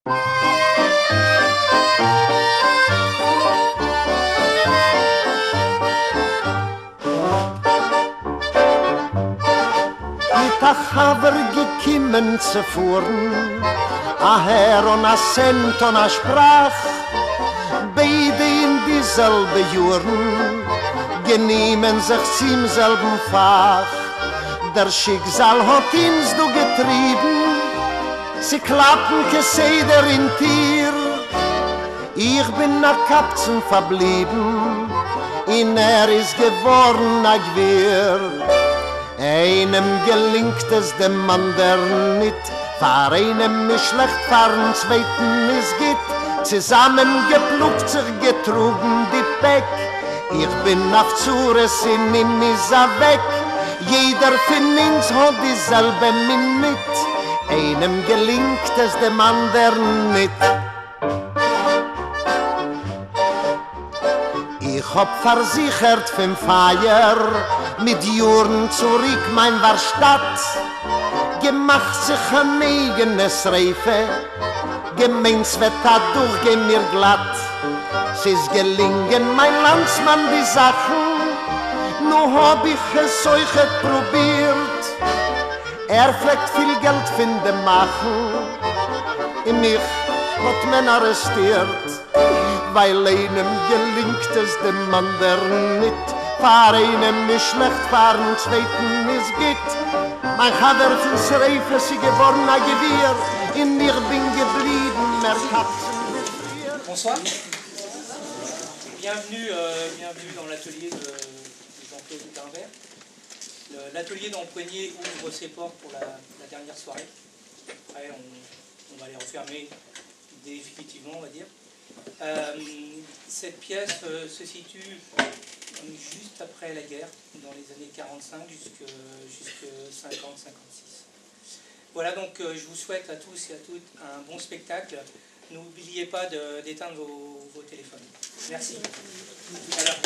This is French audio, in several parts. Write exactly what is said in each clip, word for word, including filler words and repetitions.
Haver gekimmen zu fuhren, a Herr und a Cent und a Sprach, beide in dieselbe Juren, geniemen sich zum selben Fach. Der Schicksal hat uns du getrieben, sie klappen Keseder in Tier. Ich bin a Kapzen verblieben, in er ist geworden a Gewirr. Einem gelingt es dem anderen nicht, vor einem ist schlecht, vor dem zweiten ist gut. Zusammen geplugt, sich getrugen die Päck. Ich bin auf Zures, in ihm ist er weg. Jeder von uns hat dieselbe Minute, einem gelingt es dem anderen nicht. Ich hab versichert vom Feier, mit Juren zurück mein war Stadt, gemacht sich ein eigenes Reife, gemeins wird da durchgehen mir glatt. Es ist gelingen, mein Landsmann, die Sachen, nur hab ich es euch probiert. Er fleckt viel Geld finden machen, in mich hat man arrestiert, weil einem gelingt es dem anderen nicht. Vor einem ist schlecht, vor dem zweiten ist gut. Mein Vater fürs Reife, sie geworden ein Gewirr, in mir bin geblieben, mehr Katzen mit Frier. Bonsoir. Bienvenue, euh, bienvenue dans l'atelier de, de Jean-Claude Guimbert. L'atelier d'Empoigné ouvre ses portes pour la, la dernière soirée. Après, on, on va les refermer définitivement, on va dire. Euh, cette pièce euh, se situe juste après la guerre, dans les années quarante-cinq jusqu'à cinquante cinquante-six. Voilà, donc euh, je vous souhaite à tous et à toutes un bon spectacle. N'oubliez pas d'éteindre vos, vos téléphones. Merci. Alors.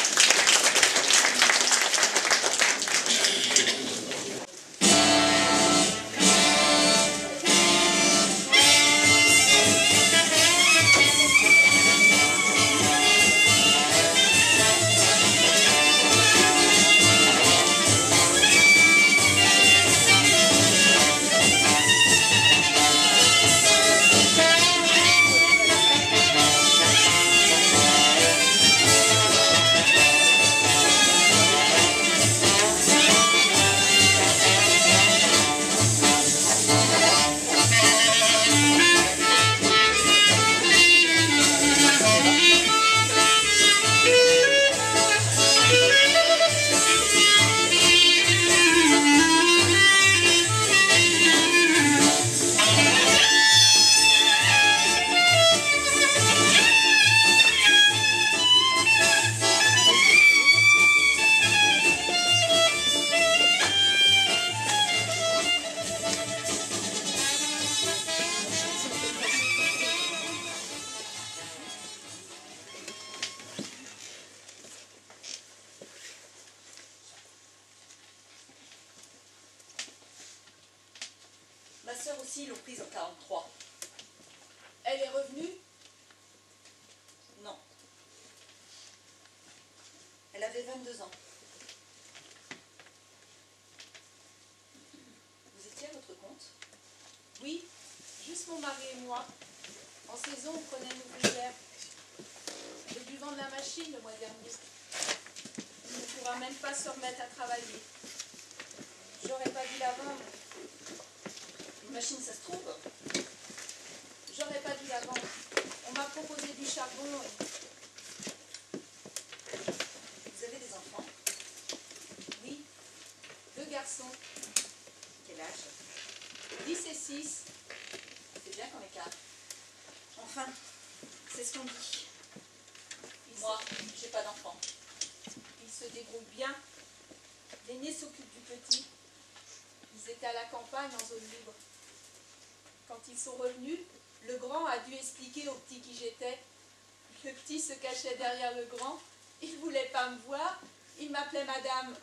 Ma sœur aussi l'ont prise en quarante-trois. Elle est revenue? Non. Elle avait vingt-deux ans. Vous étiez à votre compte? Oui, juste mon mari et moi. En saison, on prenait une ouvrière. J'ai dû vendre la machine le mois dernier. Il ne pourra même pas se remettre à travailler. J'aurais pas dû la vendre. Une machine, ça se trouve? J'aurais pas dû la vendre. On m'a proposé du charbon et... Vous avez des enfants? Oui, deux garçons, Quel âge? dix et six. C'est bien qu'on écarte. Enfin, c'est ce qu'on dit. Ils Moi, se... j'ai pas d'enfants. Ils se débrouillent bien. L'aîné s'occupe du petit. Ils étaient à la campagne en zone libre. Quand ils sont revenus, le grand a dû expliquer au petit qui j'étais. Le petit se cachait derrière le grand. Il ne voulait pas me voir. Il m'appelait madame.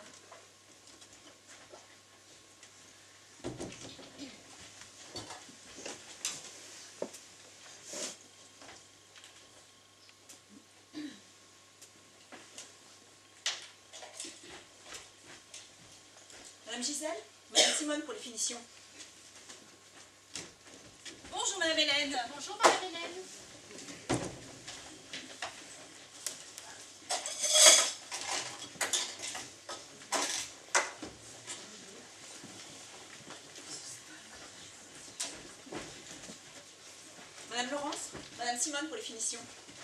Madame Gisèle, Madame Simone pour les finitions. Bonjour Madame Hélène. Bonjour Madame Hélène. Madame Laurence, Madame Simone pour les finitions.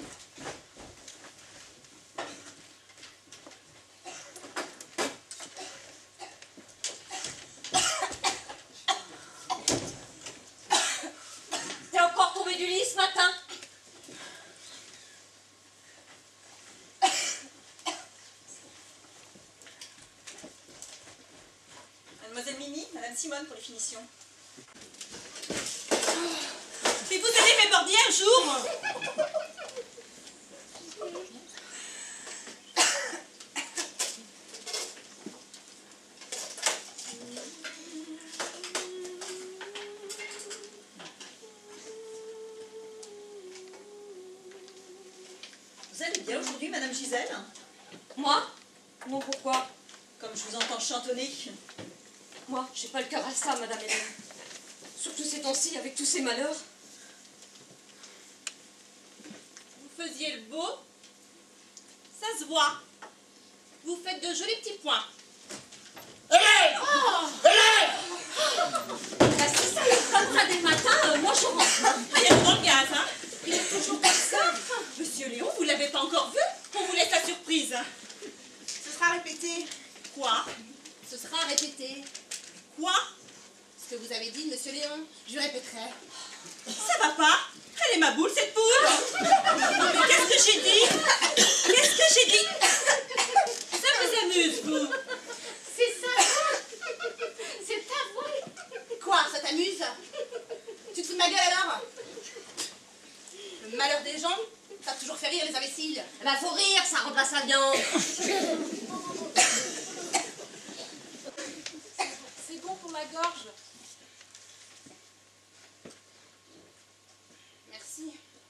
T'es encore tombé du lit ce matin? Mademoiselle Mimi, Madame Simone pour les finitions. Mais vous allez m'éborder un jour. Vous allez bien aujourd'hui, Madame Gisèle? Moi? Non, pourquoi? Comme je vous entends chantonner. Moi, j'ai pas le cœur à ça, Madame Hélène. Surtout ces temps-ci, avec tous ces malheurs. Vous faisiez le beau, ça se voit. Vous faites de jolis petits points. Hélène! Oh Hélène! Bah, c'est ça, comme ça dès le matin, euh, moi je rentre. Il y a dans le gaz, hein? Il est toujours comme ça. Monsieur Léon, vous l'avez pas encore vu? On vous laisse la surprise. Ce sera répété. Quoi? Ce sera répété. Quoi? Ce que vous avez dit, monsieur Léon, je répéterai. Ça va pas? Elle est ma boule, cette poule. Mais qu'est-ce que j'ai dit? Qu'est-ce que j'ai dit? Ça vous amuse, vous? C'est ça. C'est ta voix. Quoi, ça t'amuse? Tu te fous de ma gueule alors? Le malheur des gens, ça a toujours fait rire les imbéciles. Bah, faut rire, ça remplace la viande. C'est bon pour ma gorge. Merci.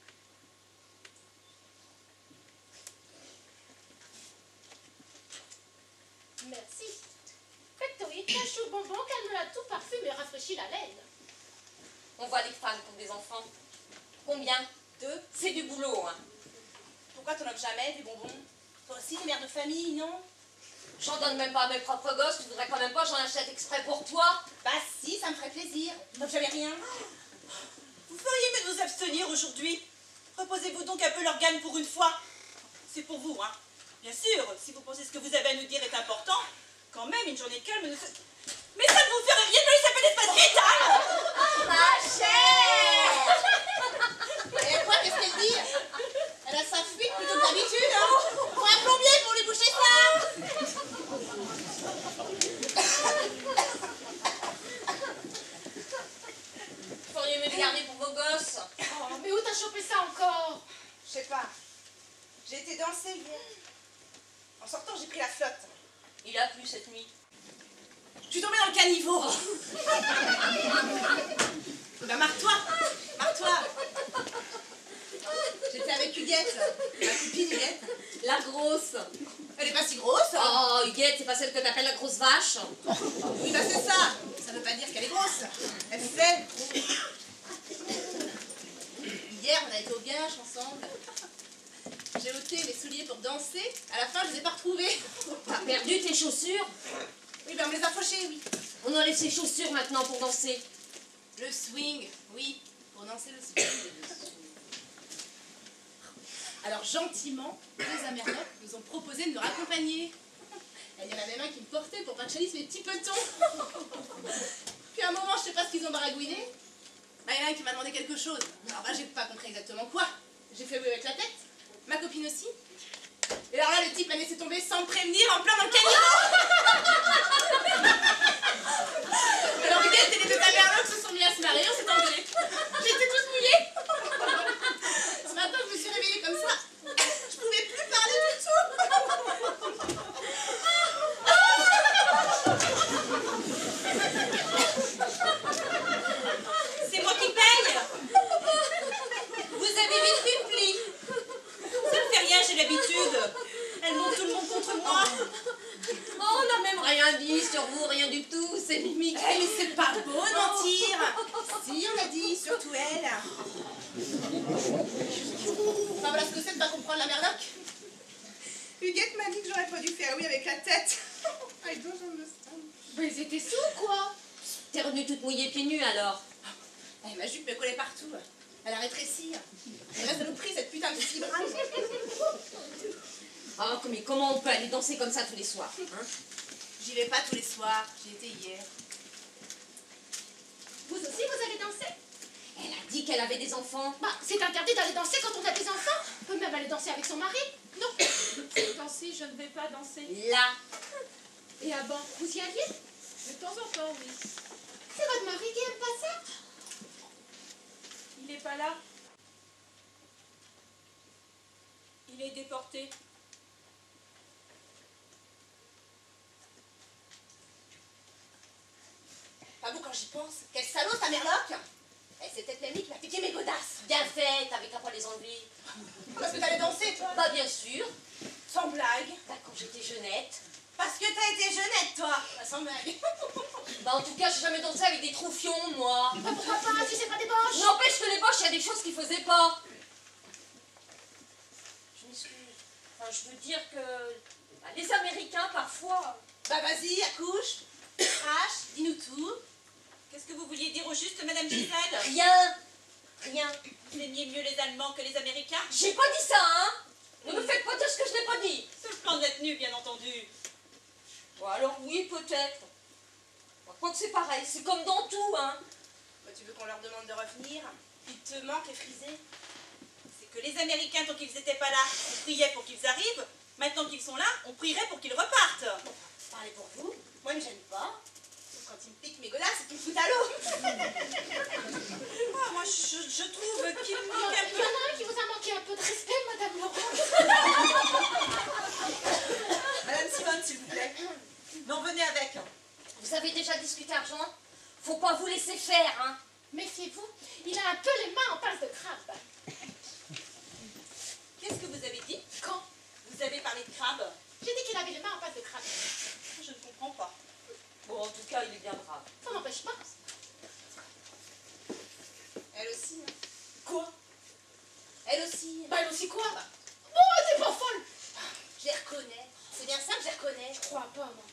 Merci. Pectorite, un chaud bonbon, calme la toux, parfume et rafraîchit la laine. On voit les femmes pour des enfants. Combien? Deux. C'est du boulot, hein. Pourquoi t'en offres jamais des bonbons? Toi aussi, t'es mère de famille, non? J'en donne même pas à mes propres gosses, tu voudrais quand même pas, j'en achète exprès pour toi. Bah si, ça me ferait plaisir. Donc j'avais rien. Vous feriez mieux de vous abstenir aujourd'hui. Reposez-vous donc un peu l'organe pour une fois. C'est pour vous, hein. Bien sûr, si vous pensez ce que vous avez à nous dire est important, quand même, une journée calme ne se... Mais ça ne vous ferait rien de me laisser un peu d'espace vital. Ma chère. Et quoi, qu'est-ce qu'elle dit? Elle a sa fuite plutôt que d'habitude, hein. Faut un plombier pour lui boucher ça. Vous feriez mieux de garder pour vos gosses. Oh, mais où t'as chopé ça encore? Je sais pas. J'ai été danser hier. En sortant, j'ai pris la flotte. Il a plu cette nuit. Je suis tombée dans le caniveau. Ben marre-toi. Marre-toi. J'étais avec Huguette, ma copine Huguette. La grosse. Elle est pas si grosse. Oh, Huguette, c'est pas celle que t'appelles la grosse vache. Oui, bah c'est ça. Ça veut pas dire qu'elle est grosse. Elle fait. Hier, on a été au gage ensemble. J'ai ôté mes souliers pour danser. À la fin, je les ai pas retrouvés. T'as perdu tes chaussures? Oui, ben on me les a fauchés, oui. On enlève ses chaussures maintenant pour danser. Le swing, oui. Pour danser le swing. Alors, gentiment, les Amerlocs nous ont proposé de nous raccompagner. Il y en avait un qui me portait pour pas que je salisse mes petits petons. Puis à un moment, je sais pas ce qu'ils ont baragouiné. Bah, il y en a un qui m'a demandé quelque chose. Alors bah, j'ai pas compris exactement quoi. J'ai fait oui avec la tête. Ma copine aussi. Et alors là, le type m'a laissé tomber sans me prévenir en plein dans le caniveau. Alors Huguette et les deux Amerlocs se sont mis à se marrer, on s'est engueulés. J'étais toute mouillée. Ce matin, je me suis réveillée comme ça. Je pouvais plus parler du tout. C'est moi qui paye. Vous avez vite fait une pli. Ça ne fait rien, j'ai l'habitude. Elle monte tout le monde contre moi. Oh, on n'a même rien dit sur vous, rien du tout. avec la tête. I don't understand. Mais ils étaient sous, quoi. T'es revenue toute mouillée pieds nus alors? Eh, ma jupe me collait partout. Elle a rétréci. Elle reste à nous pris cette putain de fibre. Ah, mais comment on peut aller danser comme ça tous les soirs, hein? J'y vais pas tous les soirs. J'y étais hier. Vous aussi, vous allez danser? Elle a dit qu'elle avait des enfants. Bah, c'est interdit d'aller danser quand on a des enfants. On peut même aller danser avec son mari. Non. Danser, je ne vais pas danser. Là. Et avant, vous y alliez? De temps en temps, oui. C'est votre mari qui aime pas ça? Il n'est pas là. Il est déporté. Pas bon quand j'y pense. Quel salaud, ta merloc. Eh, c'est peut-être l'ami qui m'a piqué mes godasses. Bien fait, t'avais qu'à pas les enlever. Parce que t'allais danser, toi. Bah bien sûr. Sans blague. Bah quand j'étais jeunette. Parce que t'as été jeunette, toi. Bah, sans blague. Bah en tout cas, j'ai jamais dansé avec des troufions, moi. Bah, pourquoi pas, si c'est pas des boches? N'empêche que les boches, il y a des choses qu'ils faisaient pas. Je m'excuse. Enfin, je veux dire que bah, les Américains, parfois... Bah vas-y, accouche. Crache, dis-nous tout. Qu'est-ce que vous vouliez dire au juste, Madame Gisèle? Rien. Rien. Vous aimiez mieux les Allemands que les Américains? J'ai pas dit ça, hein. Ne me faites pas dire ce que je n'ai pas dit. Sur le plan de la tenue, bien entendu. Bon, alors oui, peut-être. Moi, je crois que c'est pareil, c'est comme dans tout, hein. Bah, tu veux qu'on leur demande de revenir? Il te manque les frisés. C'est que les Américains, tant qu'ils n'étaient pas là, on priait pour qu'ils arrivent. Maintenant qu'ils sont là, on prierait pour qu'ils repartent. Bon, parlez pour vous. Moi, il me gêne pas. Sauf quand il me pique mes godasses et qu'il me fout à l'eau. Ah, moi, je, je trouve qu'il Oh, manque un il y peu. en a un qui vous a manqué un peu de respect, Madame Laurent. Madame Simone, s'il vous plaît. Non, venez avec. Vous avez déjà discuté argent? Faut pas vous laisser faire, hein. Méfiez-vous, il a un peu les mains en pince de crabe. Qu'est-ce que vous avez dit? Quand? Vous avez parlé de crabe? J'ai dit qu'il avait les mains en pince de crabe. Je ne comprends pas. Bon, en tout cas, il est bien brave. Ça n'empêche pas. Elle aussi. Hein. Quoi? Elle aussi. Bah, elle aussi quoi? Bon, t'es pas folle. Je les reconnais. C'est bien ça que je les reconnais. Je crois pas, moi.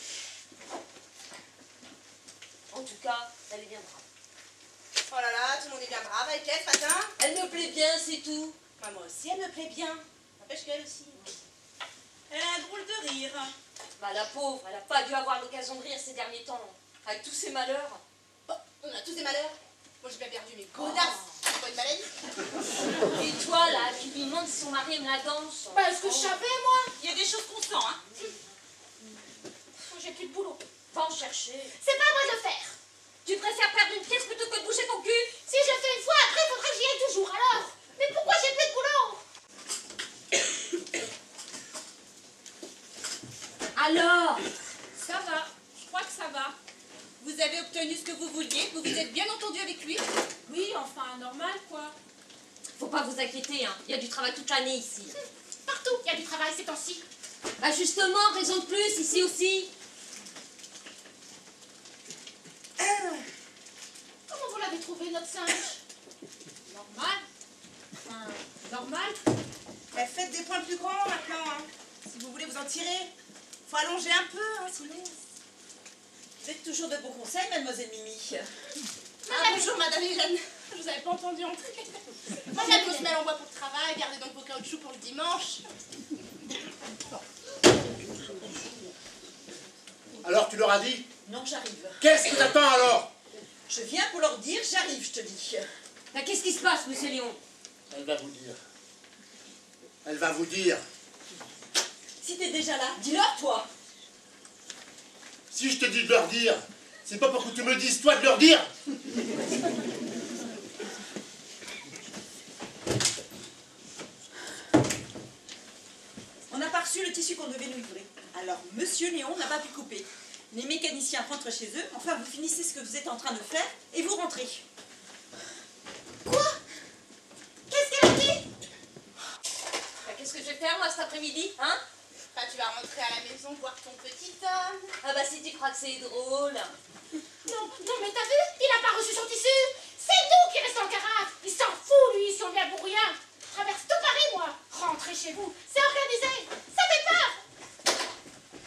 En tout cas, elle est bien brave. Oh là là, tout le monde est bien brave avec elle ce matin. Elle me plaît bien, c'est tout. Bah, moi aussi, elle me plaît bien. N'empêche qu'elle aussi. Elle a un drôle de rire. Bah, la pauvre, elle a pas dû avoir l'occasion de rire ces derniers temps. Avec tous ces malheurs. Oh, on a tous des malheurs. Moi, j'ai bien perdu mes godasses. C'est pas une maladie. Et toi, là, qui lui demande si son mari aime la danse. Bah, est-ce que je savais, moi? Il y a des choses qu'on sent, hein. J'ai plus de boulot. Va en chercher. C'est pas à moi de le faire. Tu préfères perdre une pièce plutôt que de bouger ton cul? Si je le fais une fois, après, il faudra que j'y aille toujours. Alors? Mais pourquoi j'ai plus de boulot? Alors? Ça va. Je crois que ça va. Vous avez obtenu ce que vous vouliez? Vous vous êtes bien entendu avec lui? Oui, enfin, normal, quoi. Faut pas vous inquiéter, hein. Il y a du travail toute l'année ici. Partout, il y a du travail ces temps-ci. Bah justement, raison de plus, ici aussi. Comment vous l'avez trouvé, notre singe? Normal. Enfin, normal. Eh, faites des points plus grands maintenant. Hein. Si vous voulez vous en tirer. Faut allonger un peu, hein, sinon. Vous êtes toujours de bons conseils, mademoiselle Mimi. Ah, bonjour, madame Hélène. Je vous avais pas entendu entrer. Moi, j'ai la semelle en bois pour le travail. Gardez donc vos caoutchoucs pour le dimanche. Alors, tu leur as dit? Non, j'arrive. Qu'est-ce que t'attends alors? Je viens pour leur dire, j'arrive, je te dis. Bah qu'est-ce qui se passe, monsieur Léon? Elle va vous dire. Elle va vous dire. Si t'es déjà là, dis-leur, toi. Si je te dis de leur dire, c'est pas pour que tu me dises toi de leur dire. On n'a pas reçu le tissu qu'on devait nous livrer. Alors, monsieur Léon n'a pas pu couper. Les mécaniciens rentrent chez eux. Enfin, vous finissez ce que vous êtes en train de faire et vous rentrez. Quoi? Qu'est-ce qu'elle a dit? Bah, qu'est-ce que je vais faire, moi, cet après-midi, hein? Bah, tu vas rentrer à la maison voir ton petit homme. Ah bah si tu crois que c'est drôle. Non, non, mais t'as vu? Il a pas reçu son tissu. C'est nous qui restons en carafe. Il s'en fout, lui, si on vient pour rien. Je traverse tout Paris, moi. Rentrez chez vous. C'est organisé. Ça fait peur.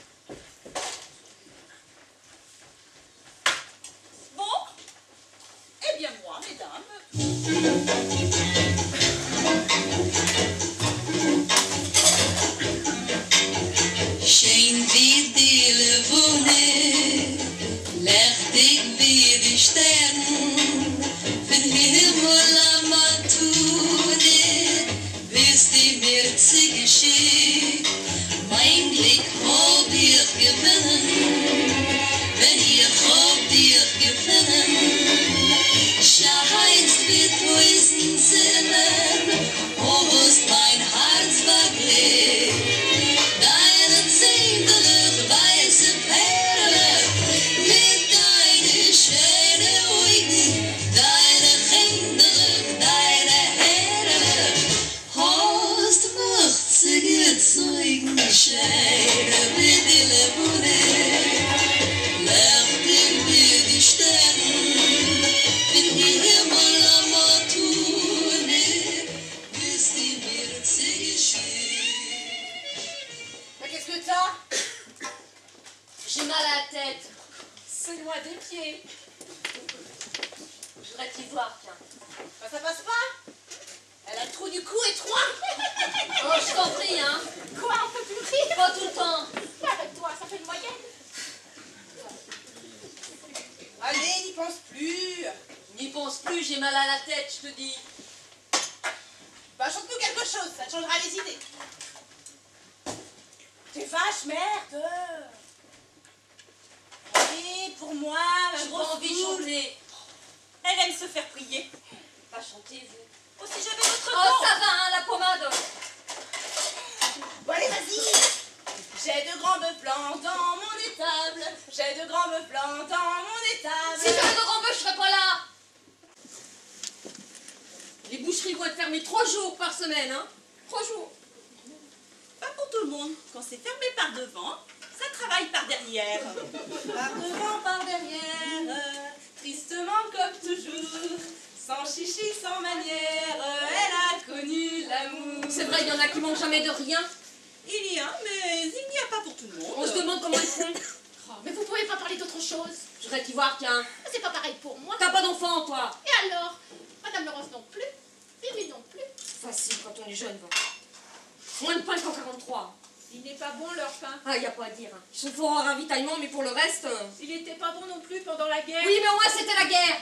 pied. Je voudrais t'y voir, tiens. Bah, ça passe pas. Elle a le trou du cou étroit. Oh, je t'en prie, hein. Quoi, on peut plus rire? Pas tout le temps. Mais arrête-toi, ça fait une moyenne. Allez, n'y pense plus. N'y pense plus, j'ai mal à la tête, je te dis. Bah, chante-nous quelque chose, ça te changera les idées. T'es vache, merde. Allez, pour moi, ma J'ai pas grosse envie de boule. chanter. Elle aime se faire prier. Pas chanter, vous. Oh, si j'avais votre Oh, temps. ça va, hein, la pommade. Bon, allez, vas-y. J'ai de grands bœufs blancs dans mon étable. J'ai de grands bœufs blancs dans mon étable. Si j'avais de grands bœufs, je serais pas là. Les boucheries vont être fermées trois jours par semaine, hein. Trois jours. Pas pour tout le monde. Quand c'est fermé par devant, ça travaille par derrière. Par devant, par derrière, tristement comme toujours. Sans chichi, sans manière, elle a connu l'amour. C'est vrai, il y en a qui mangent jamais de rien. Il y a, mais il n'y a pas pour tout le monde. On se demande comment ils font. Oh, mais vous pouvez pas parler d'autre chose. Je voudrais t'y voir, tiens. C'est pas pareil pour moi. T'as pas d'enfant, toi. Et alors? Madame Laurence non plus. Bibi non plus. Facile quand on est jeune, va. Moins de pain qu'en quarante-trois. Il n'est pas bon leur pain. Ah, y a pas à dire. Hein. Ils sont forts en ravitaillement, mais pour le reste... euh, Il était pas bon non plus pendant la guerre. Oui, mais au moins c'était la guerre.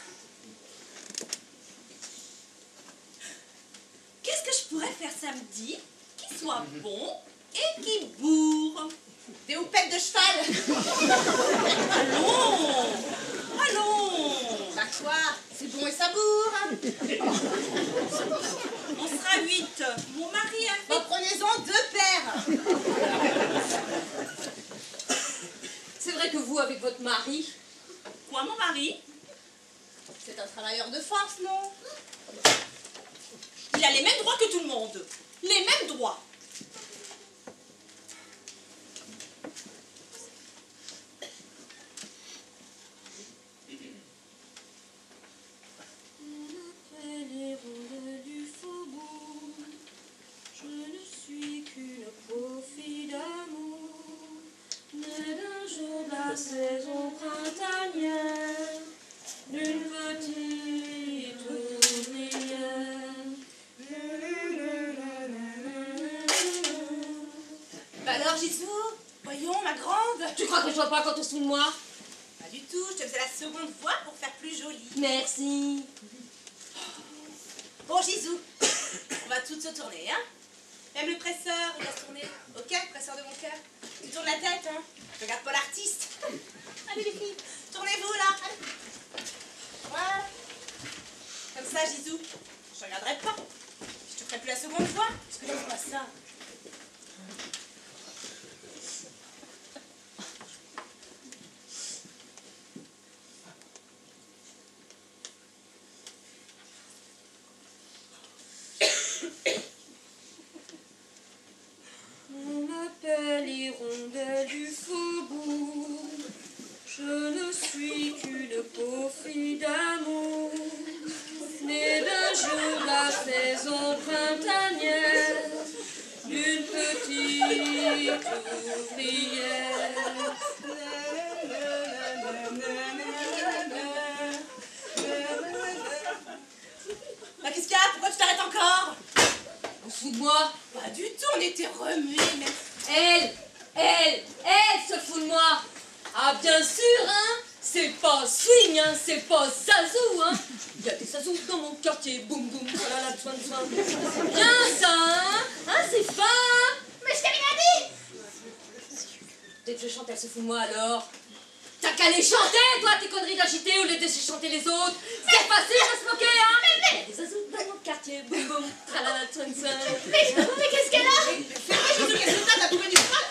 Qu'est-ce que je pourrais faire samedi qui soit bon et qui bourre? Des houpettes de cheval. Allons, allons. Bah quoi? C'est bon et ça bourre. On sera huit. Mon mari a fait... Bah, prenez-en deux paires. C'est vrai que vous, avec votre mari... Quoi, mon mari? C'est un travailleur de force, non? Il a les mêmes droits que tout le monde. Les mêmes droits. Les rondes du faubourg, je ne suis qu'une pauvre fille d'amour, née d'un jour de la saison printanière, d'une petite ouvrière. Bah alors, Gisou, voyons, ma grande. Tu crois que je vois pas quand on se fout de moi? Pas du tout, je te faisais la seconde voix pour faire plus jolie. Merci. Bon, Gisou, on va toutes se tourner, hein? Même le presseur, il va se tourner. Ok, presseur de mon cœur? Tu tournes la tête, hein? Je regarde pas l'artiste. Allez, les filles, tournez-vous, là. Allez. Voilà. Comme ça, Gisou, je te regarderai pas. Je te ferai plus la seconde fois, parce que j'aime pas ça. On m'appelle hirondelle du faubourg, je ne suis qu'une pauvre fille d'amour, née d'un jour la saison printanière, d'une petite ouvrière. Bah, qu'est-ce qu'il y a? Pourquoi tu t'arrêtes encore? On se fout de moi? Pas du tout, on était remués, mais... Elle, elle, elle se fout de moi. Ah bien sûr, hein. C'est pas swing, hein. C'est pas zazou, hein. Il y a des zazous dans mon quartier. Boum boum, tralala, tsoin tsoin. C'est bien ça, hein. Hein, c'est fin. Mais je t'ai rien dit. Dès que je chante, elle se fout de moi alors. T'as qu'à les chanter, toi, tes conneries d'agités, au lieu de laisser chanter les autres. C'est facile de se moquer, hein. Il y a des zazous dans mon quartier. Boum boum, tralala, tsoin tsoin. Mais, mais qu'est-ce qu'elle a? Fais-moi, Gisou, qu'est-ce que t'as? T'as trouvé du froid?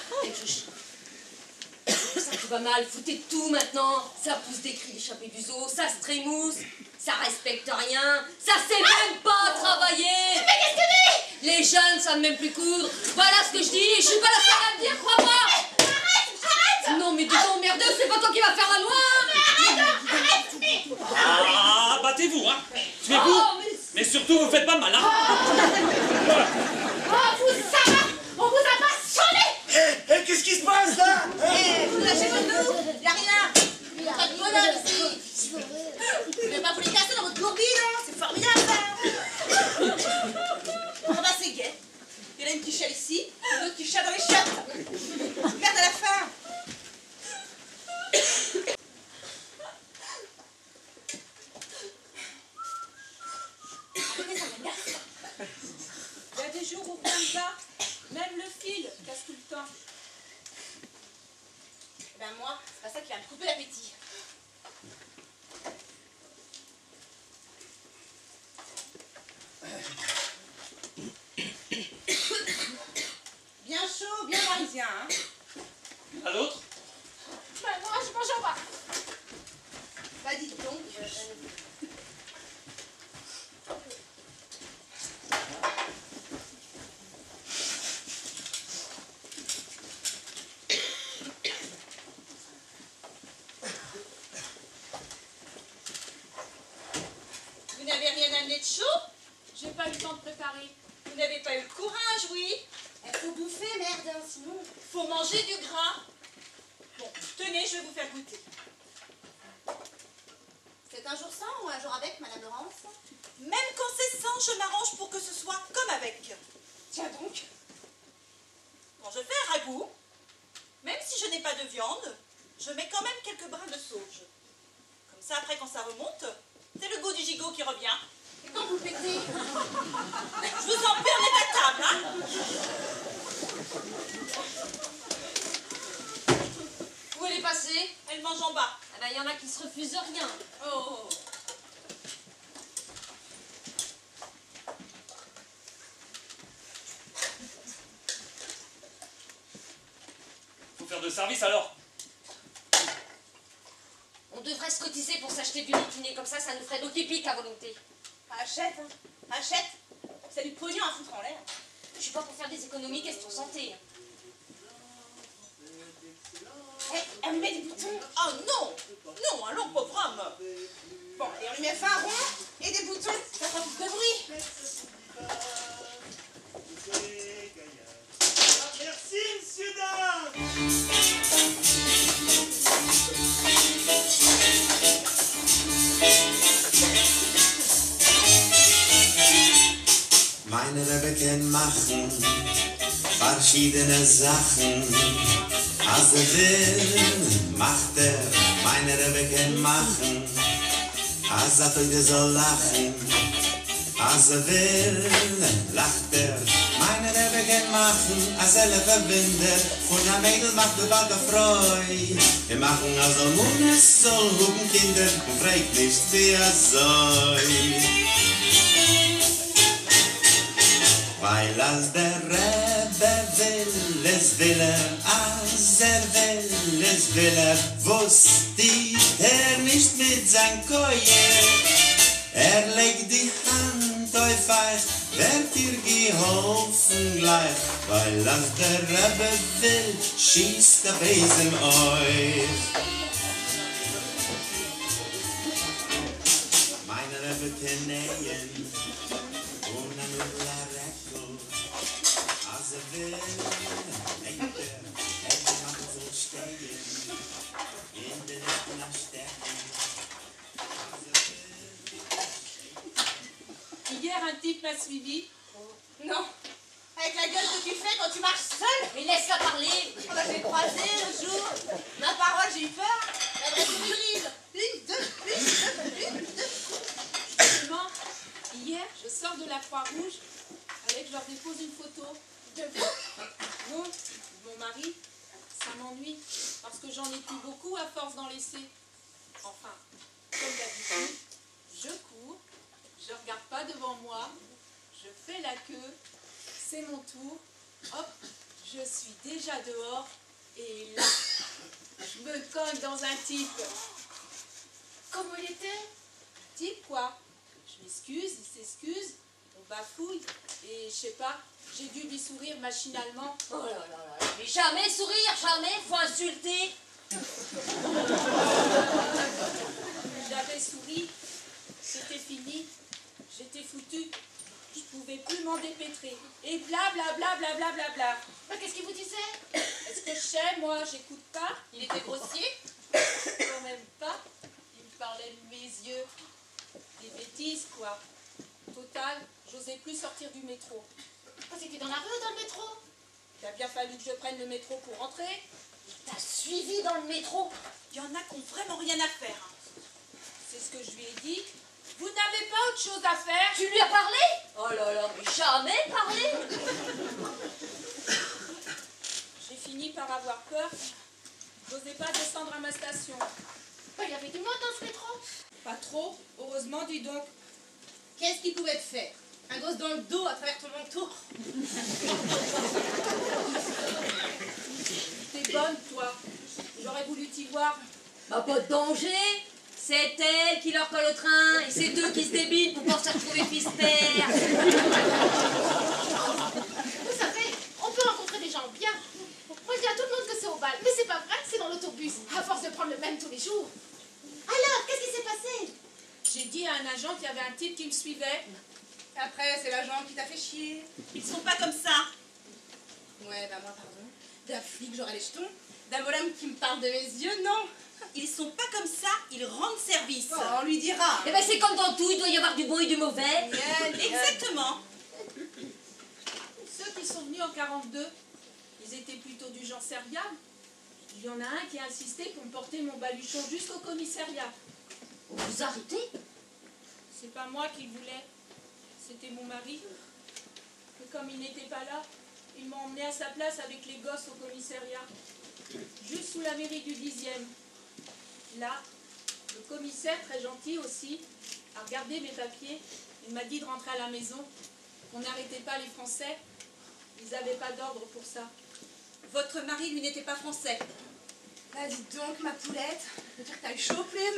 Ça tout va mal, foutez tout maintenant. Ça pousse des cris échappés du zoo, ça se trémousse, ça respecte rien, ça sait même pas travailler. Mais qu'est-ce que tu dis? Les jeunes savent même plus coudre. Voilà ce que je dis, je suis pas la seule à le dire, crois-moi. Arrête, arrête. Non mais dis donc merdeux, c'est pas toi qui vas faire la loi. Mais arrête, arrête. Ah, battez-vous, hein. Tuez-vous, Oh, mais... mais surtout, vous faites pas mal, hein. Oh, vous, ça va. On vous a pas sonné. Hé, hé, qu'est-ce qui se passe là? Eh, vous lâchez vos nous. Y'a rien. Pas de bonheur Même le fil casse tout le temps. Eh ben moi, c'est pas ça qui va me couper l'appétit. Bien chaud, bien parisien, hein. À l'autre? Ben moi, je mange en bas. Bah dites donc. Euh, Vous n'avez rien amené de chaud? J'ai pas eu le temps de préparer. Vous n'avez pas eu le courage, oui? Il faut bouffer, merde, hein, sinon. Faut manger du gras. Bon, tenez, je vais vous faire goûter. C'est un jour sans ou un jour avec, Madame Laurence? Même quand c'est sans, je m'arrange pour que ce soit comme avec. Tiens donc. Quand je fais un ragoût, même si je n'ai pas de viande, je mets quand même quelques brins de sauge. Comme ça, après, quand ça remonte, c'est le goût du gigot qui revient. Et quand vous pétez? Je vous en prie, on est à table, hein? Où elle est passée? Elle mange en bas. Ah ben, il y en a qui se refusent rien. Oh. Faut faire de service alors. On devrait se cotiser pour s'acheter du litiné, comme ça, ça nous ferait d'eau qui pique à volonté. Achète, hein. Achète. C'est du pognon à foutre en l'air. Je suis pas pour faire des économies, question santé. Eh, elle lui met des boutons. Oh non. Non, allons, pauvre homme. Bon, et on lui met fin rond et des boutons. Ça fera plus de bruit. Merci, monsieur Dame. Meine Rebbe kann machen verschiedene Sachen. Als er will, macht er. Meine Rebbe kann machen. Als er heute soll lachen. Als er will, lacht er. Meine Rebbe kann machen. Als er verbindet. Von einem Mädel macht er bald eine Freude. Wir machen also Mundes soll hupen Kinder und fragt nicht, wie er soll. Weil als der Rebbe will, es will er, als er will, es will er, wusste er nicht mit sein Koje. Er legt die Hand auf euch, wird ihr geholfen gleich, weil als der Rebbe will, schießt der Besen euch. Meine Rebbe kann nähen, ohne Nulla Reckel, als er will, denkt er, er kann so stehen, in den Nacken stecken. Hier, un type m'a suivi. Non. Avec la gueule que tu fais quand tu marches seule. Mais laisse-la parler. On l'a fait croiser le jour. Ma parole, j'ai eu peur. La vraie surprise. Une, deux, une, deux, une, deux. Justement, hier, je sors de la Croix-Rouge avec, je leur dépose une photo. De vous? Non, de mon mari. Ça m'ennuie parce que j'en ai plus beaucoup à force d'en laisser. Enfin, comme d'habitude, je cours, je regarde pas devant moi, je fais la queue, c'est mon tour, hop, je suis déjà dehors et là, je me cogne dans un type. Comment il était? Type quoi? Je m'excuse, il s'excuse, on bafouille et je sais pas, j'ai dû lui sourire machinalement. Oh là là là là. Mais jamais sourire, jamais, faut insulter. J'avais souri, c'était fini, j'étais foutue, je pouvais plus m'en dépêtrer. Et bla bla bla bla bla bla bla. Mais qu'est-ce qu'il vous disait? Est-ce que je sais, moi, j'écoute pas? Il était grossier? Quand même pas. Il me parlait de mes yeux. Des bêtises, quoi. Total, j'osais plus sortir du métro. Oh, c'était dans la rue ou dans le métro? Il a bien fallu que je prenne le métro pour rentrer. T'as suivi dans le métro. Il y en a qui ont vraiment rien à faire. hein. C'est ce que je lui ai dit. Vous n'avez pas autre chose à faire? Tu lui as parlé? Oh là là, mais jamais parlé. avoir peur, j'osais pas descendre à ma station. Bah, il y avait du monde dans ce métro. Pas trop, heureusement, dis donc. Qu'est-ce qui pouvait te faire? Un gosse dans le dos à travers ton manteau. T'es bonne, toi. J'aurais voulu t'y voir. Bah, pas de danger. C'est elle qui leur colle au train et c'est eux qui se débitent pour pouvoir se retrouver fils-père. Vous savez, on peut rencontrer des gens bien. Moi, je dis à tout le monde que c'est au bal, mais c'est pas vrai, c'est dans l'autobus, à force de prendre le même tous les jours. Alors, qu'est-ce qui s'est passé? J'ai dit à un agent qu'il y avait un type qui me suivait. Après, c'est l'agent qui t'a fait chier. Ils sont pas comme ça. Ouais, bah moi, pardon. D'un flic, j'aurais les jetons. D'un bonhomme qui me parle de mes yeux, non. Ils sont pas comme ça, ils rendent service. Oh, on lui dira. Eh ben c'est comme dans tout, il doit y avoir du bon et du mauvais. Exactement. Ceux qui sont venus en quarante-deux, ils étaient plutôt du genre serviable. Il y en a un qui a insisté pour me porter mon baluchon jusqu'au commissariat. Vous arrêtez? C'est pas moi qui le voulais, c'était mon mari. Et comme il n'était pas là, il m'a emmené à sa place avec les gosses au commissariat, juste sous la mairie du dixième. Là, le commissaire, très gentil aussi, a regardé mes papiers. Il m'a dit de rentrer à la maison, qu'on n'arrêtait pas les Français. Ils n'avaient pas d'ordre pour ça. Votre mari, lui, n'était pas français. Bah, dites donc, ma poulette, je veux dire que t'as eu chaud aux plumes.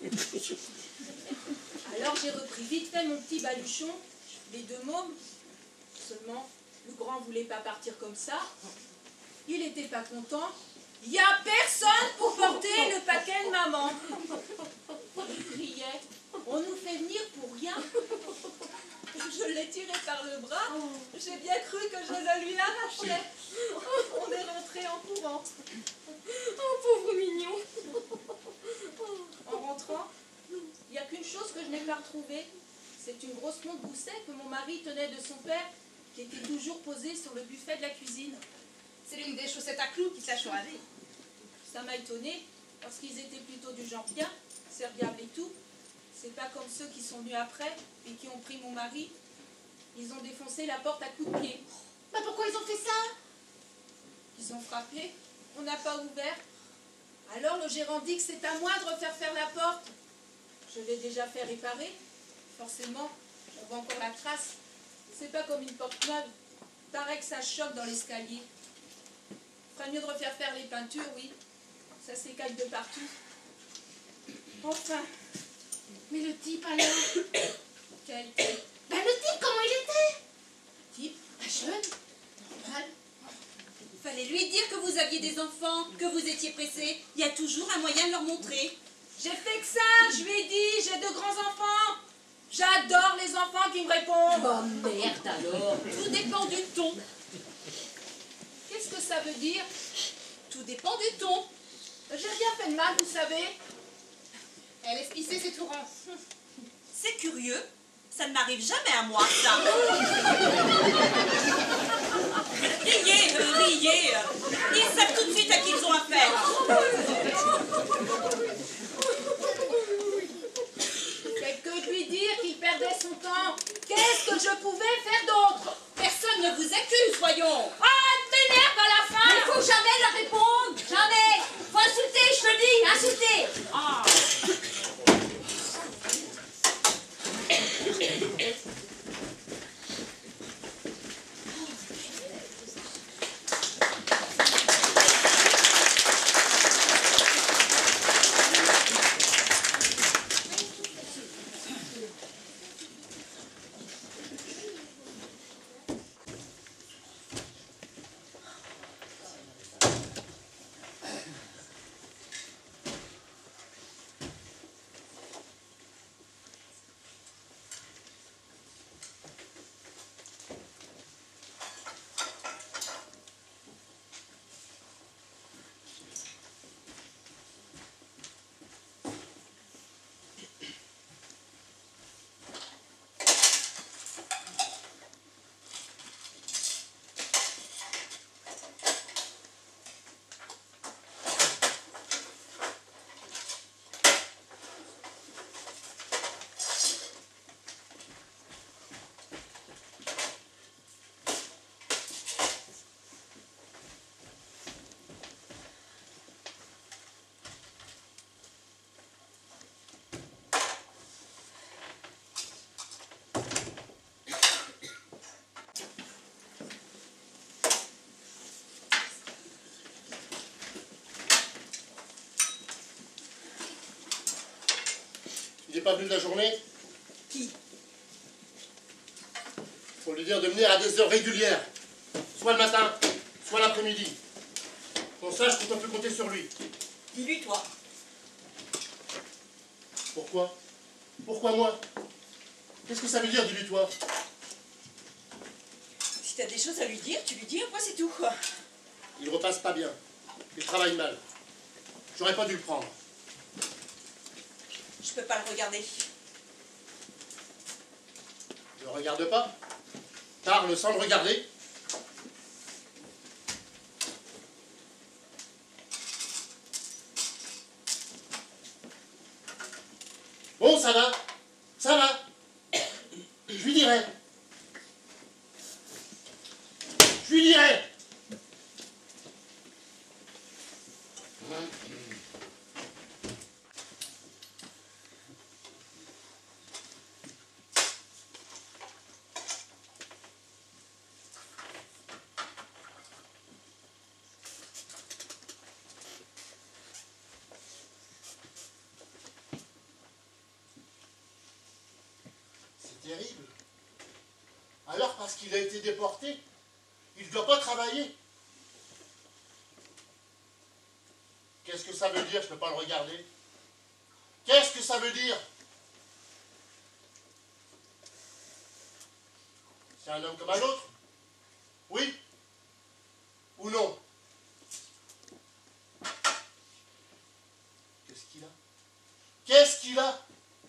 Alors j'ai repris vite fait mon petit baluchon, les deux mômes. Seulement, le grand voulait pas partir comme ça. Il n'était pas content. Il n'y a personne pour porter le paquet de maman. Il criait. On nous fait venir pour rien. Je l'ai tiré par le bras. J'ai bien cru que je le lui arrachais. On est rentré en courant. Oh, pauvre mignon. En rentrant, il n'y a qu'une chose que je n'ai pas retrouvée. C'est une grosse montre Gousset que mon mari tenait de son père, qui était toujours posée sur le buffet de la cuisine. C'est l'une des chaussettes à clous qui te l'a choisie. Ça m'a étonnée, parce qu'ils étaient plutôt du genre bien, serviables et tout. C'est pas comme ceux qui sont venus après et qui ont pris mon mari. Ils ont défoncé la porte à coups de pied. Bah pourquoi ils ont fait ça? Ils ont frappé, on n'a pas ouvert. Alors le gérant dit que c'est à moi de refaire faire la porte. Je l'ai déjà fait réparer. Forcément, on voit encore la trace. C'est pas comme une porte neuve. Paraît que ça choque dans l'escalier. Ferait mieux de refaire faire les peintures, oui. Ça s'écaille de partout. Enfin. Mais le type alors? Quel type? Bah le type, comment il était? Type? Bah jeune, normal. Fallait lui dire que vous aviez des enfants, que vous étiez pressés. Il y a toujours un moyen de leur montrer. J'ai fait que ça, je lui ai dit, j'ai de grands enfants. J'adore les enfants qui me répondent. Oh merde alors. Tout dépend du ton. Qu'est-ce que ça veut dire? Tout dépend du ton. J'ai rien fait de mal, vous savez. Elle espissait ses tourants. C'est curieux. Ça ne m'arrive jamais à moi, ça. Riez, euh, riez. Ils savent tout de suite à qui ils ont affaire. C'est que de lui dire qu'il perdait son temps. Qu'est-ce que je pouvais faire d'autre? Personne ne vous accuse, voyons. Ah, t'énerve à la fin. Il faut jamais leur répondre. Jamais. Faut insulter, je te le dis, insulter. Ah. pas venu de la journée? Qui? Faut lui dire de venir à des heures régulières. Soit le matin, soit l'après-midi. Qu'on sache qu'on peut compter sur lui. Dis-lui, toi. Pourquoi? Pourquoi moi? Qu'est-ce que ça veut dire, dis-lui toi? Si t'as des choses à lui dire, tu lui dis, après c'est tout. Il repasse pas bien. Il travaille mal. J'aurais pas dû le prendre. Je peux pas le regarder. Ne regarde pas. Parle sans le regarder. Bon, ça va. Ça va. Je lui dirai. Je lui dirai. Terrible. Alors, parce qu'il a été déporté, il ne doit pas travailler. Qu'est-ce que ça veut dire? Je ne peux pas le regarder. Qu'est-ce que ça veut dire? C'est un homme comme un autre? Oui? Ou non? Qu'est-ce qu'il a? Qu'est-ce qu'il a?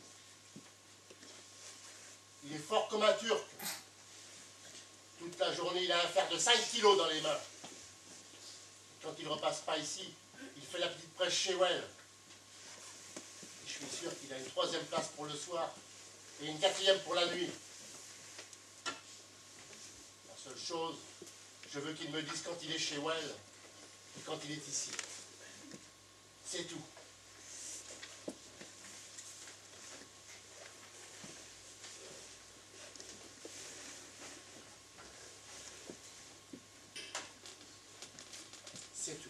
Il est fort comme un Turc. Toute la journée, il a un fer de cinq kilos dans les mains. Quand il ne repasse pas ici, il fait la petite prêche chez Well. Je suis sûr qu'il a une troisième place pour le soir et une quatrième pour la nuit. La seule chose, je veux qu'il me dise quand il est chez Well et quand il est ici. C'est tout. C'est tout.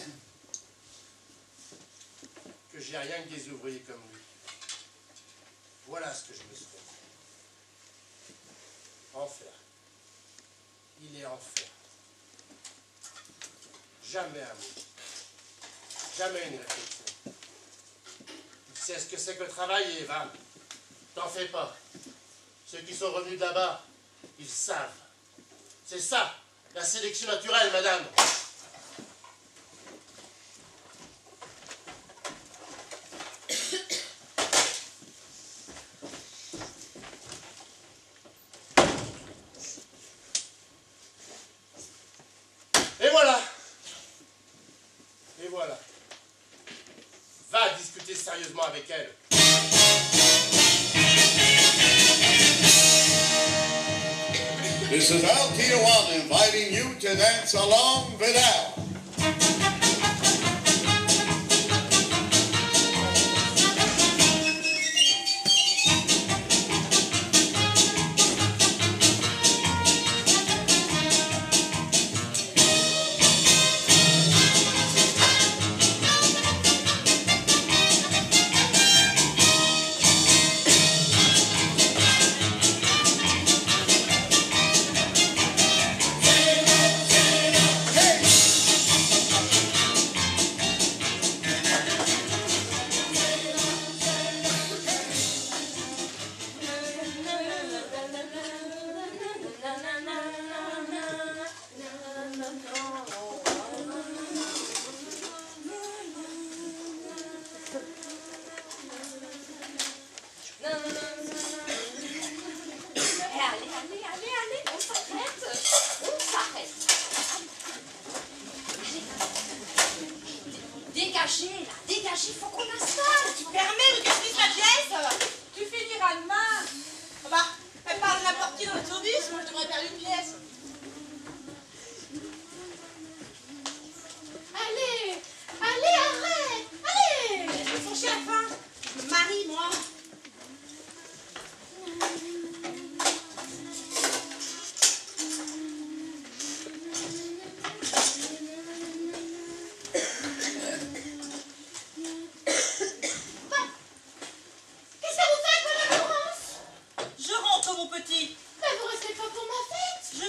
Que j'ai rien que des ouvriers comme lui. Voilà ce que je me souhaite. Enfer. Il est enfer. Jamais un mot. Jamais une réflexion. Il sait ce que c'est que le travail, Eva. T'en fais pas. Ceux qui sont revenus de là-bas, ils savent. C'est ça, la sélection naturelle, madame. Et voilà. Et voilà. Va discuter sérieusement avec elle. This is Al Tijuana inviting you to dance along with Al.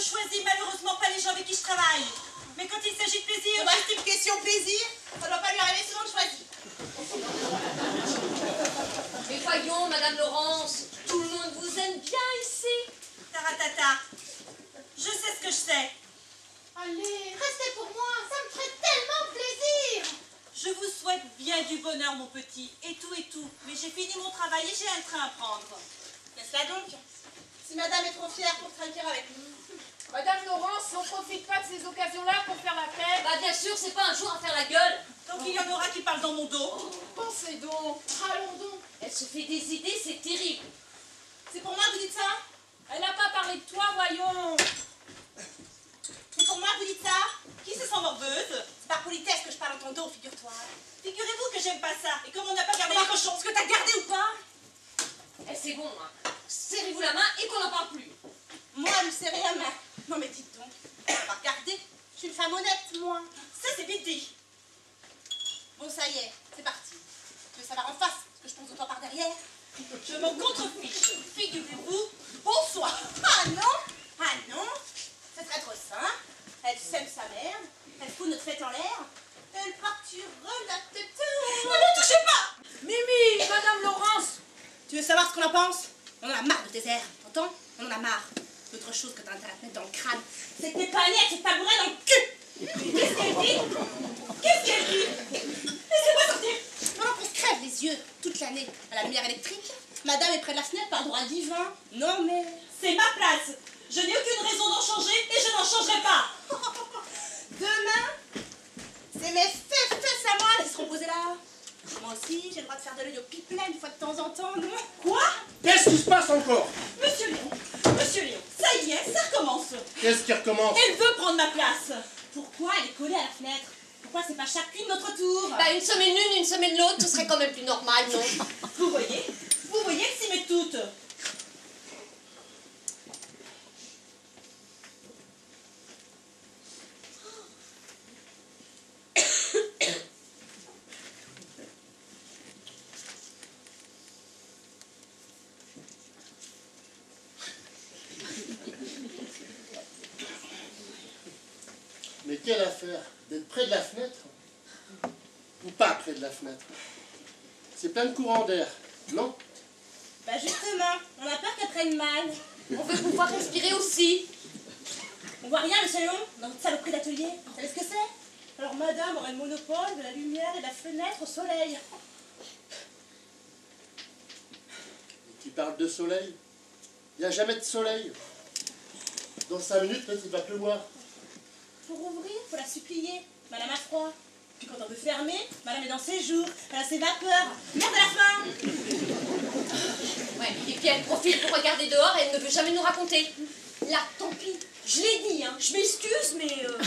choisis malheureusement pas les gens avec qui je travaille. Mais quand il s'agit de plaisir... Bah, c'est une question plaisir. Ça doit pas lui arriver souvent de choisir. Mais voyons, Madame Laurence, tout le monde vous aime bien ici. Taratata. Je sais ce que je sais. Allez, restez pour moi, ça me ferait tellement plaisir. Je vous souhaite bien du bonheur, mon petit, et tout et tout. Mais j'ai fini mon travail et j'ai un train à prendre. Laisse-la donc. Si madame est trop fière pour trinquer avec nous. Madame Laurence, on profite pas de ces occasions-là pour faire la fête. Bah bien sûr, c'est pas un jour à faire la gueule. Donc il y en aura qui parlent dans mon dos. Pensez donc, allons donc. Elle se fait des idées, c'est terrible. C'est pour moi que vous dites ça? Elle n'a pas parlé de toi, voyons. C'est pour moi que vous dites ça? Qui se sent morbeuse? C'est par politesse que je parle dans ton dos, figure-toi. Figurez-vous que j'aime pas ça. Et comme on n'a pas gardé les cochons, est-ce que t'as gardé ou pas? Eh, c'est bon, hein. Serrez-vous la main et qu'on n'en parle plus. Moi, lui serrer la main. Non mais dites donc, on va pas regarder. Je suis une femme honnête, moi. Ça, c'est vite dit. Bon, ça y est, c'est parti. Tu veux savoir en face ce que je pense de toi par derrière? Je m'en contrefiche. Figurez-vous. Bonsoir. Ah non, ah non, c'est très trop simple. Elle sème sa merde, elle fout notre fête en l'air, elle partira la tête. Ne me touchez pas! Mimi, Madame Laurence. Tu veux savoir ce qu'on en pense? On en a marre de tes airs, t'entends? On en a marre. L'autre chose que t'as intérêt à te mettre dans le crâne, c'est que t'es pas né avec ce tabouret dans le cul. Qu'est-ce qu'elle dit? Qu'est-ce qu'elle dit? Laissez-moi sortir. Pendant qu'on se crève les yeux toute l'année à la lumière électrique, madame est près de la fenêtre par droit divin. Non mais... C'est ma place. Je n'ai aucune raison d'en changer et je n'en changerai pas. Demain, c'est mes fesses, fesses à moi, elles seront posées là. Moi aussi, j'ai le droit de faire de l'œil au pipelet une fois de temps en temps, non? Quoi? Qu'est-ce qui se passe encore? Monsieur Léon, Monsieur Léon, ça y est, ça recommence. Qu'est-ce qui recommence? Elle veut prendre ma place. Pourquoi elle est collée à la fenêtre? Pourquoi c'est pas chacune notre tour? Bah une semaine l'une, une semaine l'autre, ce serait quand même plus normal, non? Vous voyez? Vous voyez que s'y met toutes. Mais quelle affaire d'être près de la fenêtre ou pas près de la fenêtre? C'est plein de courant d'air, non? Bah justement, on a peur qu'elle prenne mal. On veut pouvoir respirer aussi. On voit rien, monsieur Léon, dans votre saloperie d'atelier. Vous savez ce que c'est? Alors madame aurait le monopole de la lumière et de la fenêtre au soleil. Et qui parle de soleil? Il n'y a jamais de soleil. Dans cinq minutes, là, il va pleuvoir. Pour ouvrir, faut la supplier. Madame a froid. Puis quand on veut fermer, madame est dans ses jours. Elle a ses vapeurs. Merde à la fin. Ouais, et puis elle profite pour regarder dehors et elle ne veut jamais nous raconter. Là, tant pis. Je l'ai dit, hein. Je m'excuse, mais... Euh...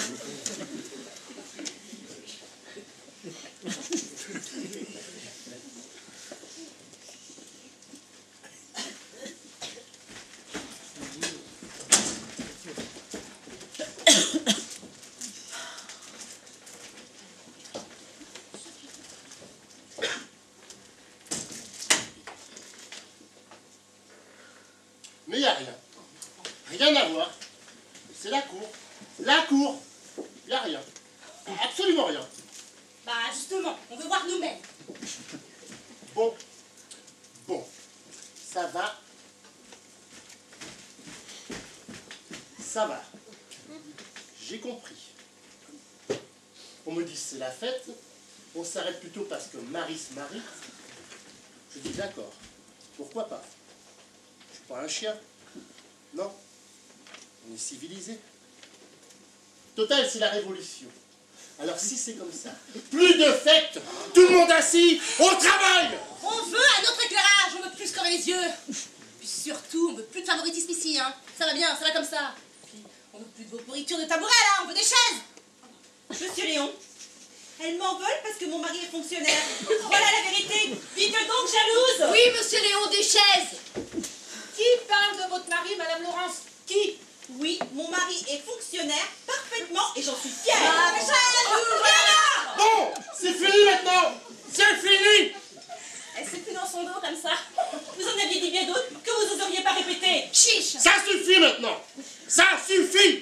Mais il n'y a rien. Rien à voir. C'est la cour. La cour. Il n'y a rien. Absolument rien. Bah justement, on veut voir nous-mêmes. Bon. Bon. Ça va. Ça va. J'ai compris. On me dit c'est la fête. On s'arrête plutôt parce que Marie se marie. Je dis d'accord. Pourquoi pas? Je suis pas un chien. Non. On est civilisé. Total, c'est la révolution. Alors si c'est comme ça, plus de fêtes, tout le monde assis, au travail! On veut un autre éclairage, on veut plus crever les yeux. Puis surtout, on veut plus de favoritisme ici, hein. Ça va bien, ça va comme ça. Puis on veut plus de vos pourritures de tabouret là, on veut des chaises. Monsieur Léon, elle m'envole parce que mon mari est fonctionnaire. Voilà la vérité. Dites donc jalouse. Oui, monsieur Léon, des chaises. Qui parle de votre mari, Madame Laurence? Qui? Oui, mon mari est fonctionnaire parfaitement et j'en suis fière. Ah, mais jalouse, Bon, c'est fini maintenant. C'est fini. Elle s'est pris dans son dos comme ça. Vous en aviez dit bien d'autres que vous n'oseriez pas répéter. chiche. Ça suffit maintenant. Ça suffit.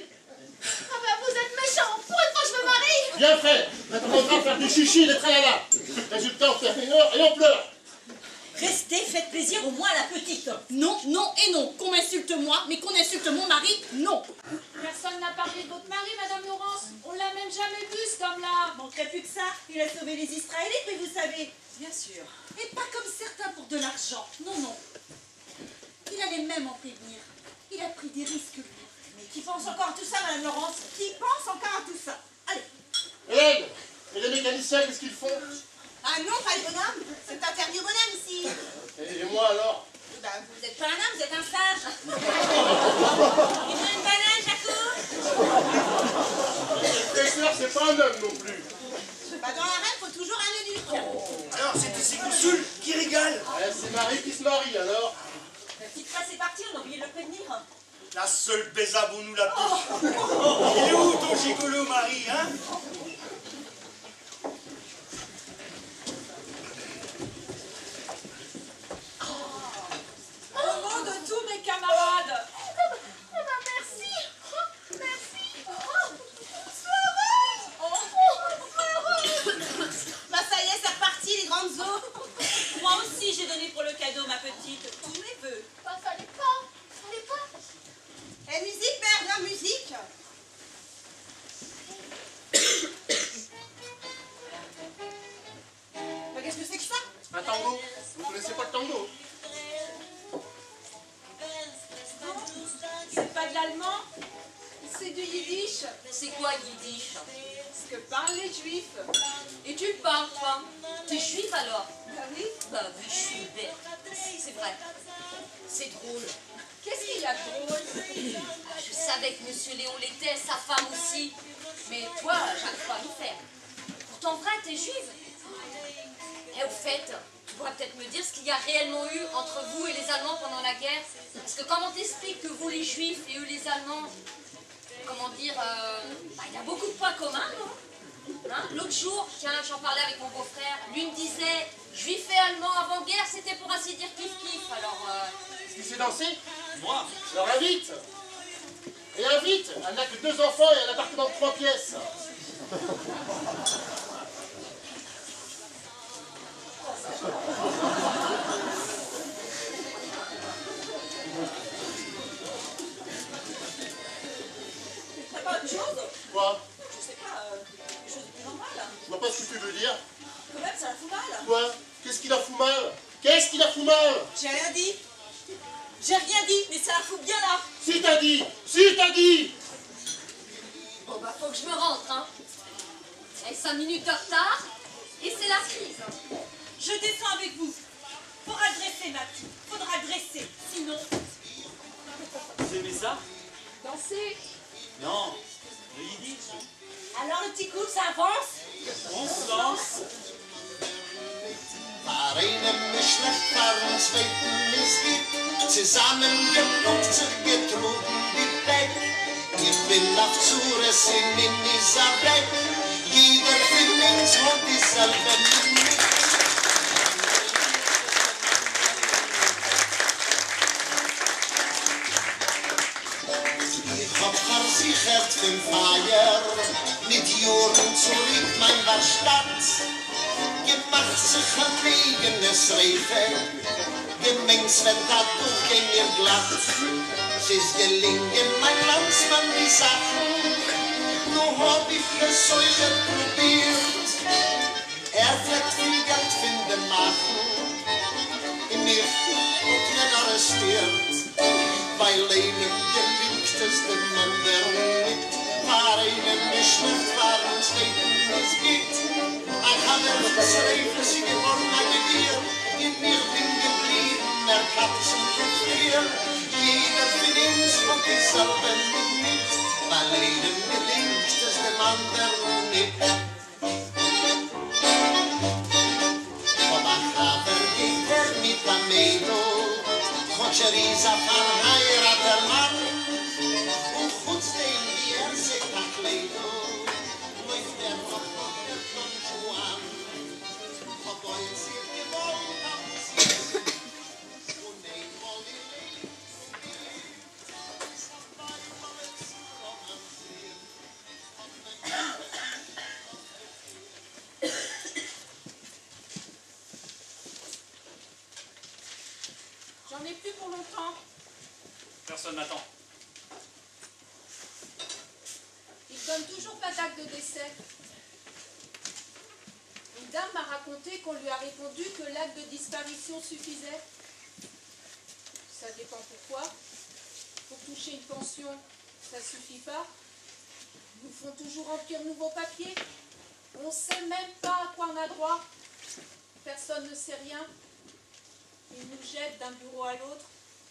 du chichi, des tralala. Résultat, on fait une heure et on pleure. Restez, faites plaisir au moins à la petite. Non, non et non. Qu'on m'insulte moi, mais qu'on insulte mon mari, non. Personne n'a parlé de votre mari, Madame Laurence. On l'a même jamais vu, cet homme-là. Manquerait plus que ça. Il a sauvé les Israélites, mais vous savez. Bien sûr. Et pas comme certains pour de l'argent. Non, non. Il allait même en prévenir. Il a pris des risques, lui. Mais qui pense encore à tout ça, Madame Laurence? Qui pense encore à tout ça? Allez. Hélène, et les mécaniciens, qu'est-ce qu'ils font? Ah non, pas le bonhomme. C'est interdit au bonhomme ici. Et moi alors? Ben, vous n'êtes pas un homme, vous êtes un sage. Il veut une banane, Jaco? Le fraîcheur, c'est pas un homme non plus. Bah, dans la reine, faut toujours un eunuque. Alors, c'est ici Coussoul qui régale. Ouais, c'est Marie qui se marie alors. La petite phrase est partie, on a oublié de le prévenir. La seule baisable où nous la pique. Il est où ton gigolo, Marie, hein? Au nom de tous mes camarades. Oh ben merci. Merci. Bah ça y est, c'est reparti, les grandes eaux. Moi aussi, j'ai donné pour le cadeau, ma petite, tous mes vœux. Bah fallait pas. Fallait pas. Eh, musique, merde, la musique. Bah, qu'est-ce que c'est que ça? Un tango. Vous connaissez pas le tango? C'est pas de l'allemand, c'est du yiddish. C'est quoi yiddish? Ce que parlent les juifs. Et tu le parles, toi? T'es juive alors? Bah oui. Bah oui, je suis bête. C'est vrai. C'est drôle. Qu'est-ce qu'il y a de drôle? Je savais que Monsieur Léon l'était, sa femme aussi. Mais toi, j'arrive pas à m'y faire. Pourtant, vrai, t'es juive. Et au fait, tu pourrais peut-être me dire ce qu'il y a réellement eu entre vous et les Allemands pendant la guerre? Parce que comment t'expliques que vous, les Juifs, et eux, les Allemands, comment dire, euh, bah, il y a beaucoup de points communs, non? Hein? L'autre jour, tiens, j'en parlais avec mon beau-frère, lui me disait, Juifs et Allemands avant-guerre, c'était pour ainsi dire kiff-kiff, alors... Euh... Qui sait danser? Moi? Alors invite. Et invite. Elle n'a que deux enfants et un appartement de trois pièces. T'as pas autre chose? Quoi? Je sais pas, euh, quelque chose de plus normal. Je vois pas ce que tu veux dire. Quand même, ça la fout mal. Quoi? Qu'est-ce qui la fout mal? Qu'est-ce qui la fout mal? J'ai rien dit. J'ai rien dit, mais ça la fout bien là. Si t'as dit! Si t'as dit! Bon bah faut que je me rentre, hein. Et cinq minutes de retard, et c'est la crise. Je descends avec vous. Faudra dresser, ma petite. Faudra dresser. Sinon... Vous aimez ça? Danser. Non. Le yiddish. Alors le petit coup, ça avance? On se lance. War einem nicht schlecht, war uns zweiten missgeht, zusammengeklopft, getrugen wie Beck. Ich bin auf Zures in Elisabeth, jeder für uns hat dieselbe Mut. Ich hab versichert für Feier, mit Jahren zurück mein Verstand. Gemacht sich ein eigenes Reife, gemengs wenn da durchging ihr glatt. Es ist gelingen, mein Landsmann, die Sachen, nur hab ich gesäuchert probiert. Er fleckt viel Geld finden machen, in mir und ihn arrestiert. Weil einem gelingt es dem anderen nicht, war einem geschmeckt, war uns zweiten es geht. Ein anderes Reife, sie gewonnen eine Gier, in mir bin geblieben, er Katzen gefrieren. Jeder von uns hat dieselbe mit, weil einem gelingt es dem anderen nicht. Von der Haber geht er mit der Mädel, Kotscheriza verheirater Mann, und chutz dem, wie er sich nach Kleidl, läuft er noch noch der Don Juan. Obwohl sie gewollt haben, sie und einmal die Leben. longtemps. Personne m'attend. Il donne toujours pas d'acte de décès. Une dame m'a raconté qu'on lui a répondu que l'acte de disparition suffisait. Ça dépend pourquoi. Pour toucher une pension, ça suffit pas. Ils nous font toujours remplir nouveaux papiers. On ne sait même pas à quoi on a droit. Personne ne sait rien. Ils nous jettent d'un bureau à l'autre.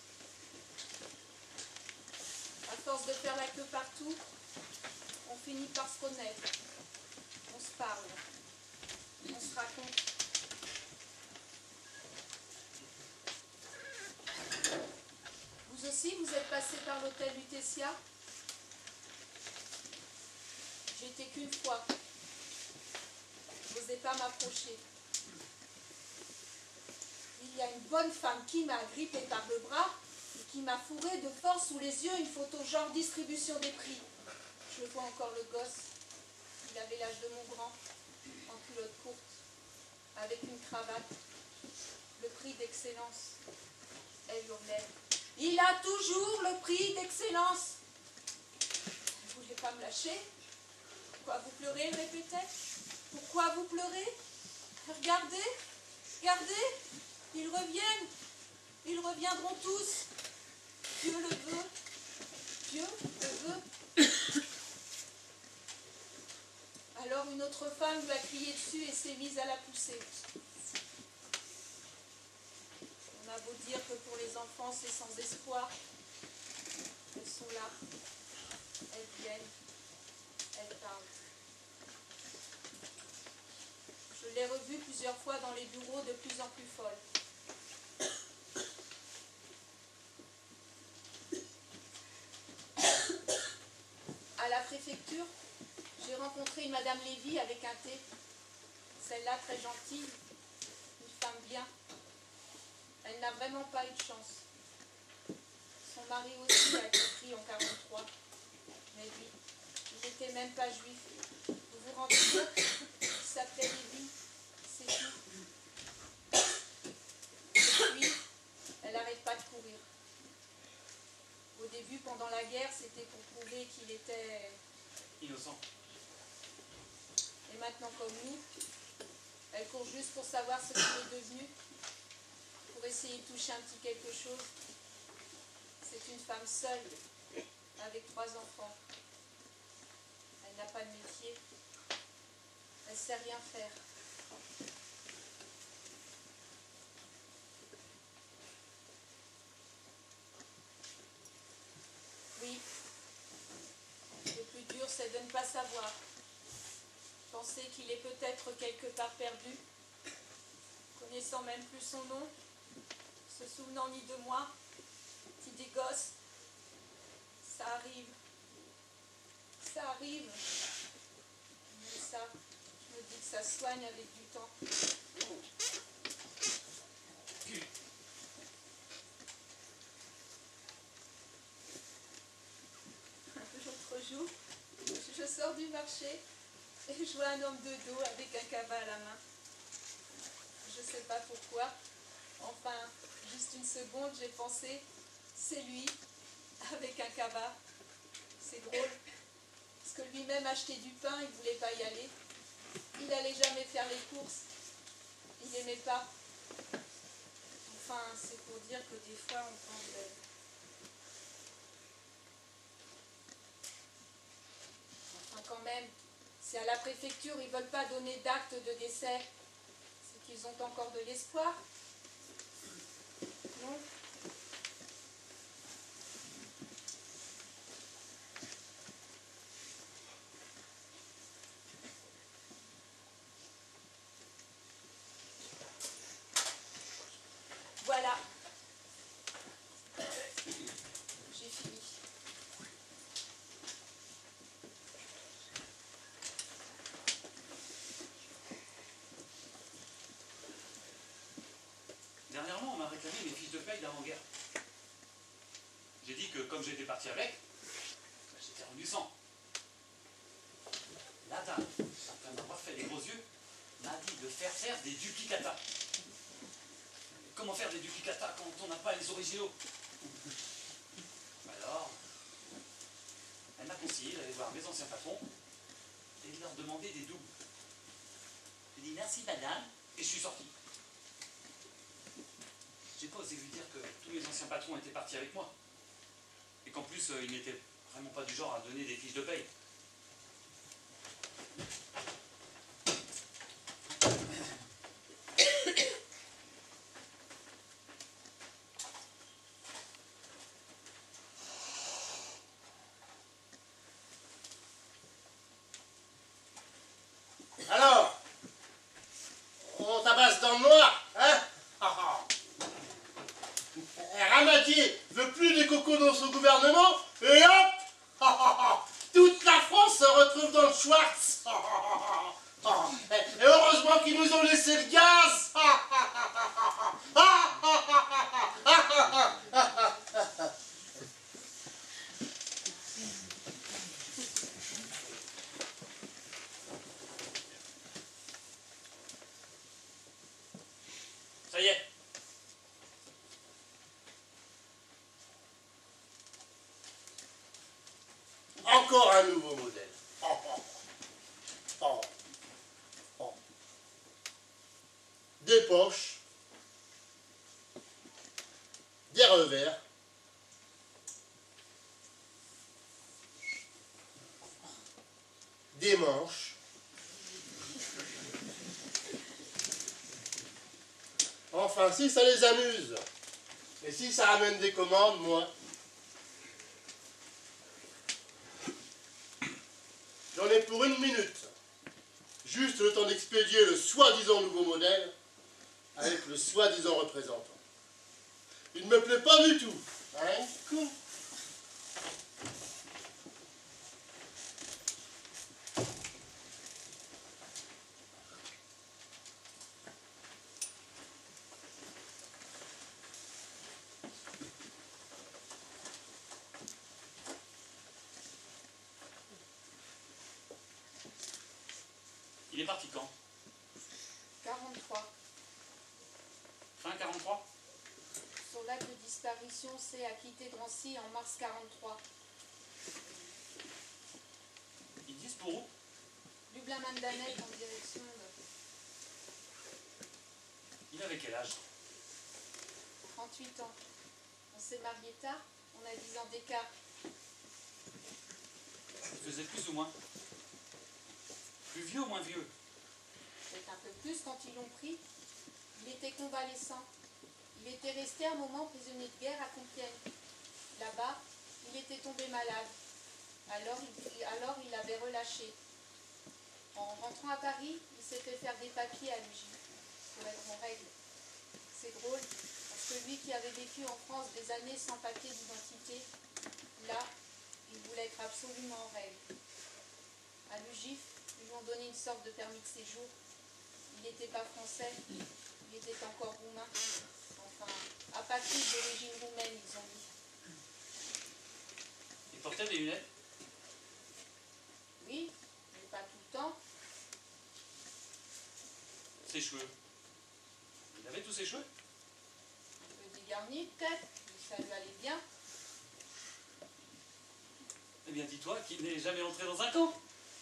À force de faire la queue partout, on finit par se connaître. On se parle. On se raconte. Vous aussi, vous êtes passé par l'hôtel Lutetia? J'y étais qu'une fois. Je n'osais pas m'approcher. Il y a une bonne femme qui m'a agrippée par le bras et qui m'a fourré de force sous les yeux une photo genre distribution des prix. Je vois encore le gosse. Il avait l'âge de mon grand, en culotte courte, avec une cravate. Le prix d'excellence. Elle hurlait. Il a toujours le prix d'excellence. Elle ne voulait pas me lâcher. Pourquoi vous pleurez, elle répétait. Pourquoi vous pleurez? Regardez, regardez, ils reviennent. Ils reviendront tous. Dieu le veut. Dieu le veut. Alors une autre femme lui a crié dessus et s'est mise à la pousser. On a beau dire que pour les enfants c'est sans espoir. Elles sont là. Elles viennent. Elles parlent. Je l'ai revue plusieurs fois dans les bureaux de plus en plus folle. À la préfecture, j'ai rencontré une Madame Lévy avec un thé. Celle-là très gentille, une femme bien. Elle n'a vraiment pas eu de chance. Son mari aussi a été pris en quarante-trois. Mais lui, il n'était même pas juif. Vous vous rendez compte? Il s'appelait Lévy, c'est tout. Et puis, elle n'arrête pas de courir. Au début, pendant la guerre, c'était pour prouver qu'il était innocent. Et maintenant, comme nous, elle court juste pour savoir ce qu'il est devenu, pour essayer de toucher un petit quelque chose. C'est une femme seule, avec trois enfants. Elle n'a pas de métier. Elle ne sait rien faire. Oui, le plus dur, c'est de ne pas savoir. Penser qu'il est peut-être quelque part perdu, connaissant même plus son nom, se souvenant ni de moi, ni des gosses. Ça arrive. Ça arrive. Mais ça, je me dis que ça soigne avec du temps. L'autre jour, je sors du marché et je vois un homme de dos avec un cabas à la main. Je ne sais pas pourquoi. Enfin, juste une seconde, j'ai pensé, c'est lui, avec un cabas. C'est drôle, parce que lui-même achetait du pain, il ne voulait pas y aller. Il n'allait jamais faire les courses. Il n'aimait pas. Enfin, c'est pour dire que des fois, on pense belle. Enfin, quand même, si à la préfecture, ils ne veulent pas donner d'acte de décès, c'est qu'ils ont encore de l'espoir. Non ? Voilà. J'ai fini. Dernièrement, on m'a réclamé mes fiches de paye d'avant-guerre. J'ai dit que comme j'étais parti avec, bah, j'étais revenu sans. La dame, après m'avoir fait les gros yeux, m'a dit de faire faire des duplicata. Comment faire des duplicata quand on n'a pas les originaux? conseiller d'aller voir mes anciens patrons et de leur demander des doubles. J'ai dit merci madame et je suis sorti. J'ai pas osé lui dire que tous mes anciens patrons étaient partis avec moi. Et qu'en plus, euh, ils n'étaient vraiment pas du genre à donner des fiches de paye. Alors, on tabasse dans le noir, hein? Ramadier veut plus des cocos dans son gouvernement, et hop, toute la France se retrouve dans le Schwartz. Et heureusement qu'ils nous ont laissé le gaz. Ça y est. Encore un nouveau modèle. Oh, oh, oh, oh. Des poches, des revers, des manches, enfin si ça les amuse, et si ça amène des commandes, moi. J'en ai pour une minute. Juste le temps d'expédier le soi-disant nouveau modèle avec le soi-disant représentant. Il ne me plaît pas du tout. Hein, con. Il est parti quand? quarante-trois. Fin quarante-trois? Son acte de disparition s'est acquitté Drancy en mars quarante-trois. Ils disent pour où? Lublin-Mandanek en direction de Il avait quel âge? trente-huit ans. On s'est marié tard, on a dix ans d'écart. Il faisait plus ou moins? Plus vieux ou moins vieux? Peut-être un peu plus quand ils l'ont pris. Il était convalescent. Il était resté un moment prisonnier de guerre à Compiègne. Là-bas, il était tombé malade. Alors il, alors il avait relâché. En rentrant à Paris, il s'est fait faire des papiers à l'U J pour être en règle. C'est drôle, parce que lui qui avait vécu en France des années sans papier d'identité, là, il voulait être absolument en règle. À l'U J F, ils lui ont donné une sorte de permis de séjour. Il n'était pas français, il était encore roumain. Enfin, apatride d'origine roumaine, ils ont dit. Il portait des lunettes? Oui, mais pas tout le temps. Ses cheveux? Il avait tous ses cheveux? Un peu dégarni peut-être, mais ça lui allait bien. Eh bien, dis-toi qu'il n'est jamais entré dans un camp.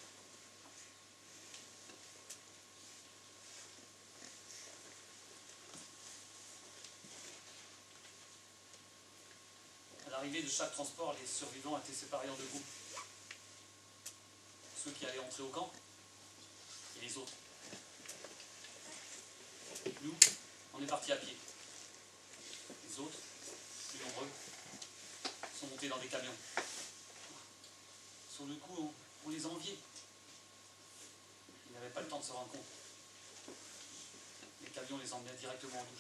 À l'arrivée de chaque transport, les survivants étaient séparés en deux groupes. Ceux qui allaient entrer au camp et les autres. Nous, on est partis à pied. Les autres, plus nombreux, sont montés dans des camions. Sur le coup, on, on les enviait. Ils n'avaient pas le temps de se rendre compte. Les camions les emmenaient directement en douche.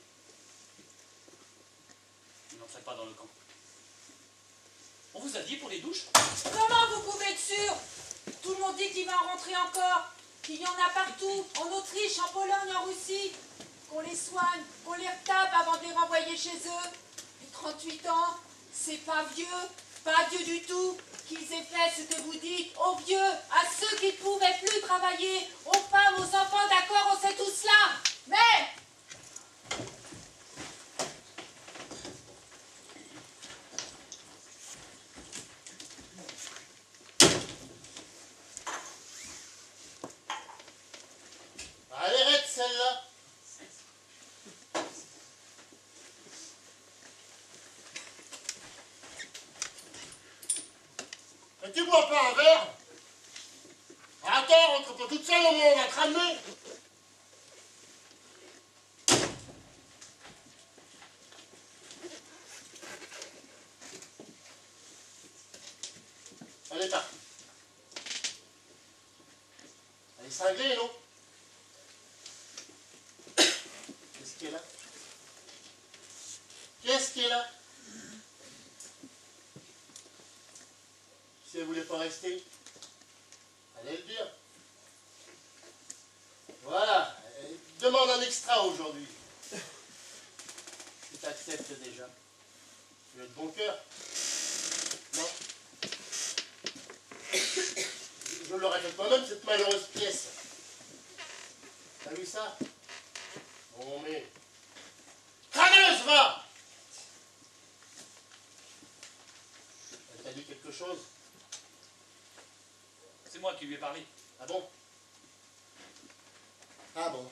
Ils n'entraient pas dans le camp. On vous a dit pour les douches? Comment vous pouvez être sûr? Tout le monde dit qu'il va en rentrer encore, qu'il y en a partout, en Autriche, en Pologne, en Russie. Qu'on les soigne, qu'on les retape avant de les renvoyer chez eux. Et trente-huit ans, c'est pas vieux, pas vieux du tout, qu'ils aient fait ce que vous dites, aux vieux, à ceux qui ne pouvaient plus travailler, aux femmes, aux enfants, d'accord, on sait tout cela. Mais... Mais tu bois pas un verre? Attends, rentre pas toute seule, au moins on va te ramener. Elle est partie. Elle est cinglée, non? Qu'est-ce qu'elle a? Qu'est-ce qu'elle a? Si elle voulait pas rester, allez le dire. Voilà. Demande un extra aujourd'hui. Tu t'acceptes déjà. Tu as de bon cœur. Non. Je le répète moi-même, cette malheureuse pièce. T'as vu ça? Bon, mais... Crâneuse, va! Elle t'a dit quelque chose? C'est moi qui lui ai parlé. Ah bon? Ah bon?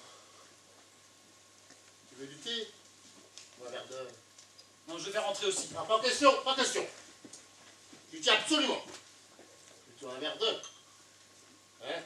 Tu veux du thé? Ou un verre de... Non, je vais rentrer aussi. Ah, pas question, pas question. Tu tiens absolument. Tu as un verre d'eau. Hein?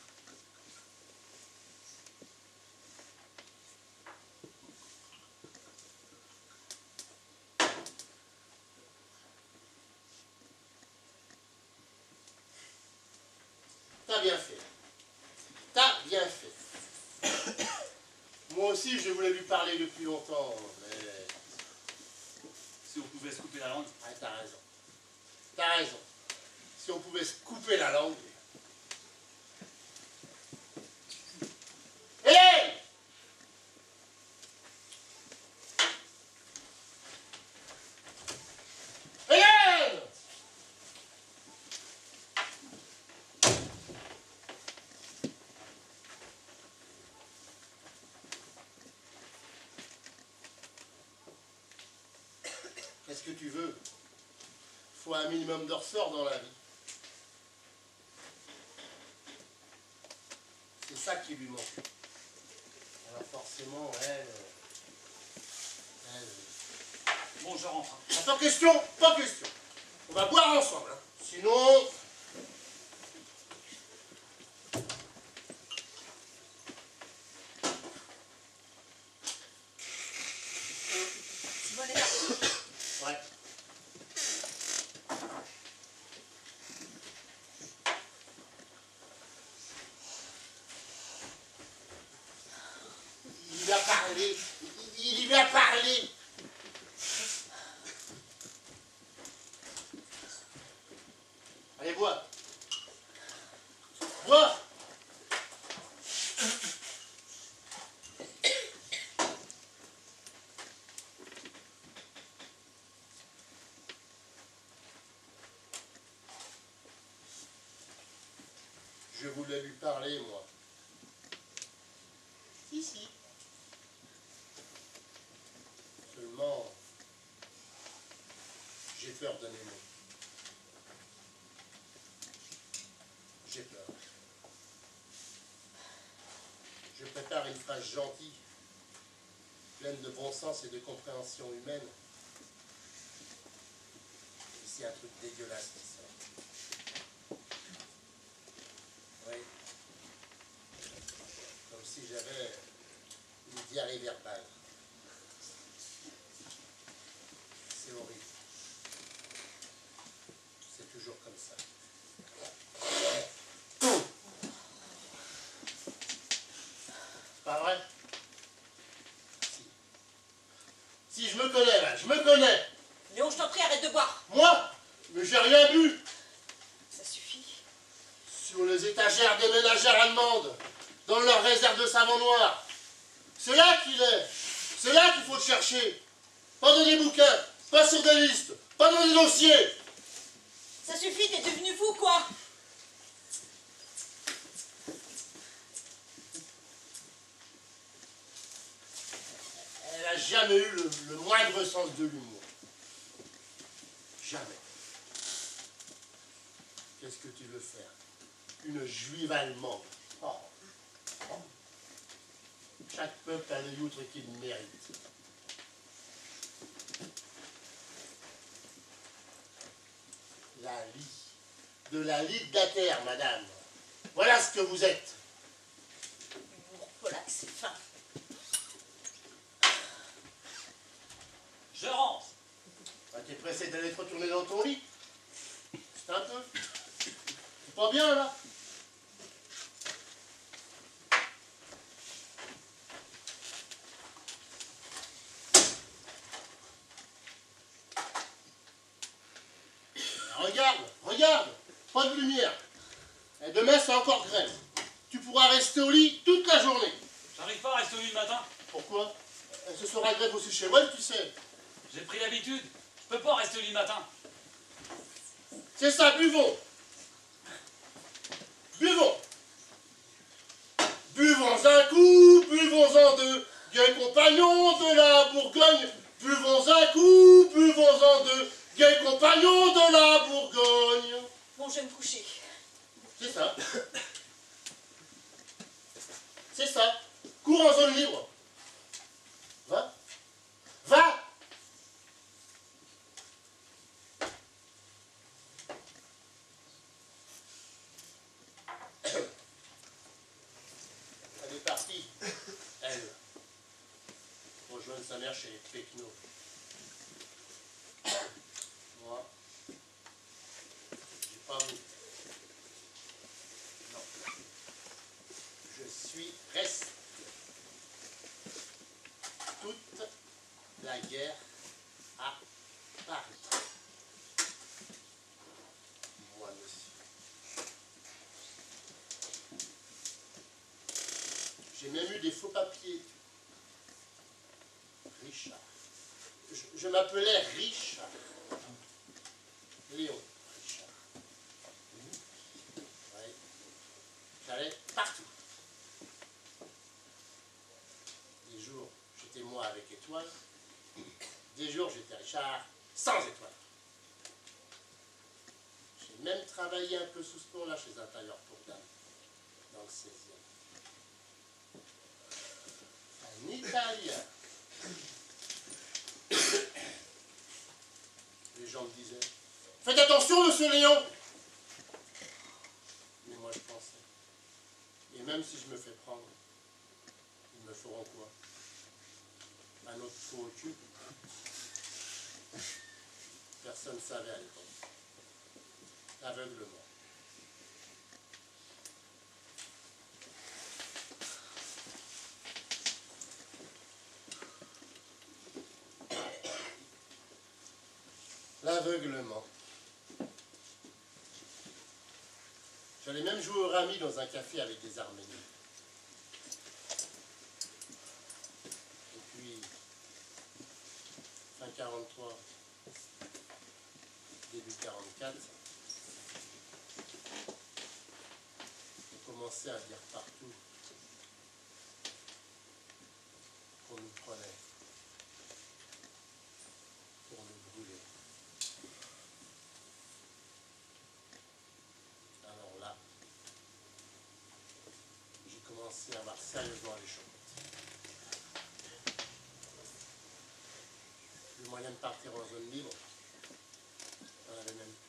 T'as bien fait. T'as bien fait. Moi aussi, je voulais lui parler depuis longtemps, mais... Si on pouvait se couper la langue. Ah, t'as raison. T'as raison. Si on pouvait se couper la langue... Hélène! Hélène! Qu'est-ce que tu veux? Faut un minimum de ressort dans la vie. C'est ça qui lui manque. Alors forcément, elle... elle... Bon, je rentre. Ah, pas question, pas question. On va boire ensemble. Hein. Sinon... Simone est partie. Ouais. Il lui a parlé. Il lui a parlé. Allez, bois. Bois. Je voulais lui parler, moi. Si, si. Seulement, j'ai peur d'un aimant. J'ai peur. Je prépare une phrase gentille, pleine de bon sens et de compréhension humaine. Et c'est un truc dégueulasse qui sort. Oui. Comme si j'avais une diarrhée verbale. C'est horrible. C'est toujours comme ça. C'est pas vrai? Si. Si, je me connais là, je me connais. Léon, je t'en prie, arrête de boire. Moi? Mais j'ai rien bu. Ça suffit. Sur les étagères des ménagères allemandes, dans leur réserve de savon noir. C'est là qu'il est. C'est là qu'il faut le chercher. Pas dans des bouquins, pas sur des listes, pas dans des dossiers. Ça suffit, t'es devenu fou, quoi. Elle n'a jamais eu le, le moindre sens de l'humour. Jamais. Qu'est-ce que tu veux faire? Une juive allemande. Oh. Oh. Chaque peuple a le youtre qu'il mérite. La lie. de la Ligue de la Terre, madame. Voilà ce que vous êtes. Voilà que c'est fin. Je rentre. Ah, t'es pressé d'aller te retourner dans ton lit? C'est un peu. C'est pas bien, là? Regarde, regarde, pas de lumière. Et demain, c'est encore grève. Tu pourras rester au lit toute la journée. J'arrive pas à rester au lit le matin. Pourquoi? Ce sera grève aussi chez moi, tu sais. J'ai pris l'habitude. Je peux pas rester au lit le matin. C'est ça, buvons. Buvons. Buvons un coup, buvons-en deux. Bien compagnons de la Bourgogne. Buvons un coup, buvons-en deux. Bien compagnons de la Bourgogne. Bon, je vais me coucher. C'est ça. C'est ça. Cours en zone libre. Va. Va. Elle est partie. Elle. Rejoindre sa mère chez les Pecnos. Moi. J'ai pas vu. Non. Je suis resté toute la guerre à Paris. Moi, monsieur. J'ai même eu des faux papiers. Richard. Je, je m'appelais Richard. Léon Richard. Ouais. J'allais partout. Des jours, j'étais moi avec étoile. Des jours, j'étais Richard sans étoile. J'ai même travaillé un peu sous ce nom-là chez un tailleur pour dames, dans le seizième. Un Italien. Les gens me disaient, faites attention, monsieur Léon. Mais moi, je pensais. Et même si je me fais prendre, ils me feront quoi? Un autre trou au cul? Personne ne savait à l'époque. Aveuglement. L'aveuglement. J'allais même jouer au rami dans un café avec des Arméniens. Et puis, fin quarante-trois, début quarante-quatre, on commençait à dire partout qu'on nous prenait pour nous brûler. Alors là, j'ai commencé à avoir sérieusement les chocottes. Le moyen de partir en zone libre, on avait même.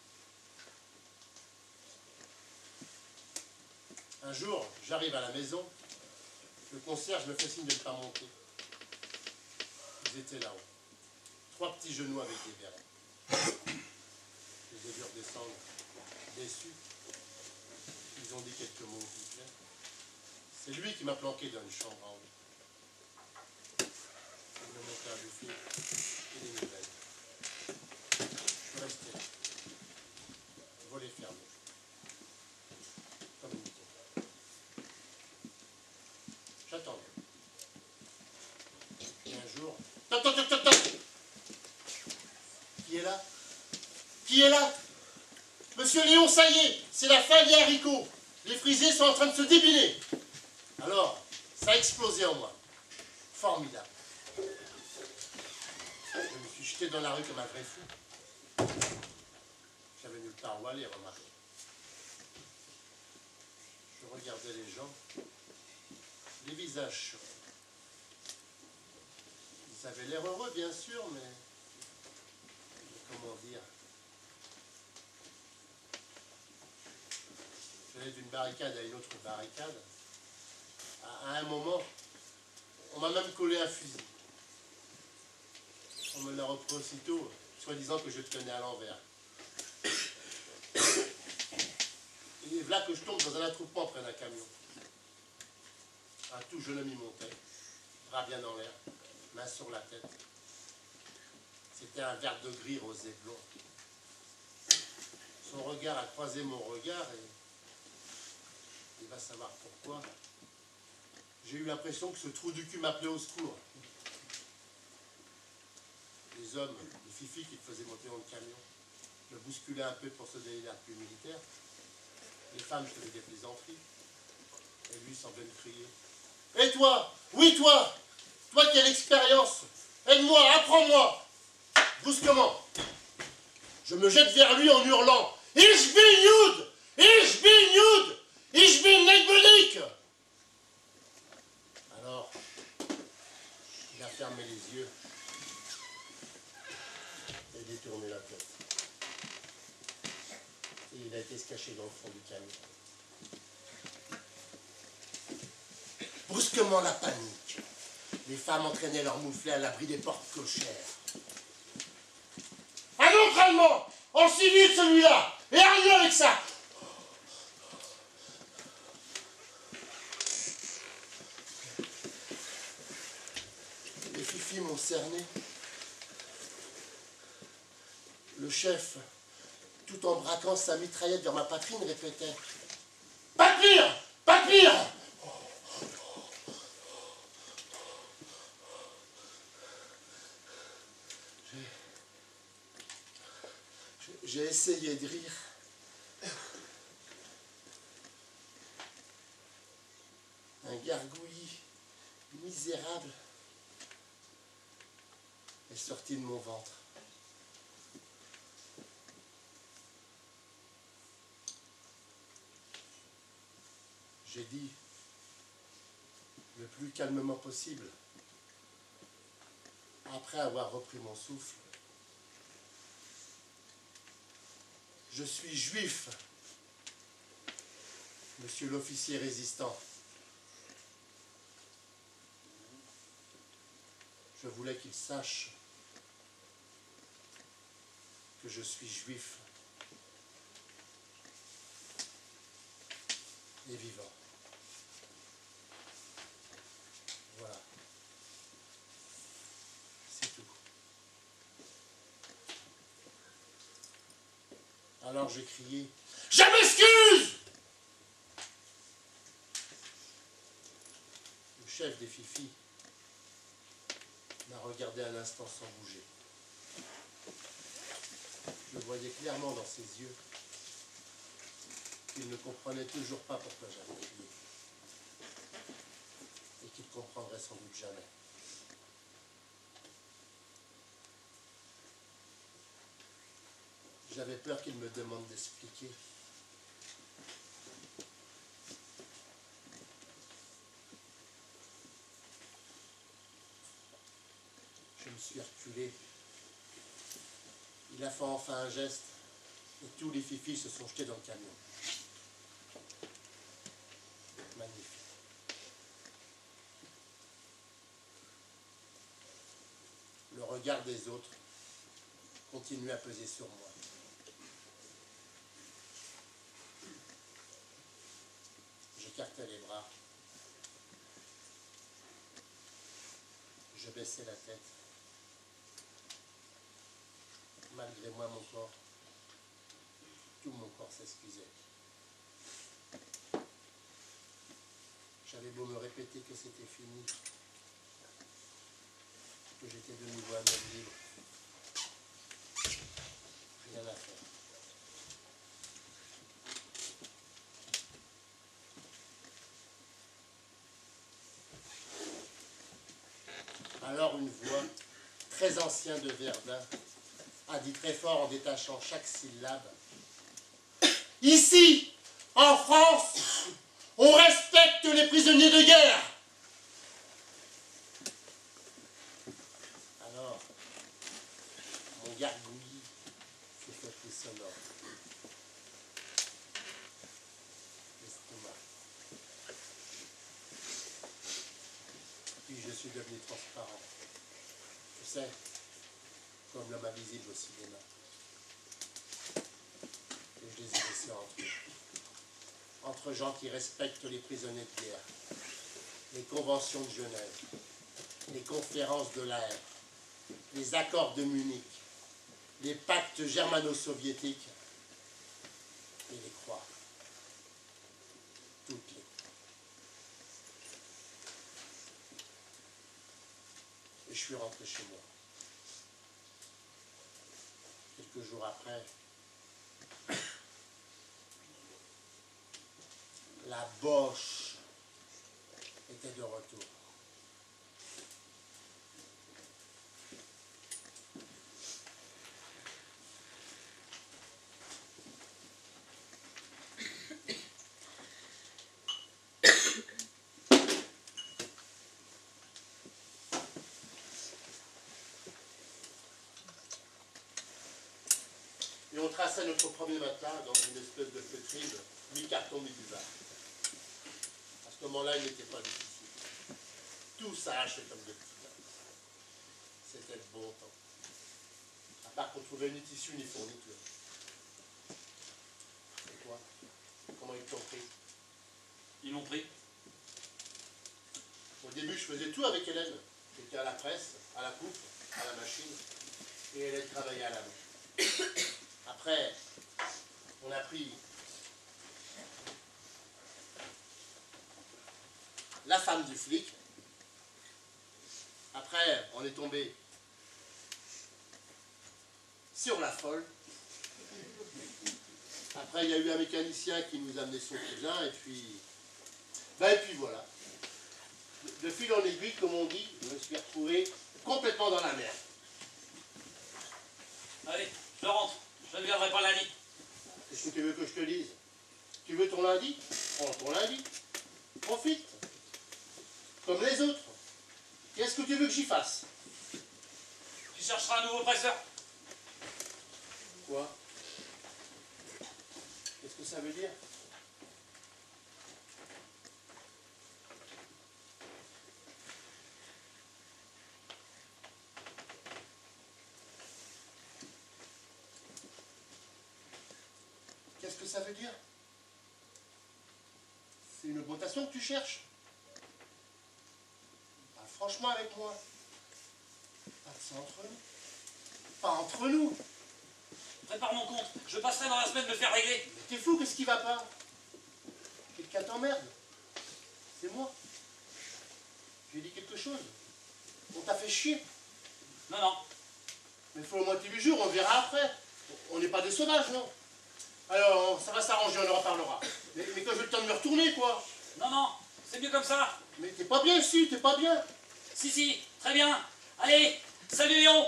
Un jour, j'arrive à la maison, le concierge me fait signe de ne pas monter. Ils étaient là-haut. Trois petits genoux avec des verres. Je les ai vus redescendre, déçus. Ils ont dit quelques mots qui plaisent. C'est lui qui m'a planqué dans une chambre en haut. Il m'a monté à bouffer et des nouvelles. Je suis resté là. Volet fermé. Comme une mouton. J'attendais. Et un jour... Toc, toc, toc, toc, toc. Qui est là? Qui est là? Monsieur Léon, ça y est, c'est la fin des haricots. Les frisés sont en train de se débiner. Alors, ça a explosé en moi. Formidable. Je me suis jeté dans la rue comme un vrai fou. J'avais nulle part où aller, remarquez. Je regardais les gens, les visages chauds. Ils avaient l'air heureux, bien sûr, mais... mais comment dire? J'allais d'une barricade à une autre barricade. À, à un moment, on m'a même collé un fusil. On me l'a repris aussitôt, soi-disant que je tenais à l'envers. Et voilà que je tombe dans un attroupement près d'un camion. Un tout jeune homme y montait, bras bien en l'air, main sur la tête. C'était un vert de gris rosé blond. Son regard a croisé mon regard et il va savoir pourquoi. J'ai eu l'impression que ce trou du cul m'appelait au secours. Les hommes, les fifis qui le faisaient monter dans le camion, me bousculaient un peu pour se donner l'air plus militaire. Les femmes faisaient des plaisanteries. Et lui semblait me crier. Et toi? Oui, toi! Toi qui as l'expérience! Aide-moi, apprends-moi! Brusquement, je me jette vers lui en hurlant. Ich bin Jude! Ich bin Jude! Ich bin Negbelik! Alors, il a fermé les yeux et détourné la tête. Et il a été se cacher dans le fond du camion. Brusquement, la panique. Les femmes entraînaient leurs mouflets à l'abri des portes cochères. Un autre Allemand, en civil celui-là, et arrivé avec ça. Les fifis m'ont cerné. Le chef, tout en braquant sa mitraillette vers ma poitrine, répétait « Pas pire! Pas pire !» J'ai essayé de rire. Un gargouillis misérable est sorti de mon ventre. J'ai dit, le plus calmement possible, après avoir repris mon souffle, je suis juif, monsieur l'officier résistant. Je voulais qu'il sache que je suis juif et vivant. Voilà. C'est tout. Alors j'ai crié « Je m'excuse !» Le chef des fifis m'a regardé un instant sans bouger. Je voyais clairement dans ses yeux qu'il ne comprenait toujours pas pourquoi j'avais crié. Et qu'il ne comprendrait sans doute jamais. J'avais peur qu'il me demande d'expliquer. Je me suis reculé. Il a fait enfin un geste et tous les fifis se sont jetés dans le camion. Magnifique. Le regard des autres continue à peser sur moi. J'écartais les bras. Je baissais la tête. Malgré moi, mon corps, tout mon corps s'excusait. J'avais beau me répéter que c'était fini, que j'étais de nouveau un homme libre. Rien à faire. Alors une voix très ancienne de Verdun a dit très fort en détachant chaque syllabe. Ici, en France, on respecte les prisonniers de guerre. Alors, mon gargouillis s'est fait plus sonore. suis devenu transparent. Tu sais, comme l'homme invisible au cinéma. Et je les ai laissés entre eux. Entre gens qui respectent les prisonniers de guerre, les conventions de Genève, les conférences de l'Air, les accords de Munich, les pactes germano-soviétiques et les croix. Toutes les croix. Et je suis rentré chez moi. Quelques jours après, la Boche était de retour. Et on traçait notre premier matelas dans une espèce de feutrine, mi-carton, mi-buvard. À ce moment-là, il n'était pas difficile. Tout s'arrachait comme des petits pains. C'était le bon temps. À part qu'on trouvait ni tissu ni fourniture. Et toi, comment ils t'ont pris? Ils m'ont pris. Au début, je faisais tout avec Hélène. J'étais à la presse, à la coupe, à la machine. Et elle travaillait à la main. Après, on a pris la femme du flic. Après, on est tombé sur la folle. Après, il y a eu un mécanicien qui nous a amené son cousin, et puis... Ben, et puis voilà. De fil en aiguille, comme on dit, je me suis retrouvé complètement dans la merde. Allez, je rentre. Je ne viendrai pas lundi. Qu'est-ce que tu veux que je te dise? Tu veux ton lundi? Prends ton lundi. Profite. Comme les autres. Qu'est-ce que tu veux que j'y fasse? Tu chercheras un nouveau presseur. Quoi? Qu'est-ce que ça veut dire? Qu'est-ce que ça veut dire? C'est une augmentation que tu cherches? Bah, franchement, avec moi, pas de ça entre nous. Pas entre nous. Prépare mon compte. Je passerai dans la semaine me faire régler. Mais t'es fou, qu'est-ce qui va pas? Quelqu'un t'emmerde. C'est moi. J'ai dit quelque chose. On t'a fait chier. Non, non. Mais il faut au moins tu lui jures, on verra après. On n'est pas des sauvages, non? Alors, ça va s'arranger, on en reparlera. Mais, mais quand j'ai le temps de me retourner, quoi. Non, non, c'est mieux comme ça. Mais t'es pas bien ici, t'es pas bien. Si, si, très bien. Allez, salut Léon.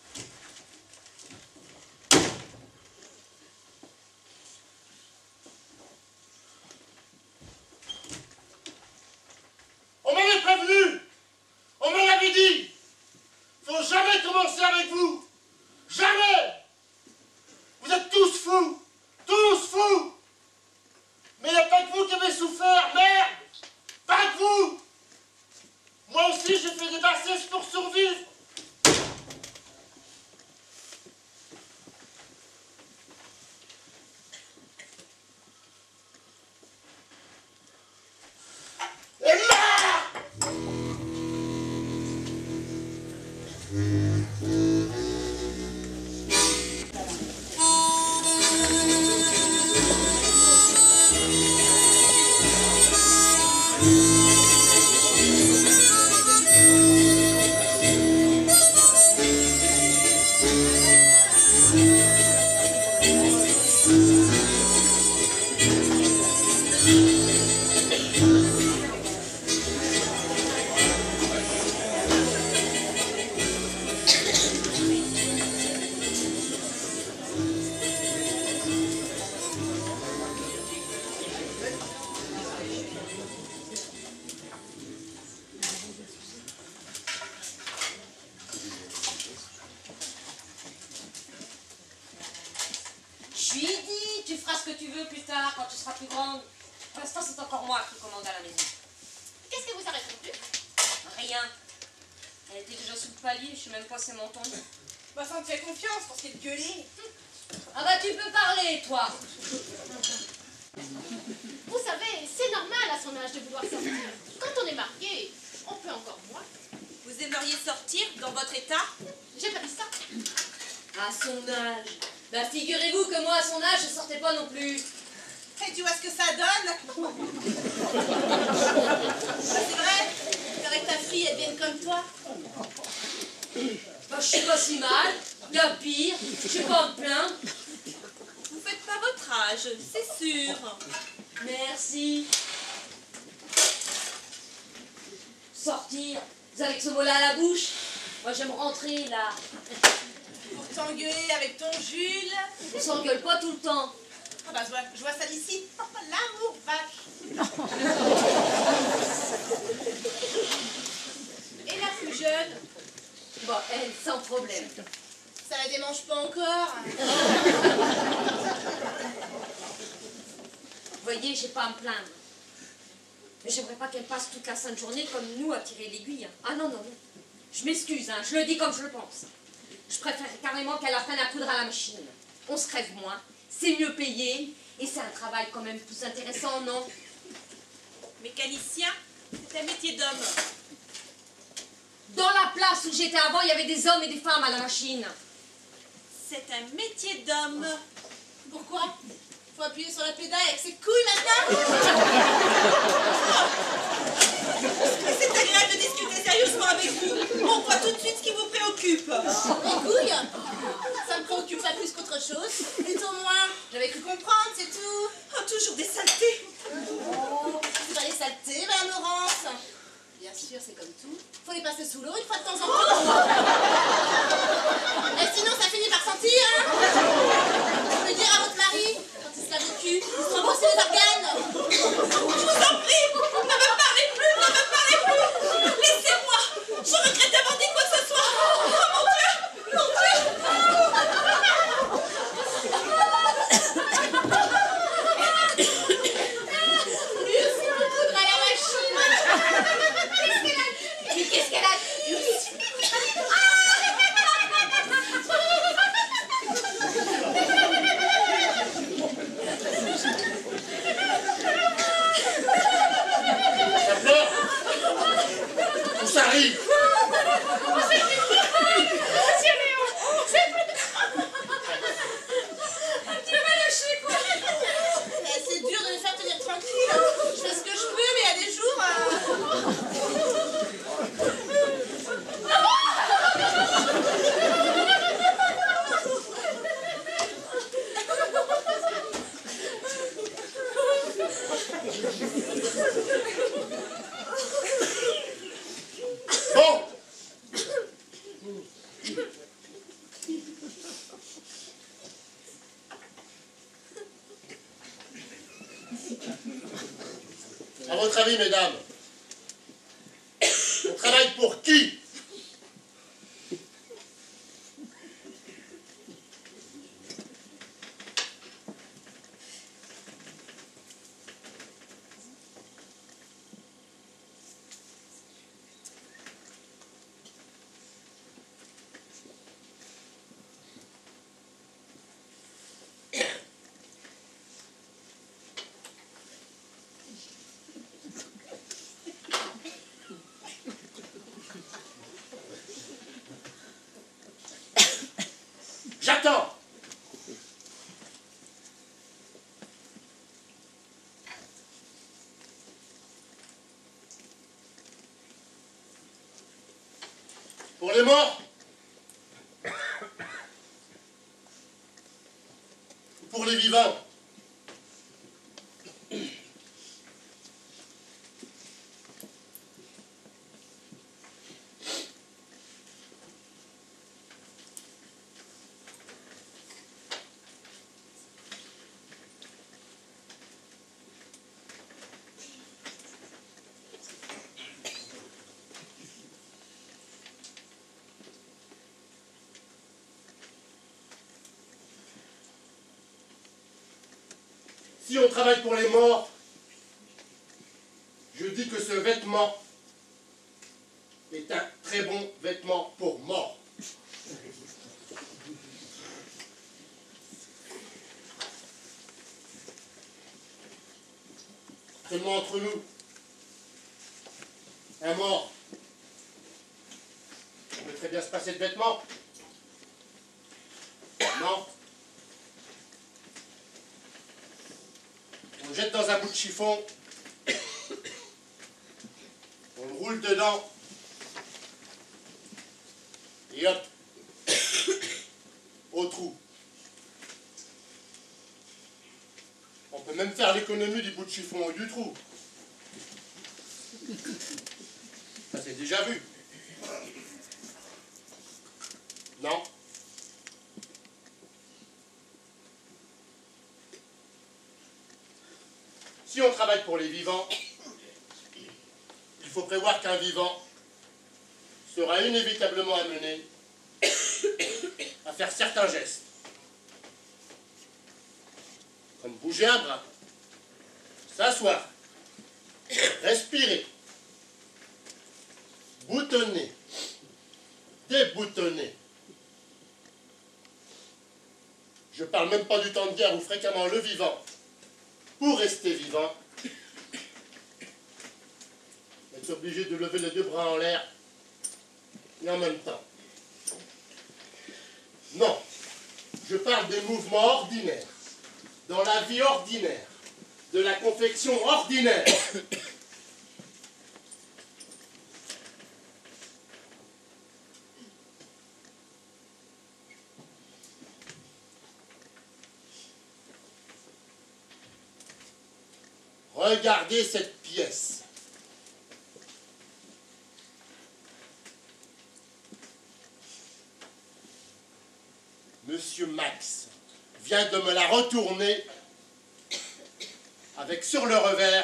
On m'avait prévenu. On me l'avait dit. Faut jamais commencer avec vous. Jamais. Vous êtes tous fous. Tous fous. Mais il n'y a pas que vous qui avez souffert, merde. Pas que vous. Moi aussi, j'ai fait des bassesses pour survivre. Et marre. Je lui ai dit, tu feras ce que tu veux plus tard, quand tu seras plus grande. Pour l'instant, c'est encore moi qui commande à la maison. Qu'est-ce que vous a répondu? Rien. Elle était déjà sous le palier, je sais même pas si elle m'a entendu. Bah ça me fait confiance pour ce qui est de gueuler. Ah bah tu peux parler, toi. Vous savez, c'est normal à son âge de vouloir sortir. Quand on est marié, on peut encore moins. Vous aimeriez sortir dans votre état? J'ai pas dit ça. À son âge. Bah figurez-vous que moi, à son âge, je sortais pas non plus. Et tu vois ce que ça donne? C'est vrai? Il faudrait que ta fille, elle vienne comme toi. Bah je suis pas si mal. Il y a pire. Je suis pas me plaindre. Vous faites pas votre âge, c'est sûr. Merci. Sortir, vous avez que ce mot-là à la bouche. Moi, j'aime rentrer, là. Pour t'engueuler avec ton Jules. On s'engueule pas tout le temps. Ah bah je vois, je vois ça d'ici. L'amour vache. Et la plus jeune? Bon, elle, sans problème. Ça la démange pas encore. Vous voyez, j'ai pas à me plaindre. Mais j'aimerais pas qu'elle passe toute la sainte journée comme nous à tirer l'aiguille. Ah non, non, non. Je m'excuse, hein, je le dis comme je le pense. Je préfère carrément qu'elle apprenne à coudre à la machine. On se crève moins, c'est mieux payé, et c'est un travail quand même plus intéressant, non? Mécanicien, c'est un métier d'homme. Dans la place où j'étais avant, il y avait des hommes et des femmes à la machine. C'est un métier d'homme. Pourquoi? Faut appuyer sur la pédale avec ses couilles maintenant. C'est agréable de discuter sérieusement avec vous. On voit tout de suite ce qui vous préoccupe. Les couilles? Ça me préoccupe pas plus qu'autre chose. Plutôt moins. J'avais cru comprendre, c'est tout. Oh, toujours des saletés. Oh, c'est pas les saletés, Madame Laurence. Bien sûr, c'est comme tout. Faut les passer sous l'eau une fois de temps en temps. Et sinon, ça finit par sentir, hein. Vous pouvez dire à votre mari, quand il se lave le cul, il se rembourser les organes. Je vous en prie, ne me parlez plus, ne me parlez plus. Laissez-moi. Je regrette d'avoir dit quoi que ce soit. Oh mon Dieu, mon Merci beaucoup à la machine. Mais qu'est-ce qu'elle a dit? Ça pleure? Où ça arrive? C'est dur de me faire tenir tranquille. Je fais ce que je peux, mais il y a des jours... euh, Bon! À votre avis, mesdames, on travaille pour qui? J'attends. Pour les morts? Pour les vivants? Si on travaille pour les morts, je dis que ce vêtement est un très bon vêtement pour mort. Seulement entre nous, un mort peut très bien se passer de vêtements. Non. On le jette dans un bout de chiffon, on le roule dedans, et hop, au trou. On peut même faire l'économie du bout de chiffon ou du trou. Ça c'est déjà vu. Non? Si on travaille pour les vivants, il faut prévoir qu'un vivant sera inévitablement amené à faire certains gestes. Comme bouger un bras, s'asseoir, respirer, boutonner, déboutonner. Je parle même pas du temps de guerre où fréquemment le vivant, pour rester vivant, est obligé de lever les deux bras en l'air et en même temps. Non, je parle des mouvements ordinaires, dans la vie ordinaire, de la confection ordinaire. Regardez cette pièce. Monsieur Max vient de me la retourner avec sur le revers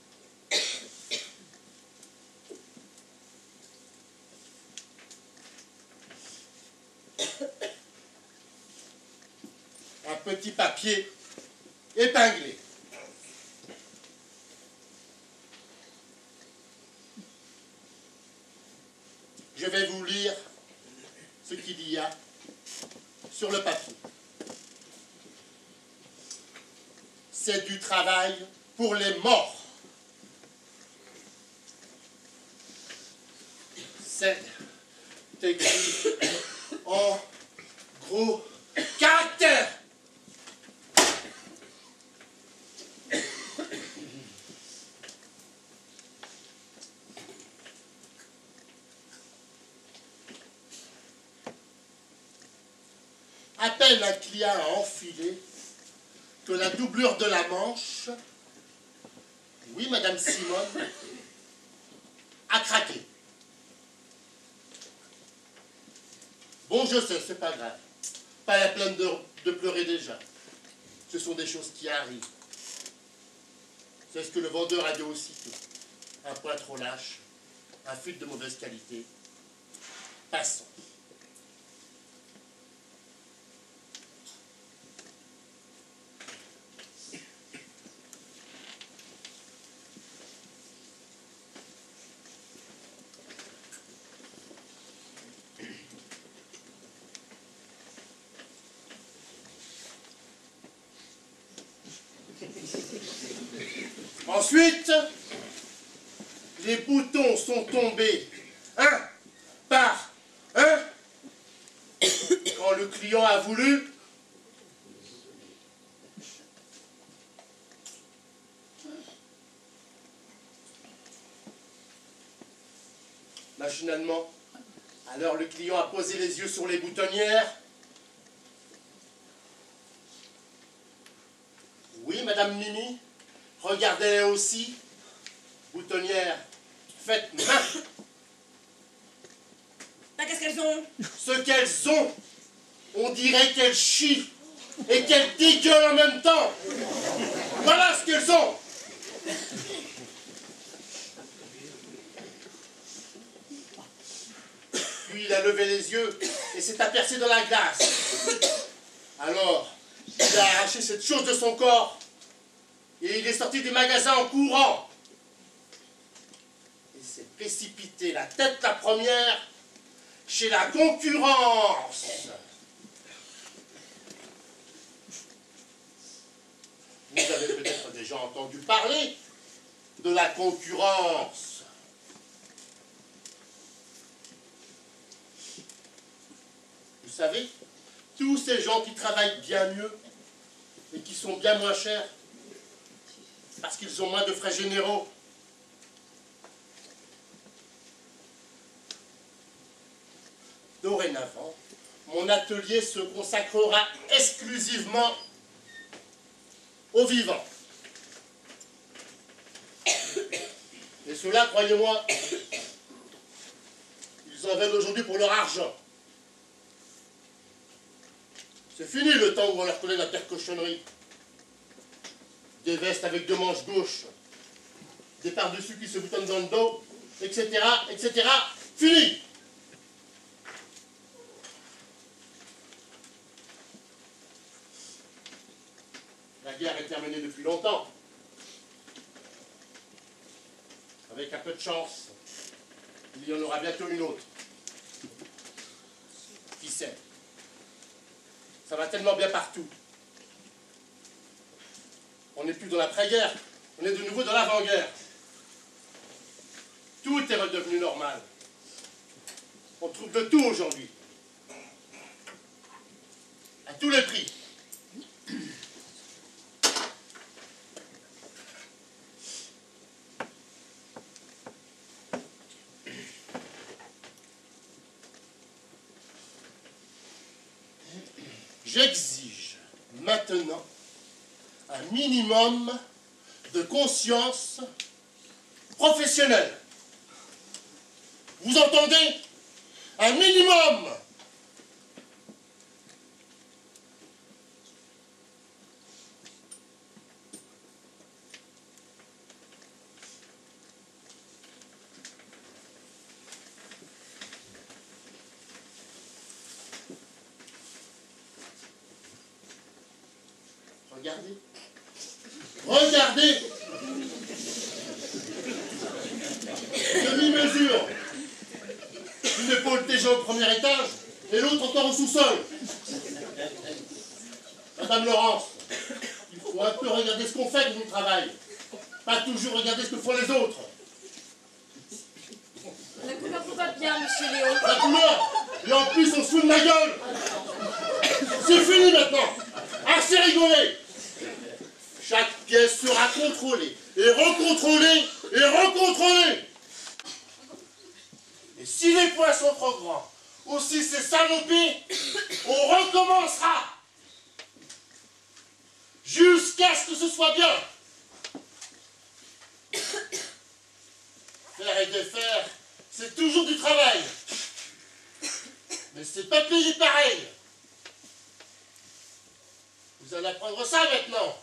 un petit papier épinglé. Je vais vous lire ce qu'il y a sur le papier. C'est du travail pour les morts. C'est écrit en gros caractères. À peine un client a enfilé que la doublure de la manche, oui, Madame Simone, a craqué. Bon, je sais, c'est pas grave. Pas la peine de, de pleurer déjà. Ce sont des choses qui arrivent. C'est ce que le vendeur a dit aussitôt. Un point trop lâche, un fil de mauvaise qualité. Passons. Ensuite, les boutons sont tombés un par un quand le client a voulu. Machinalement, alors le client a posé les yeux sur les boutonnières. Oui, Madame Mimi, regardez aussi, boutonnière, faites main. Ben, qu'est-ce qu'elles ont? Ce qu'elles ont, on dirait qu'elles chient et qu'elles dégueulent en même temps. Voilà ce qu'elles ont. Puis il a levé les yeux et s'est aperçu dans la glace. Alors, il a arraché cette chose de son corps et il est sorti du magasin en courant. Et c'est précipiter la tête la première chez la concurrence. Vous avez peut-être déjà entendu parler de la concurrence. Vous savez, tous ces gens qui travaillent bien mieux et qui sont bien moins chers, parce qu'ils ont moins de frais généraux. Dorénavant, mon atelier se consacrera exclusivement aux vivants. Et ceux-là, croyez-moi, ils en veulent aujourd'hui pour leur argent. C'est fini le temps où on leur connaît la terre cochonnerie. Des vestes avec deux manches gauches, des par-dessus qui se boutonnent dans le dos, et cetera, et cetera. Fini! La guerre est terminée depuis longtemps. Avec un peu de chance, il y en aura bientôt une autre. Qui sait? Ça va tellement bien partout. On n'est plus dans l'après-guerre, on est de nouveau dans l'avant-guerre. Tout est redevenu normal. On trouve de tout aujourd'hui. À tous les prix. J'exige maintenant un minimum de conscience professionnelle. Vous entendez? Un minimum! Regardez. Regardez. Demi-mesure. Une épaule déjà au premier étage et l'autre encore au sous-sol. Madame Laurence, il faut un peu regarder ce qu'on fait quand on travaille. Pas toujours regarder ce que font les autres. La couleur vous va bien, monsieur Léo. La couleur. Et en plus, on se fout de ma gueule. C'est fini maintenant. Assez rigolé. Chaque pièce sera contrôlée, et recontrôlée, et recontrôlée. Et si les points sont trop grands, ou si c'est salopé, on recommencera. Jusqu'à ce que ce soit bien. Faire et défaire, c'est toujours du travail. Mais c'est pas payé pareil. Vous allez apprendre ça maintenant.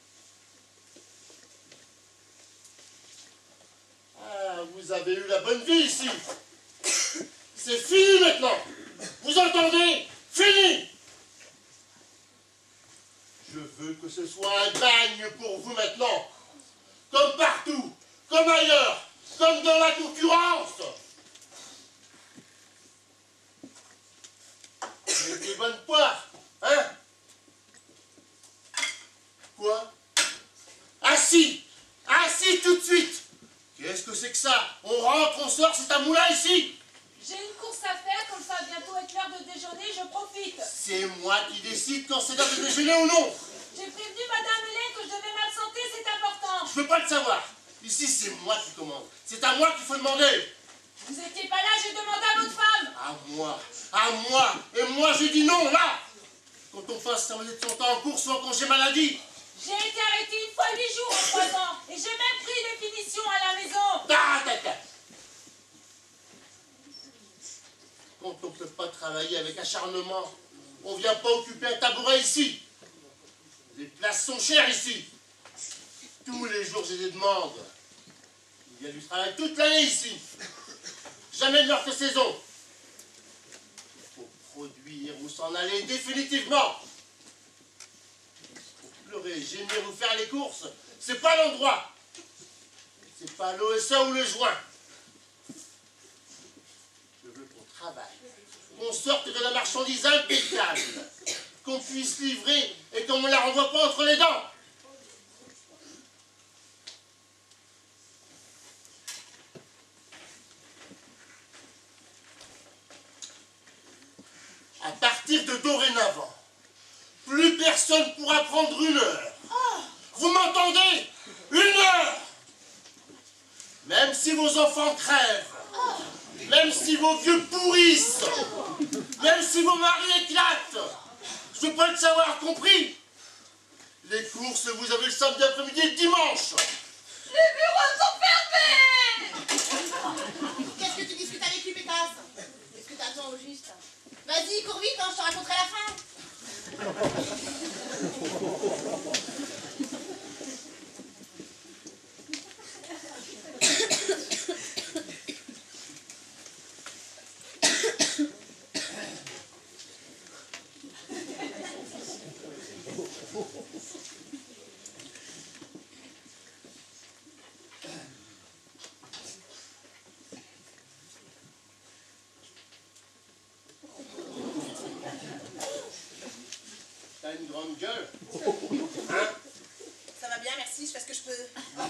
Ah, vous avez eu la bonne vie ici. C'est fini maintenant. Vous entendez? Fini. Je veux que ce soit un bagne pour vous maintenant. Comme partout, comme ailleurs, comme dans la concurrence. Avec des bonnes poires, hein? Quoi? Assis. Assis tout de suite. Qu'est-ce que c'est que ça? On rentre, on sort, c'est un moulin ici. J'ai une course à faire, comme ça va bientôt être l'heure de déjeuner, je profite. C'est moi qui décide quand c'est l'heure de déjeuner ou non. J'ai prévenu Madame Hélène que je devais m'absenter, c'est important. Je veux pas le savoir. Ici, c'est moi qui commande. C'est à moi qu'il faut demander. Vous étiez pas là, j'ai demandé à votre femme. À moi. À moi. Et moi, j'ai dit non, là. Quand on passe sa moitié de son temps en course ou en congé maladie. J'ai été arrêtée une fois huit jours en trois ans. Et j'ai même pris des finitions à la maison. Ta, ta, ta. Quand on ne peut pas travailler avec acharnement, on ne vient pas occuper un tabouret ici. Les places sont chères ici. Tous les jours, j'ai des demandes. Il y a du travail toute l'année ici. Jamais de morte saison. Il faut produire ou s'en aller définitivement. Pour pleurer, gémir ou faire les courses, c'est pas l'endroit. C'est pas l'O S A ou le joint. travail, qu'on sorte de la marchandise impeccable, qu'on puisse livrer et qu'on ne la renvoie pas entre les dents. À partir de dorénavant, plus personne ne pourra prendre une heure. Vous m'entendez? Une heure! Même si vos enfants crèvent, même si vos vieux pourrissent, même si vos maris éclatent, je veux pas le savoir, compris? Les courses, vous avez le samedi après-midi et le dimanche. Les bureaux sont fermés! Qu'est-ce que tu discutes avec lui, pétasse? Qu'est-ce que t'attends au juste? Vas-y, cours vite, hein, je te raconterai la fin. T'as une grande gueule. Hein? Ça va bien, merci, je fais ce que je peux.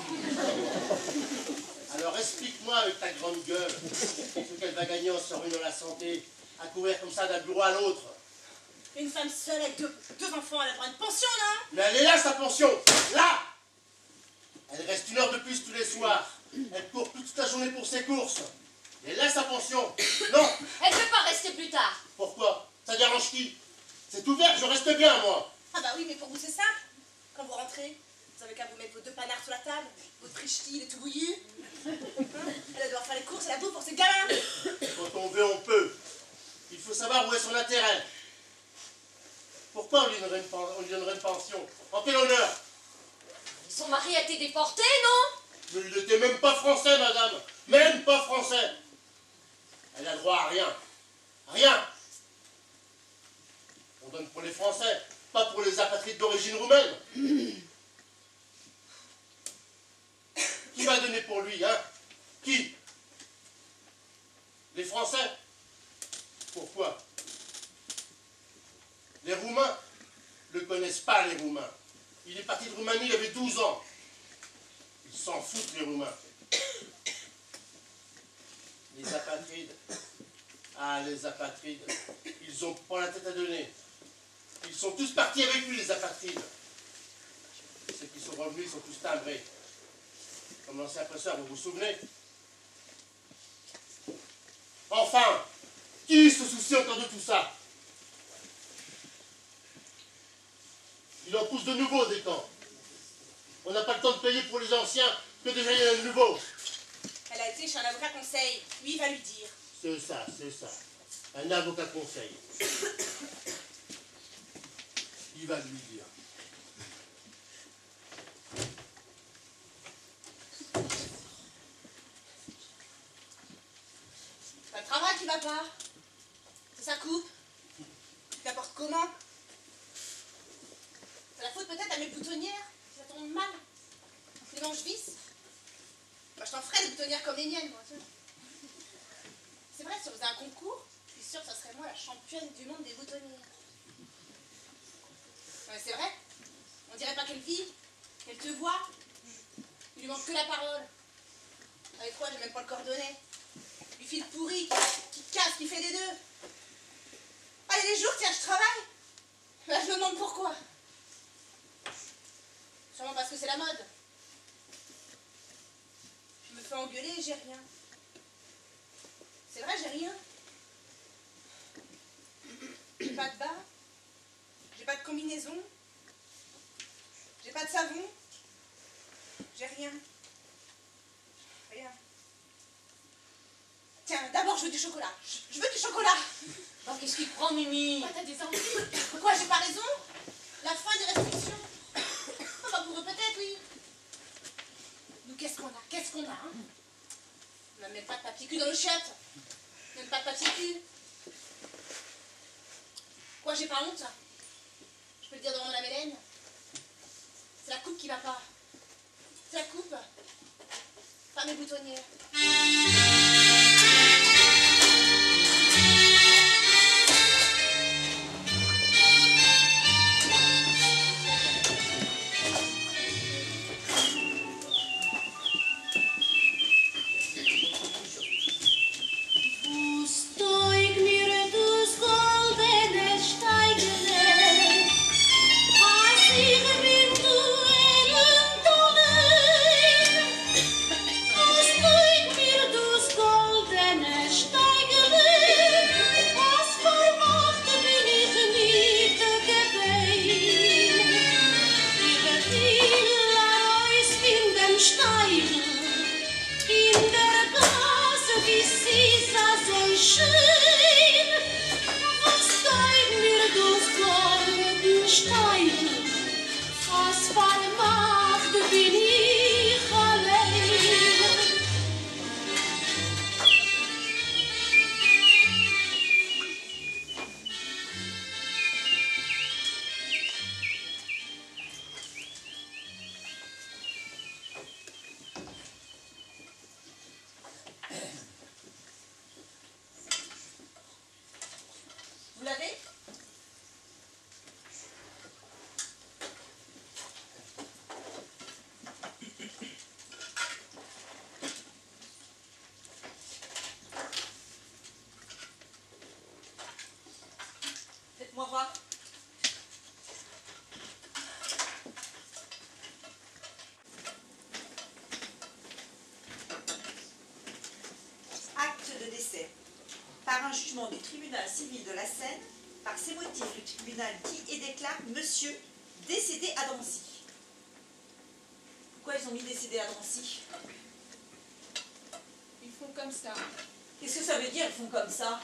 Alors explique-moi avec ta grande gueule ce qu'elle va gagner en se ruinant la santé, à courir comme ça d'un bureau à l'autre. Une femme seule avec deux, deux enfants, elle a droit à une pension, non? Mais elle est là, sa pension. Là! Elle reste une heure de plus tous les soirs. Elle court toute la journée pour ses courses. Elle est là, sa pension. Non! Elle ne peut pas rester plus tard. Pourquoi? Ça dérange qui? C'est ouvert, je reste bien, moi. Ah bah oui, mais pour vous c'est simple. Quand vous rentrez, vous avez qu'à vous mettre vos deux panards sur la table, votre frichti, les tout bouillus. Elle va devoir faire les courses et la bouffe pour ses gamins. Quand on veut, on peut. Il faut savoir où est son intérêt. Pourquoi on lui donnerait une, pen- on lui donnerait une pension? En quel honneur? Son mari a été déporté, non? Mais il n'était même pas français, madame. Même pas français. Elle a droit à rien. Rien. On donne pour les Français, pas pour les apatrides d'origine roumaine. Qui va donner pour lui, hein? Qui? Les Français? Pourquoi? Les Roumains ne le connaissent pas, les Roumains. Il est parti de Roumanie, il avait douze ans. Ils s'en foutent, les Roumains. Les apatrides. Ah, les apatrides. Ils ont pas la tête à donner. Ils sont tous partis avec lui, les apatrides. Ceux qui sont revenus, ils sont tous timbrés. Comme l'ancien presseur, vous vous souvenez? Enfin, qui se soucie encore de tout ça? Il en pousse de nouveaux des camps. On n'a pas le temps de payer pour les anciens, que déjà il y en a de nouveaux. Elle a été chez un avocat conseil. Lui, il va lui dire. C'est ça, c'est ça. Un avocat conseil. Il va lui dire. C'est le travail qui va pas. C'est sa coupe. Tu la portes comment? C'est la faute peut-être à mes boutonnières. Ça tombe mal. Les manches visses. Bah, je t'en ferais des boutonnières comme les miennes, moi. C'est vrai, si on faisait un concours, je suis sûre que ça serait moi la championne du monde des boutonnières. Ouais, c'est vrai. On dirait pas qu'elle vit, qu'elle te voit. Il lui manque que la parole. Avec quoi, j'ai même pas le cordonnet. Du fil pourri, qui, qui casse, qui fait des nœuds. Ah, il y a des jours, tiens, je travaille. Bah, je me demande pourquoi. Sûrement parce que c'est la mode. Je me fais engueuler et j'ai rien. C'est vrai, j'ai rien. J'ai pas de bas. J'ai pas de combinaison. J'ai pas de savon. J'ai rien. Rien. Tiens, d'abord, je veux du chocolat. Je, je veux du chocolat. Oh, qu'est-ce qu'il prend, Mimi? Quoi, t'as des envies? Pourquoi, j'ai pas raison? La fin des restrictions. Enfin, pour eux, peut-être, oui. Nous, qu'est-ce qu'on a? Qu'est-ce qu'on a, hein? On n'a même pas de papier cul dans nos chiottes. Même pas de papier cul. Quoi, j'ai pas honte? Je peux le dire devant Madame Hélène. C'est la coupe qui va pas. C'est la coupe. Pas mes boutonnières. Steine. In der Gasse, wie sie sah sehr schön. Was steigt mir das Goldenstein? Was vermacht bin ich allein? Vous l'avez? Faites-moi voir. Acte de décès. Par un jugement du tribunal civil de la Seine, par ces motifs, le tribunal dit et déclare monsieur décédé à Drancy. Pourquoi ils ont mis décédé à Drancy? Ils font comme ça. Qu'est-ce que ça veut dire, ils font comme ça?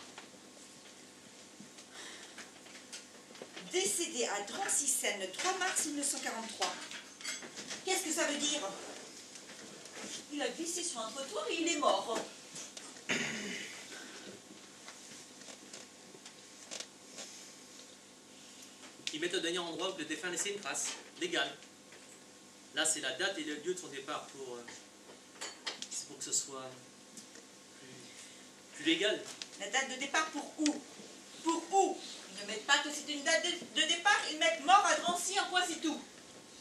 Décédé à Drancy-Seine le trois mars mille neuf cent quarante-trois. Qu'est-ce que ça veut dire? Il a glissé sur un trottoir et il est mort. Ils mettent au dernier endroit où le défunt laissait une trace légale. Là, c'est la date et le lieu de son départ pour, euh, c'est pour que ce soit plus, plus légal. La date de départ pour où? Pour où? Ils ne mettent pas que c'est une date de, de départ, ils mettent mort à Drancy, en point c'est tout.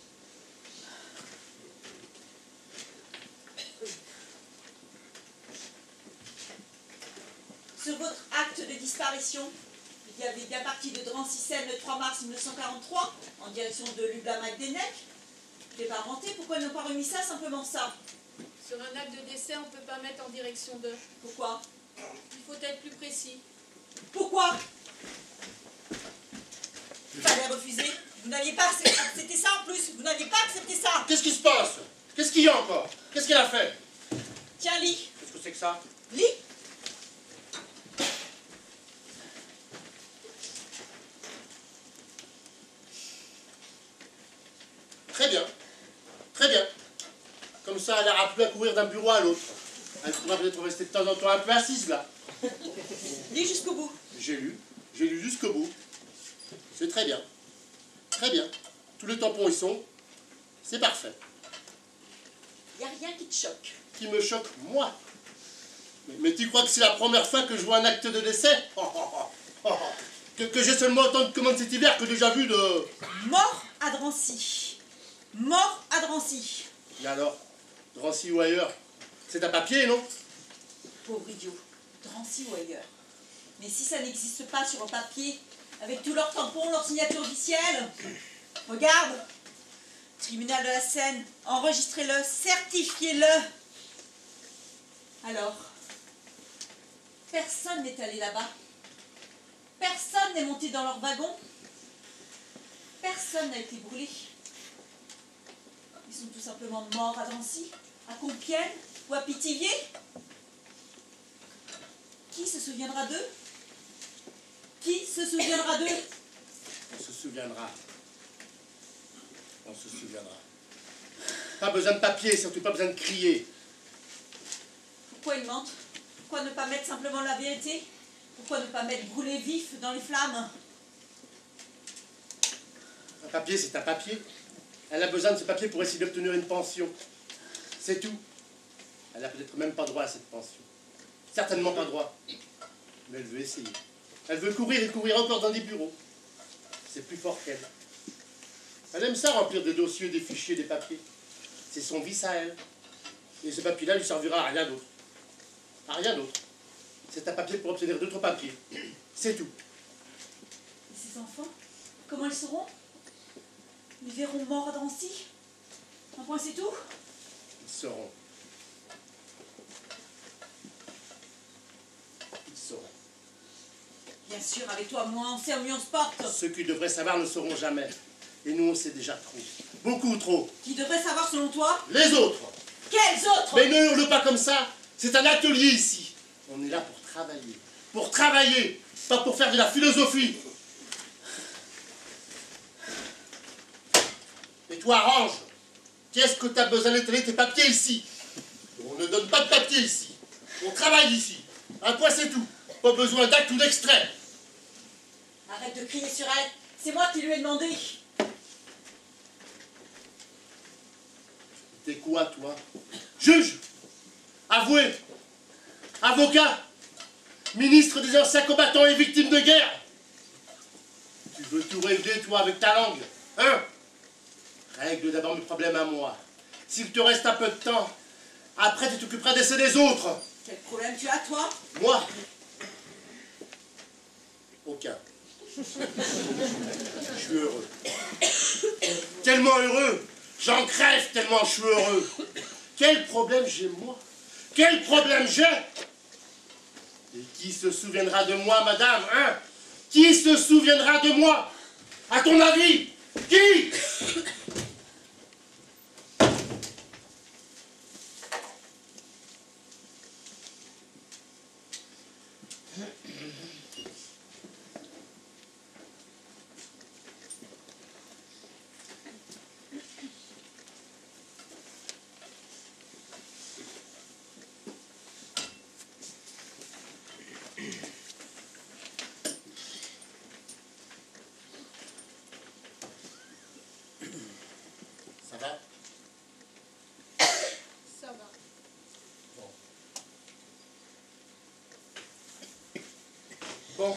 Sur votre acte de disparition, il y avait bien parti de Drancy-Seine le trois mars mille neuf cent quarante-trois, en direction de Lubla-Magdénec. Je n'ai pas inventé, pourquoi ils n'ont pas remis ça, simplement ça? Sur un acte de décès, on ne peut pas mettre en direction de. Pourquoi? Il faut être plus précis. Pourquoi? Il fallait refuser. Vous n'aviez pas accepté ça en plus. Vous n'aviez pas accepté ça. Qu'est-ce qui se passe? Qu'est-ce qu'il y a encore? Qu'est-ce qu'elle a fait? Tiens, lis. Qu'est-ce que c'est que ça? Lis. Très bien. Très bien. Comme ça, elle n'aura plus à courir d'un bureau à l'autre. Elle pourra peut-être rester de temps en temps un peu assise, là. Lis jusqu'au bout. J'ai lu. J'ai lu jusqu'au bout. C'est très bien. Très bien. Tous les tampons y sont. C'est parfait. Il n'y a rien qui te choque. Qui me choque, moi. Mais, mais tu crois que c'est la première fois que je vois un acte de décès? Oh, oh, oh, oh, oh. Que, que j'ai seulement autant de commandes cet hiver que déjà vu de... Mort à Drancy. Mort à Drancy. Et alors? Drancy ou ailleurs? C'est un papier, non? Pauvre idiot. Drancy ou ailleurs. Mais si ça n'existe pas sur un papier, avec tous leurs tampons, leurs signatures officielles, regarde. Tribunal de la Seine, enregistrez-le, certifiez-le. Alors, personne n'est allé là-bas. Personne n'est monté dans leur wagon. Personne n'a été brûlé. Ils sont tout simplement morts à Drancy, à Compiègne ou à Pithiviers. Qui se souviendra d'eux? Qui se souviendra d'eux? On se souviendra. On se souviendra. Pas besoin de papier, surtout pas besoin de crier. Pourquoi ils mentent? Pourquoi ne pas mettre simplement la vérité? Pourquoi ne pas mettre brûler vif dans les flammes? Un papier, c'est un papier. Elle a besoin de ce papier pour essayer d'obtenir une pension. C'est tout. Elle n'a peut-être même pas droit à cette pension. Certainement pas droit. Mais elle veut essayer. Elle veut courir et courir encore dans des bureaux. C'est plus fort qu'elle. Elle aime ça, remplir des dossiers, des fichiers, des papiers. C'est son vice à elle. Et ce papier-là lui servira à rien d'autre. À rien d'autre. C'est un papier pour obtenir d'autres papiers. C'est tout. Et ces enfants, comment ils seront? Ils verront morts à Drancy? Un point, c'est tout? Ils sauront. Ils sauront. Bien sûr, avec toi, moins on sait, mieux on se porte. Ceux qui devraient savoir ne sauront jamais. Et nous, on sait déjà trop. Beaucoup trop. Qui devrait savoir selon toi? Les autres. quels autres? Mais ne hurle pas comme ça. C'est un atelier ici. On est là pour travailler. Pour travailler, pas pour faire de la philosophie. Et toi, Range, qu'est-ce que tu as besoin d'étaler tes papiers ici? On ne donne pas de papier ici. On travaille ici. Un point, c'est tout. Pas besoin d'acte ou d'extrait. Arrête de crier sur elle. C'est moi qui lui ai demandé. T'es quoi, toi? Juge? Avoué? Avocat? Ministre des anciens combattants et victimes de guerre? Tu veux tout régler, toi, avec ta langue? Hein? Règle d'abord mes problèmes à moi. S'il te reste un peu de temps, après tu t'occuperas d'essayer des autres. Quel problème tu as, toi? Moi? Aucun. Je suis heureux. Tellement heureux. J'en crève tellement je suis heureux. Quel problème j'ai, moi? Quel problème j'ai? Et qui se souviendra de moi, madame, hein? Qui se souviendra de moi? À ton avis? Qui? Ça va? Ça va. Bon.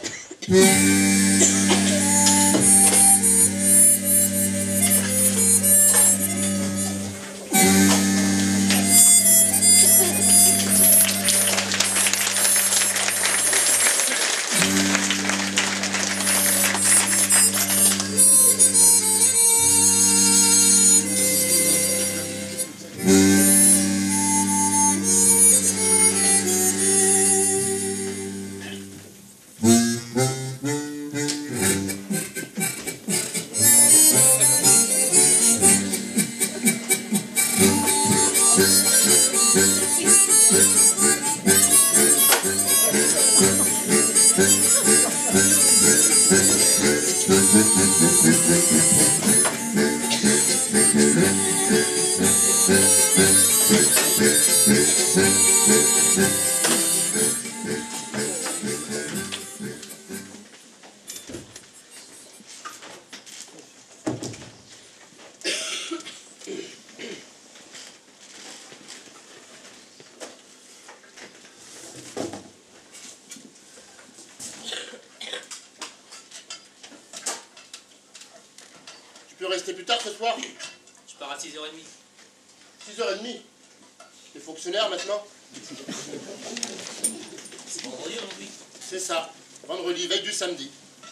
Tu peux rester plus tard ce soir? Je pars à six heures trente. six heures trente? T'es fonctionnaire maintenant? C'est vendredi aujourd'hui. C'est ça. Vendredi, veille du samedi.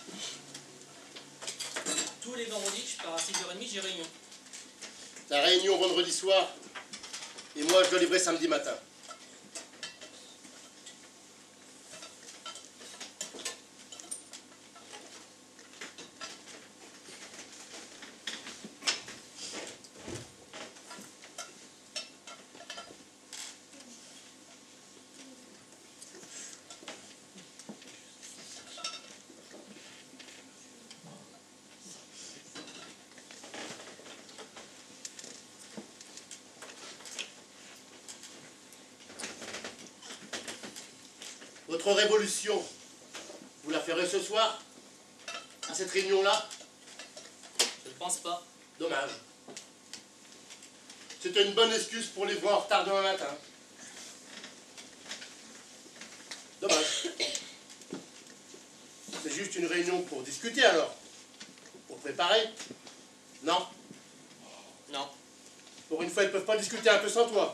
Tous les vendredis, je pars à six heures trente, j'ai réunion. Ta réunion vendredi soir. Et moi, je dois livrer samedi matin. Votre révolution, vous la ferez ce soir? À cette réunion-là? Je ne pense pas. Dommage. C'était une bonne excuse pour les voir en retard demain matin. Dommage. C'est juste une réunion pour discuter alors? Pour préparer? Non? Non. Pour une fois, ils ne peuvent pas discuter un peu sans toi.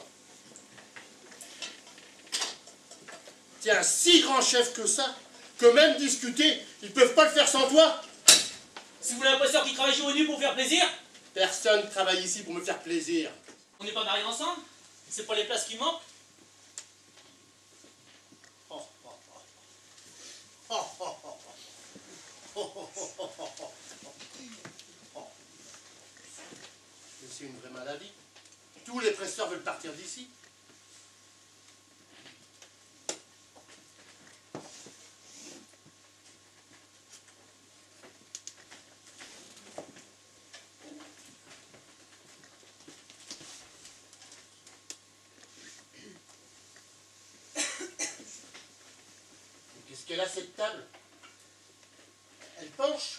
Tiens, si grand chef que ça, que même discuter, ils peuvent pas le faire sans toi? Si vous avez l'impression qu'ils travaillent jour et nuit pour vous faire plaisir? Personne ne travaille ici pour me faire plaisir. On n'est pas mariés ensemble? C'est pas les places qui manquent? Oh, oh, oh. Oh, oh, oh, oh. Oh, oh, oh, oh, oh, oh. Oh. Mais c'est une vraie maladie. Tous les presseurs veulent partir d'ici. Qu'est-ce qu'elle a cette table? Elle penche.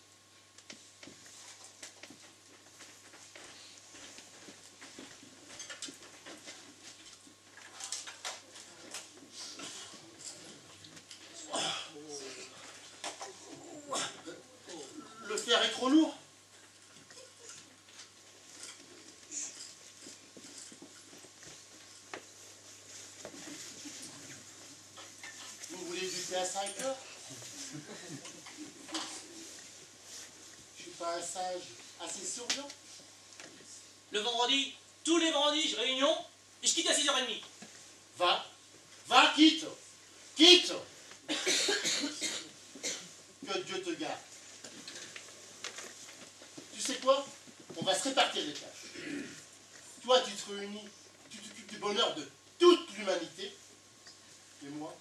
Le fer est trop lourd. Vous voulez du thé à cinq heures? Je suis pas un sage assez souriant. Le vendredi, tous les vendredis, je réunion et je quitte à six heures trente. Va, va, quitte, quitte. Que Dieu te garde. Tu sais quoi? On va se répartir les tâches. Toi, tu te réunis, tu t'occupes du bonheur de toute l'humanité. Et moi,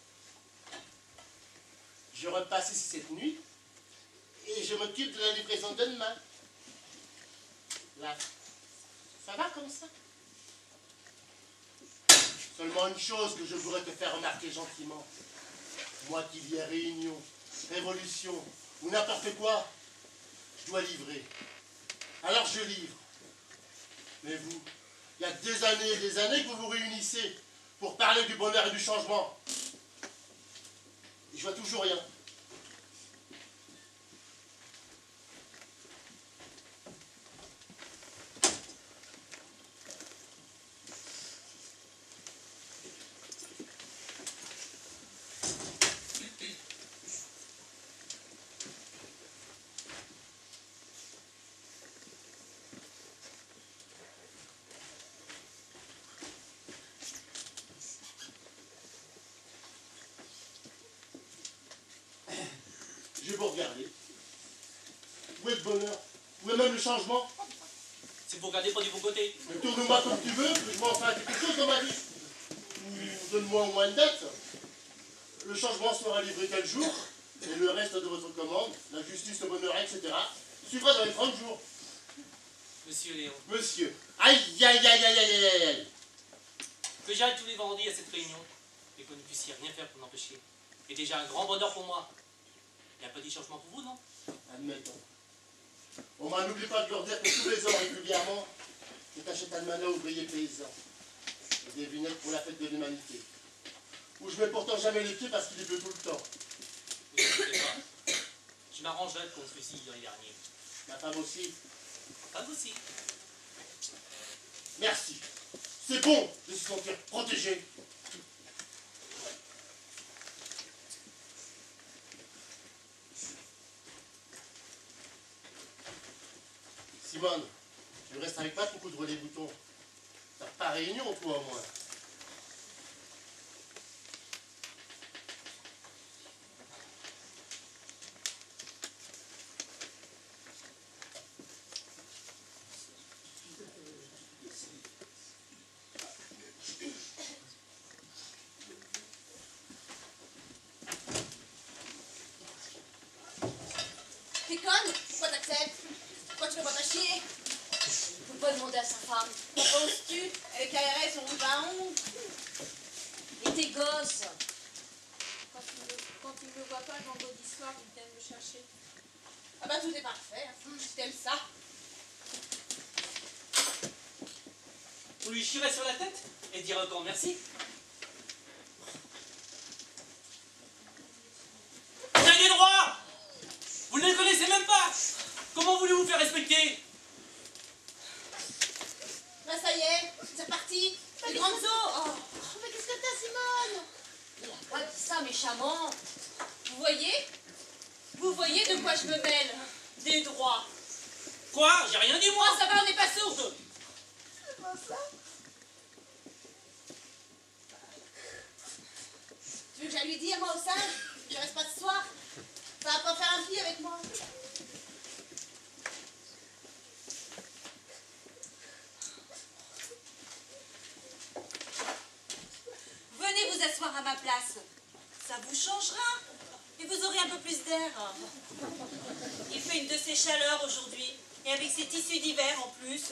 je repasse ici cette nuit et je m'occupe de la livraison de demain. Là, ça va comme ça? Seulement une chose que je voudrais te faire remarquer gentiment. Moi qui vis à réunion, révolution ou n'importe quoi, je dois livrer. Alors je livre. Mais vous, il y a des années et des années que vous vous réunissez pour parler du bonheur et du changement. Et je vois toujours rien. Je vais vous regarder. Où est le bonheur? Où est même le changement? C'est pour regarder pas du bon côté. Mais tourne-moi comme tu veux, que je m'en fasse quelque chose dans ma vie. Ou donne-moi au moins une dette. Le changement sera livré quel jour? Et le reste de votre commande, la justice, le bonheur, et cetera, suivra dans les trente jours. Monsieur Léon, Monsieur. Aïe, aïe, aïe, aïe, aïe, aïe, aïe. que j'aille tous les vendredis à cette réunion et que vous ne puissiez rien faire pour m'empêcher est déjà un grand bonheur pour moi. Il y a un petit changement pour vous, non? Admettons. Au moins, n'oublie pas de leur dire que tous les ans, régulièrement, je t'achète un manneau ouvrier paysan et des vignettes pour la fête de l'humanité. Où je mets pourtant jamais les pieds parce qu'il pleut tout le temps. Ne vous inquiétez pas. Je m'arrangerai pour celui-ci l'année dernière. Ma femme aussi. Pas vous aussi. Merci. C'est bon de se sentir protégé. Simone, tu restes avec moi pour coudre les boutons. T'as pas réunion, toi, au moins. T'es conne? Pourquoi t'acceptes? Pourquoi tu veux pas chier? Faut pas demander à sa femme. Qu'en penses-tu? Avec A R S, on roule à honte. Et tes gosses? Quand il me, quand il me voit pas le vendredi soir, il vient me chercher. Ah bah tout est parfait. Je t'aime ça. Vous lui chierez sur la tête et direz encore merci. Vous avez des droits! Vous ne les connaissez même pas! Comment voulez-vous faire respecter? Bah ça y est, c'est reparti. Les grandes eaux. Oh. Mais qu'est-ce que t'as, Simone? Il a pas dit ça méchamment. Vous voyez? Vous voyez de quoi je me mêle? Des droits. Quoi? J'ai rien dit, moi! Oh, ça va, on n'est pas sourds. C'est pas ça. Tu veux que j'aille lui dire, moi, au singe? Je reste pas ce soir. Ça va pas faire un pli avec moi. à ma place. Ça vous changera. Et vous aurez un peu plus d'air. Il fait une de ces chaleurs aujourd'hui. Et avec ces tissus d'hiver en plus.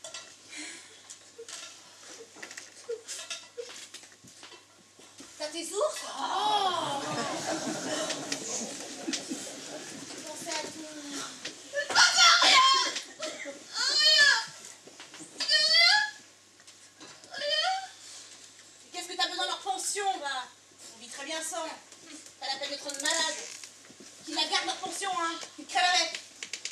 T'as tes ours? Oh pensez à tout. Ne pensez à rien. Rien. Rien. Rien. Qu'est-ce que t'as besoin de leur pension, va? On vit très bien sans. Pas la peine d'être malade. Qu'ils la gardent leur pension, hein. Ils crèvent avec.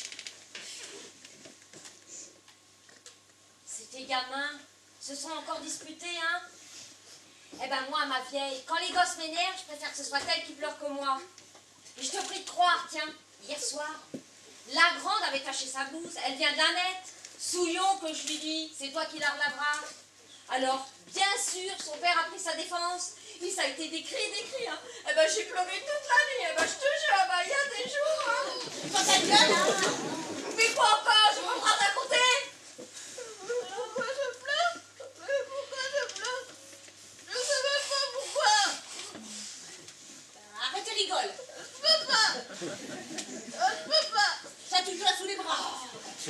Ces gamins se sont encore disputés, hein? Eh ben moi, ma vieille, quand les gosses m'énervent, je préfère que ce soit elle qui pleure que moi. Et je te prie de croire, tiens, hier soir, la grande avait taché sa blouse, elle vient de la mettre. Souillon que je lui dis, c'est toi qui la relaveras. Alors, bien sûr, son père a pris sa défense. Et ça a été des cris et des cris, hein. Eh ben j'ai pleuré toute la nuit, eh ben je te jure, eh ben il y a des jours, hein. Quand ta gueule, hein. Mais quoi encore? Je peux pas te raconter? Pourquoi je pleure? Mais pourquoi je pleure? Je sais même pas pourquoi. Arrête et rigole. Je peux pas. Je peux pas. T'as toujours là sous les bras.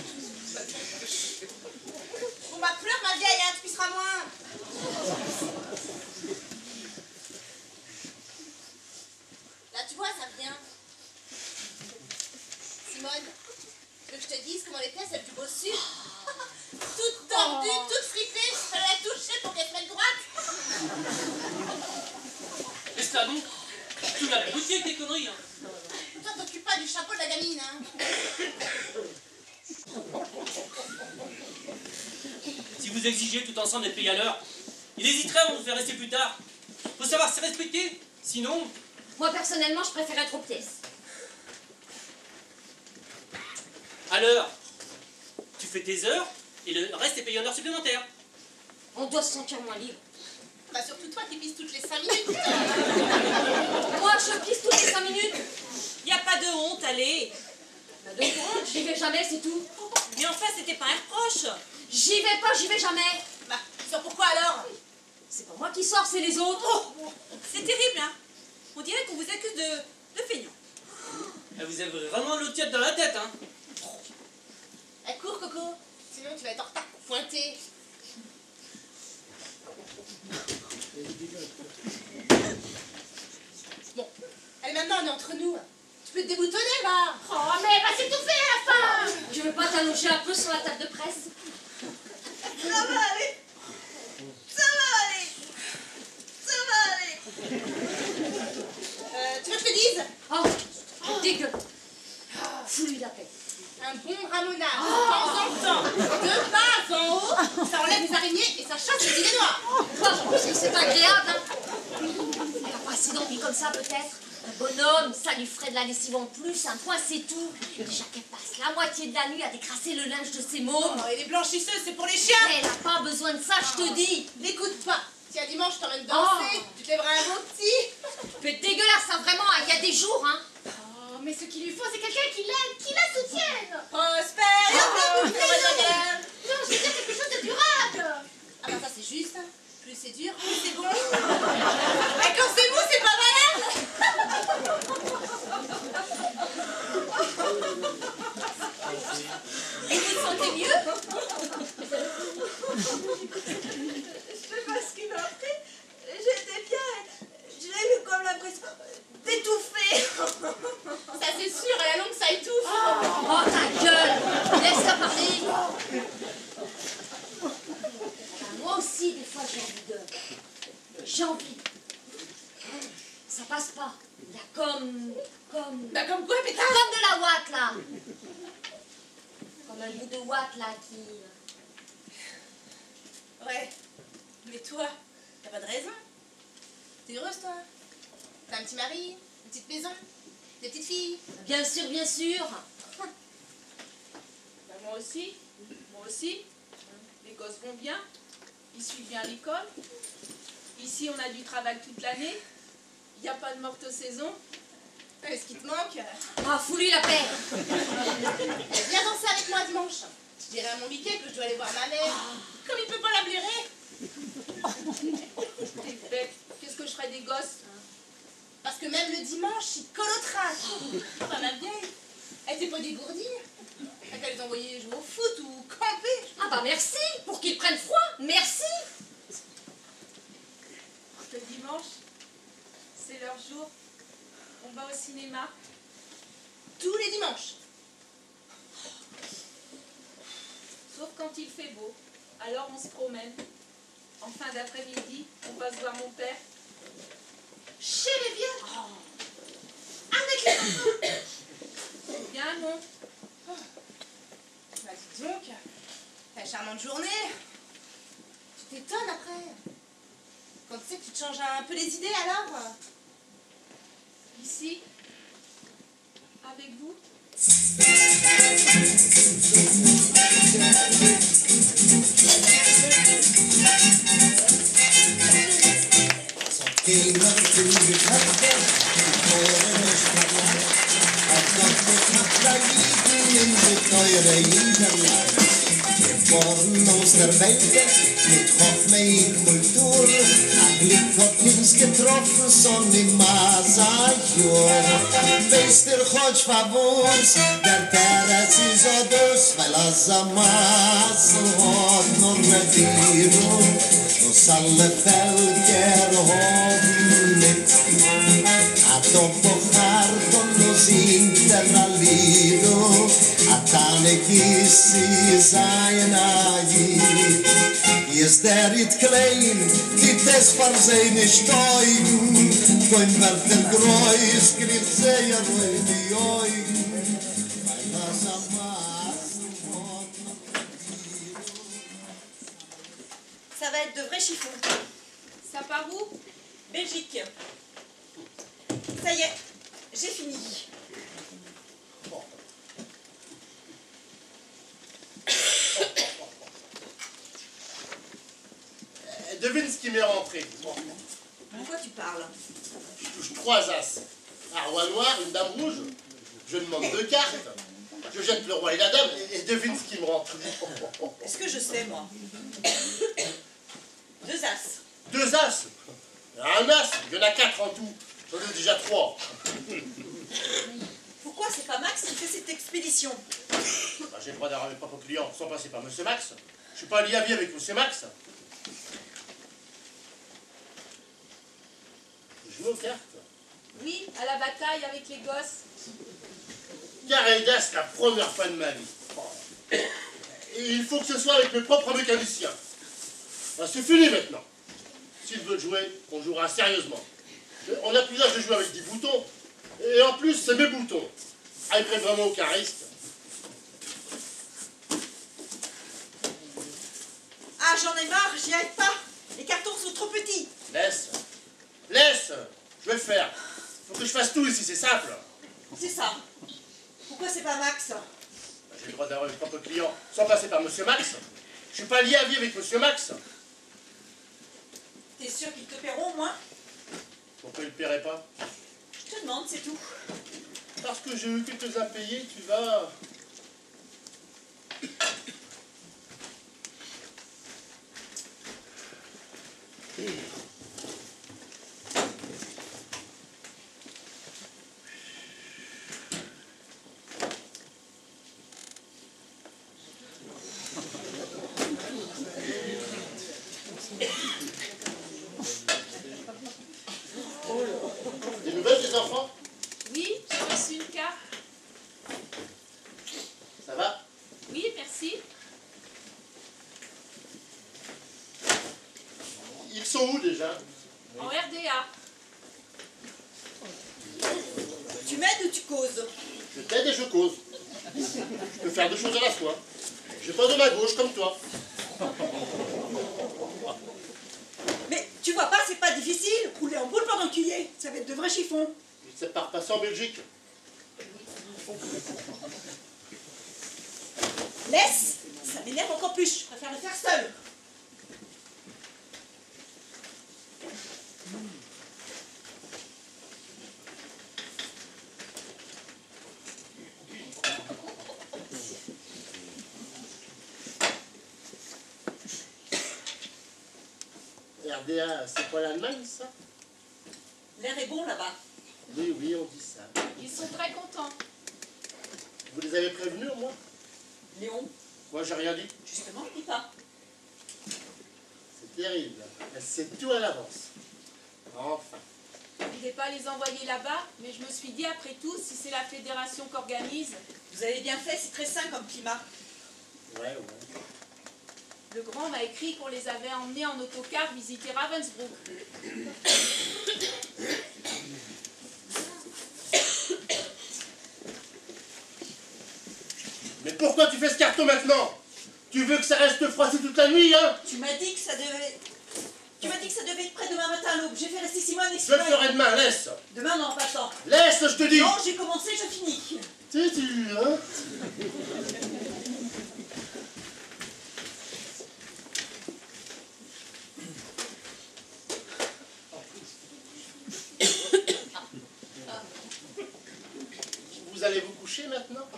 Bon bah pleure ma vieille, hein, tu pisseras moins. Là tu vois, ça vient. Simone, tu veux que je te dise comment elle était, celle du bossu? Toute tordue, toute fripée, fallait la toucher pour qu'elle se mette droite. Mais c'est bon, tu m'as bouti avec tes conneries, hein. Toi t'occupes pas du chapeau de la gamine, hein. Si vous exigez tout ensemble d'être payé à l'heure, il hésiterait à vous faire rester plus tard. Faut savoir se respecter, sinon... Moi, personnellement, je préfère être aux pièces. À l'heure, tu fais tes heures et le reste est payé en heures supplémentaires. On doit se sentir moins libre. Bah surtout toi qui pisses toutes les cinq minutes. Moi, je pisse toutes les cinq minutes. Y a pas de honte, allez. Pas de honte, j'y vais jamais, c'est tout. Mais enfin, c'était pas un reproche. J'y vais pas, j'y vais jamais. Bah, tu sors pourquoi alors? C'est pas moi qui sors, c'est les autres. Oh, c'est terrible, hein. On dirait qu'on vous accuse de, de feignant. Vous avez vraiment l'eau tiède dans la tête, hein. Elle court, Coco. Sinon, tu vas être en retard pour pointer. Bon, allez, maintenant, on est entre nous. Tu peux te déboutonner, là. Oh, mais elle va s'étouffer à la fin. Je veux pas t'allonger un peu sur la table de presse? Ça va aller. Ça va aller. Ça va aller. Euh, tu veux que je te dise? Oh, oh dégueu. Fous-lui la paix. Un bon ramonage, de temps en temps, de bas en haut, ça enlève les araignées et ça chasse les idées noires. Toi, je pense que c'est agréable, hein. T'as pas assez d'envie comme ça, peut-être? Un bonhomme, ça lui ferait de la lessive en plus, un point, c'est tout. Déjà qu'elle passe la moitié de la nuit à décrasser le linge de ses mômes. Oh, et les blanchisseuses, c'est pour les chiens. Elle a pas besoin de ça, je te dis. N'écoute pas. Si un dimanche je t'emmène danser, Oh. tu te lèveras un beau petit. Tu peux être dégueulasse, hein, vraiment, il y a des jours, hein. Oh, mais ce qu'il lui faut, c'est quelqu'un qui l'aime, qui la soutienne. Prosper, Oh, hop, mais non. Non, je veux dire quelque chose de durable. Ah bah ça c'est juste. Plus c'est dur, plus c'est bon. Et quand c'est mou, c'est pas malin. Et vous le sentez mieux? Je sais pas ce qui m'a pris. J'étais bien. J'ai eu comme l'impression d'étouffer. Ça c'est sûr, à la longue ça étouffe. Oh, ta gueule! Laisse-la parler! Moi aussi, des fois, j'ai envie de... J'ai envie. Ça passe pas. Il y a comme... Comme... Bah comme quoi, pétard? Comme de la ouate, là. Comme un bout de ouate, là, qui... Ouais. Mais toi, t'as pas de raison. T'es heureuse toi? T'as un petit mari, une petite maison, des petites filles? Bien sûr, bien sûr. Bah, moi aussi, moi aussi. Les gosses vont bien, ils suivent bien l'école. Ici, on a du travail toute l'année. Il n'y a pas de morte saison. Est-ce qu'il te manque? Ah, fous-lui la paix. Viens danser avec moi dimanche. Je dirai à mon Mickey que je dois aller voir ma mère. Comme il peut pas la blairer. T'es bête. Qu'est-ce que je ferais auprès des gosses. Parce que même le dimanche, il colle au train. Enfin, la vieille, elle était pas dégourdie. Elle qu'à les envoyer jouer au foot ou camper. Ah bah merci, pour qu'ils prennent froid, merci. Le dimanche, c'est leur jour. On va au cinéma. Tous les dimanches. Sauf quand il fait beau. Alors on se promène. En fin d'après-midi, on va se voir mon père. Chez les vieux. Oh. Avec les enfants. Bien non. Oh. Bah dis donc, c'est une charmante journée. Tu t'étonnes après. Quand tu sais que tu te changes un peu les idées alors. Ici, avec vous. Geboren aus der Welt, mit Hochmei Kultur, Glück hat uns getroffen, son im Masajur. Weißt der Chodsch verwunz, der Terz ist so dus, weil as a Masel hat nur Regierung, aus alle Völker haben mit. A topo hardon no singt der Lido, a tane kissi zayna yi. Is der it klein, dit es par seine Steugen, koin wird der Groß, griff sehr in die Augen, weil das am Maßen Ça va être de vrais chiffons. Ça part où? Belgique. Ça y est, j'ai fini. Bon. Devine ce qui m'est rentré. Bon. Pourquoi tu parles? Je touche trois as. Un roi noir, une dame rouge. Je demande deux cartes. Je jette le roi et la dame et, et devine ce qui me rentre. Est-ce que je sais, moi? Deux as. Deux as? Un as, il y en a quatre en tout. J'en ai déjà trois. Pourquoi c'est pas Max qui fait cette expédition? Bah, j'ai le droit d'arriver mes propres clients sans passer par Monsieur Max. Je suis pas lié à vie avec Monsieur Max. Je joue aux cartes. Oui, à la bataille avec les gosses. Carré c'est la première fois de ma vie. Et il faut que ce soit avec mes propres mécaniciens. Ben, c'est fini maintenant. S'il veut jouer, on jouera sérieusement. On n'a plus l'âge de jouer avec des boutons. Et en plus, c'est mes boutons. Ah, il prête vraiment au cariste. Ah, j'en ai marre, j'y arrive pas. Les cartons sont trop petits. Laisse. Laisse. Je vais le faire. Faut que je fasse tout ici, c'est simple. C'est ça. Pourquoi c'est pas Max? Ben, j'ai le droit d'avoir mes propres clients sans passer par Monsieur Max. Je suis pas lié à vie avec Monsieur Max. T'es sûr qu'ils te paieront au moins? Pourquoi il ne paierait pas? Je te demande, c'est tout. Parce que j'ai eu quelques impayés, tu vas... Des nouvelles des enfants? Oui, j'ai reçu une carte. Ça va? Oui, merci. Ils sont où déjà? En R D A. Tu m'aides ou tu causes? Je t'aide et je cause. Je peux faire deux choses à la fois. J'ai pas de ma gauche comme toi. Mais tu vois pas, c'est pas difficile. Rouler en boule pendant qu'il y est. Ça va être de vrais chiffons. Il ne part passer en Belgique. Laisse. Ça m'énerve encore plus. Je préfère le faire seul. R D A, c'est pas l'Allemagne, ça? L'air est bon là-bas. Oui, oui, on dit ça. Ils sont très contents. Vous les avez prévenus, au moins? Léon, Moi, j'ai rien dit. justement, dis pas. C'est terrible. Elle sait tout à l'avance. Enfin. Je ne voulais pas les envoyer là-bas, mais je me suis dit, après tout, si c'est la fédération qui organise, Vous avez bien fait, c'est très sain comme climat. Ouais, ouais. le grand m'a écrit qu'on les avait emmenés en autocar visiter Ravensbrück. Mais pourquoi tu fais ce carton maintenant? Tu veux que ça reste froissé toute la nuit, hein? Tu m'as dit que ça devait... Tu m'as dit que ça devait être prêt demain matin à l'aube. J'ai fait rester Simone Je exprès. le ferai demain, laisse. Demain, non, pas tant. Laisse, je te dis. Non, j'ai commencé, je finis. Tu, tu, hein? Vous allez vous coucher maintenant?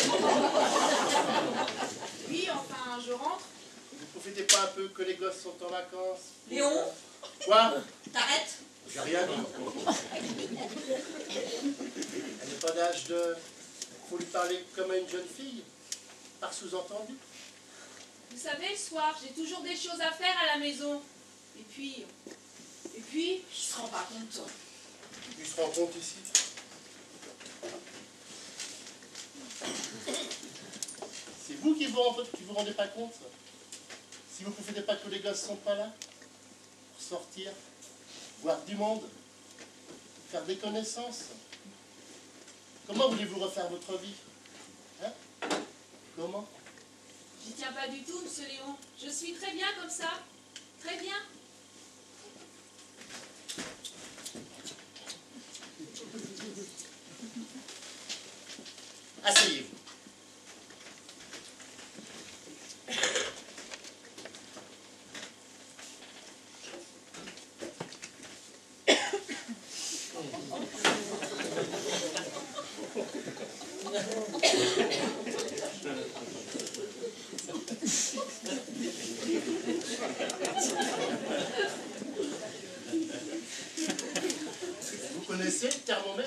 Oui, enfin, je rentre. Vous profitez pas un peu que les gosses sont en vacances? Léon, Quoi? t'arrêtes? J'ai rien dit. Elle n'est pas d'âge de... Faut lui parler comme à une jeune fille, par sous-entendu. Vous savez, le soir, j'ai toujours des choses à faire à la maison. Et puis... Et puis... Je se rends pas compte. Il se rend compte ici. C'est vous qui vous, rendez, qui vous rendez pas compte? Si vous ne profitez pas que les gosses sont pas là, pour sortir, voir du monde, faire des connaissances. Comment voulez-vous refaire votre vie? Hein? Comment? J'y tiens pas du tout, monsieur Léon. Je suis très bien comme ça. Très bien. Asseyez-vous. Vous connaissez le thermomètre?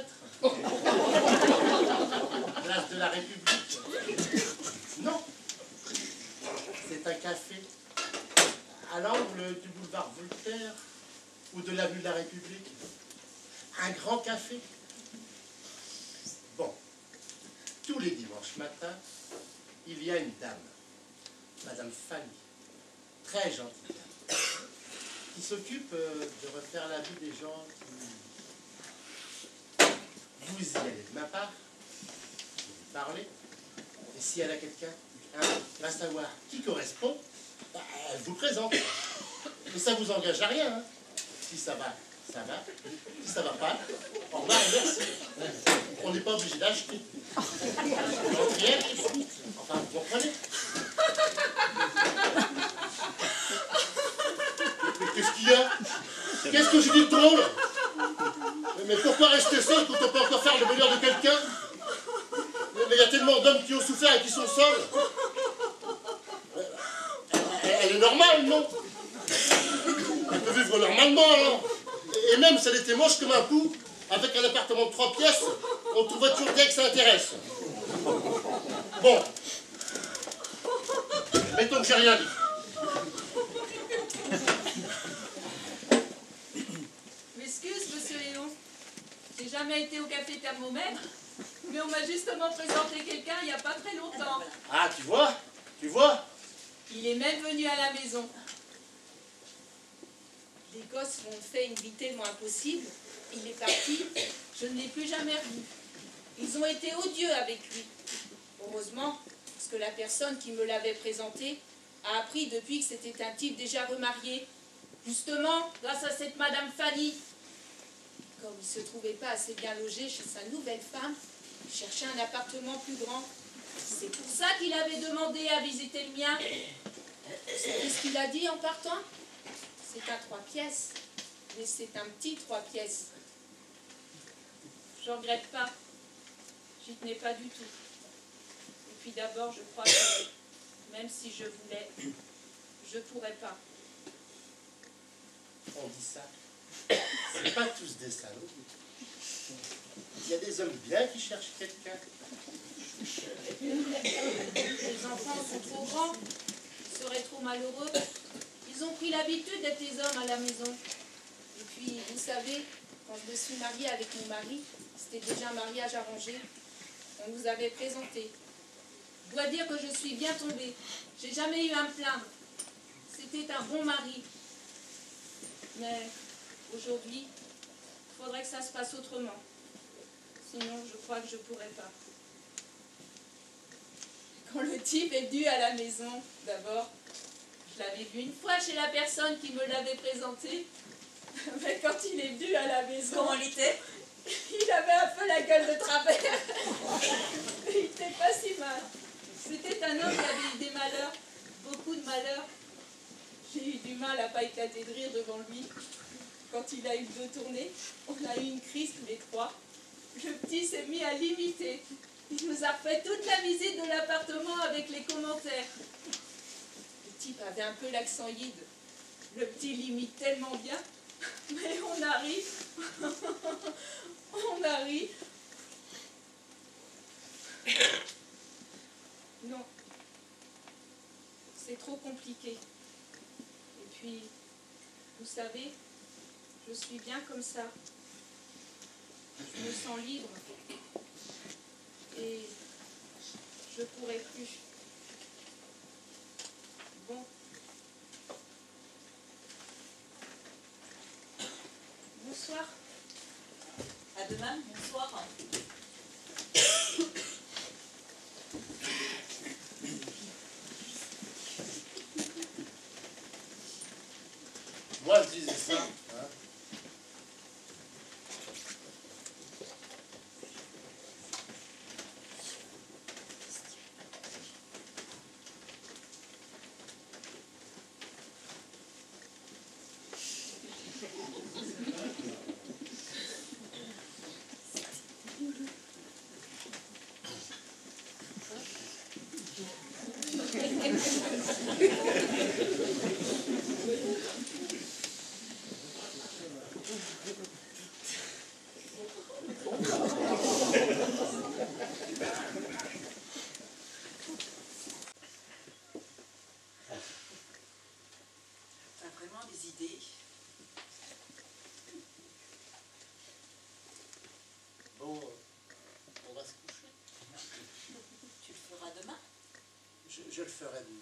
Place de la République? Non. C'est un café à l'angle du boulevard Voltaire ou de l'avenue de la République. Un grand café. Bon. Tous les dimanches matins, il y a une dame, Madame Fanny, très gentille, qui s'occupe euh, de refaire la vie des gens qui... Vous y allez de ma part, vous lui parlez, et si elle a quelqu'un, hein, va savoir qui correspond, bah, elle vous présente. Mais ça vous engage à rien. Hein. Si ça va, ça va. Si ça va pas, au revoir et merci. On n'est pas obligé d'acheter. Rien libre. Enfin, vous comprenez? Qu'est-ce qu'il y a? Qu'est-ce que je dis de drôle? Mais pourquoi rester seul quand on peut encore faire le bonheur de quelqu'un? Mais il y a tellement d'hommes qui ont souffert et qui sont seuls. Elle est normale, non? Elle peut vivre normalement, alors. Et même si elle était moche comme un pou, avec un appartement de trois pièces, on trouverait toujours bien que ça intéresse. Bon. Mettons que j'ai rien dit. M'excuse, monsieur Léon. J'ai jamais été au café Thermomètre, mais on m'a justement présenté quelqu'un il n'y a pas très longtemps. Ah, tu vois? Tu vois? Il est même venu à la maison. Les gosses m'ont fait une vitée le moins possible. Il est parti. Je ne l'ai plus jamais revu. Ils ont été odieux avec lui. Heureusement, parce que la personne qui me l'avait présenté a appris depuis que c'était un type déjà remarié. Justement, grâce à cette Madame Fanny. Comme il ne se trouvait pas assez bien logé chez sa nouvelle femme, il cherchait un appartement plus grand. C'est pour ça qu'il avait demandé à visiter le mien. Vous savez ce qu'il a dit en partant? C'est un trois pièces, mais c'est un petit trois pièces. Je regrette pas. J'y tenais pas du tout. Et puis d'abord, je crois que même si je voulais, je pourrais pas. On dit ça. C'est pas tous des salauds. Il y a des hommes bien qui cherchent quelqu'un. Les enfants sont trop grands, ils seraient trop malheureux. Ils ont pris l'habitude d'être les hommes à la maison. Et puis, vous savez, quand je me suis mariée avec mon mari, c'était déjà un mariage arrangé. On nous avait présenté. Je dois dire que je suis bien tombée. J'ai jamais eu à me plaindre. C'était un bon mari. Mais aujourd'hui, il faudrait que ça se passe autrement. Sinon, je crois que je ne pourrais pas. Quand le type est venu à la maison, d'abord, je l'avais vu une fois chez la personne qui me l'avait présenté. Mais quand il est venu à la maison... Comment il était? Il avait un peu la gueule de travers. Il n'était pas si mal. C'était un homme qui avait eu des malheurs, beaucoup de malheurs. J'ai eu du mal à ne pas éclater de rire devant lui. Quand il a eu le dos tourné, on a eu une crise tous les trois. Le petit s'est mis à l'imiter. Il nous a fait toute la visite de l'appartement avec les commentaires. Le type avait un peu l'accent yide. Le petit l'imite tellement bien. Mais on arrive. On arrive. Non. C'est trop compliqué. Et puis, vous savez, je suis bien comme ça. Je me sens libre. Et je pourrais plus. Bon. Bonsoir. À demain, bonsoir. Moi, je disais ça. Hein. T'as vraiment des idées? Bon, on va se coucher. Tu le feras demain? Je, je le ferai demain.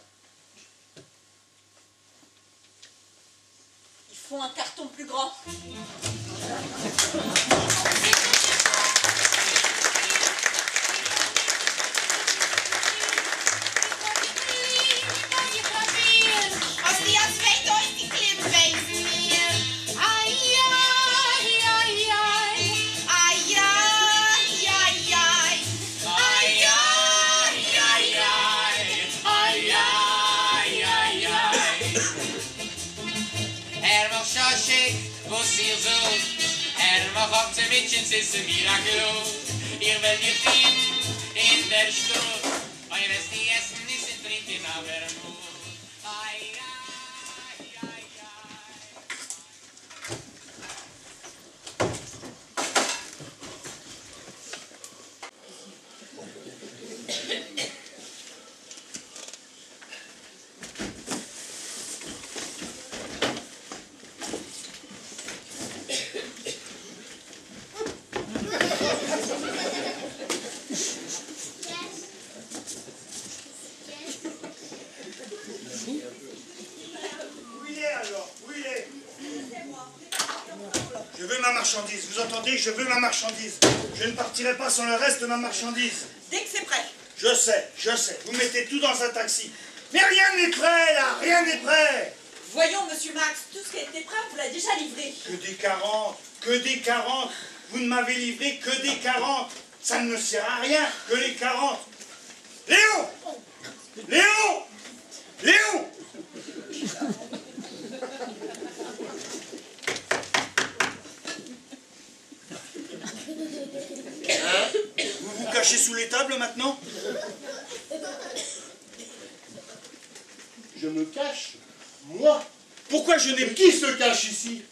Il faut un carton plus grand. Als die aan twee door die klimwees meer. Ai, ai, ai, ai. Ai, ai, ai, ai. Ai, ai, ai, ai. Ai, ai, ai, ai. Er mag Shashik, was ihr sollt. Er mag auch zu Mädchen, sie ist miraculos. Ihr werdet ihr Team in der Stadt. Eures die essen, ist in trinken, aber nur. Ai, ai, ai, ai. Où il est alors? Où il est? Je veux ma marchandise, vous entendez? Je veux ma marchandise. Je ne partirai pas sans le reste de ma marchandise. Dès que c'est prêt. Je sais, je sais. Vous mettez tout dans un taxi. Mais rien n'est prêt là, rien n'est prêt. Voyons, monsieur Max, tout ce qui était prêt, on vous l'a déjà livré. Que des quarante, que des quarante. Vous ne m'avez livré que des quarante. Ça ne me sert à rien, que les quarante. Léon! Léon! Léon! Hein? Vous vous cachez sous les tables maintenant? Je me cache, moi. Pourquoi je n'ai... Mais qui se cache ici?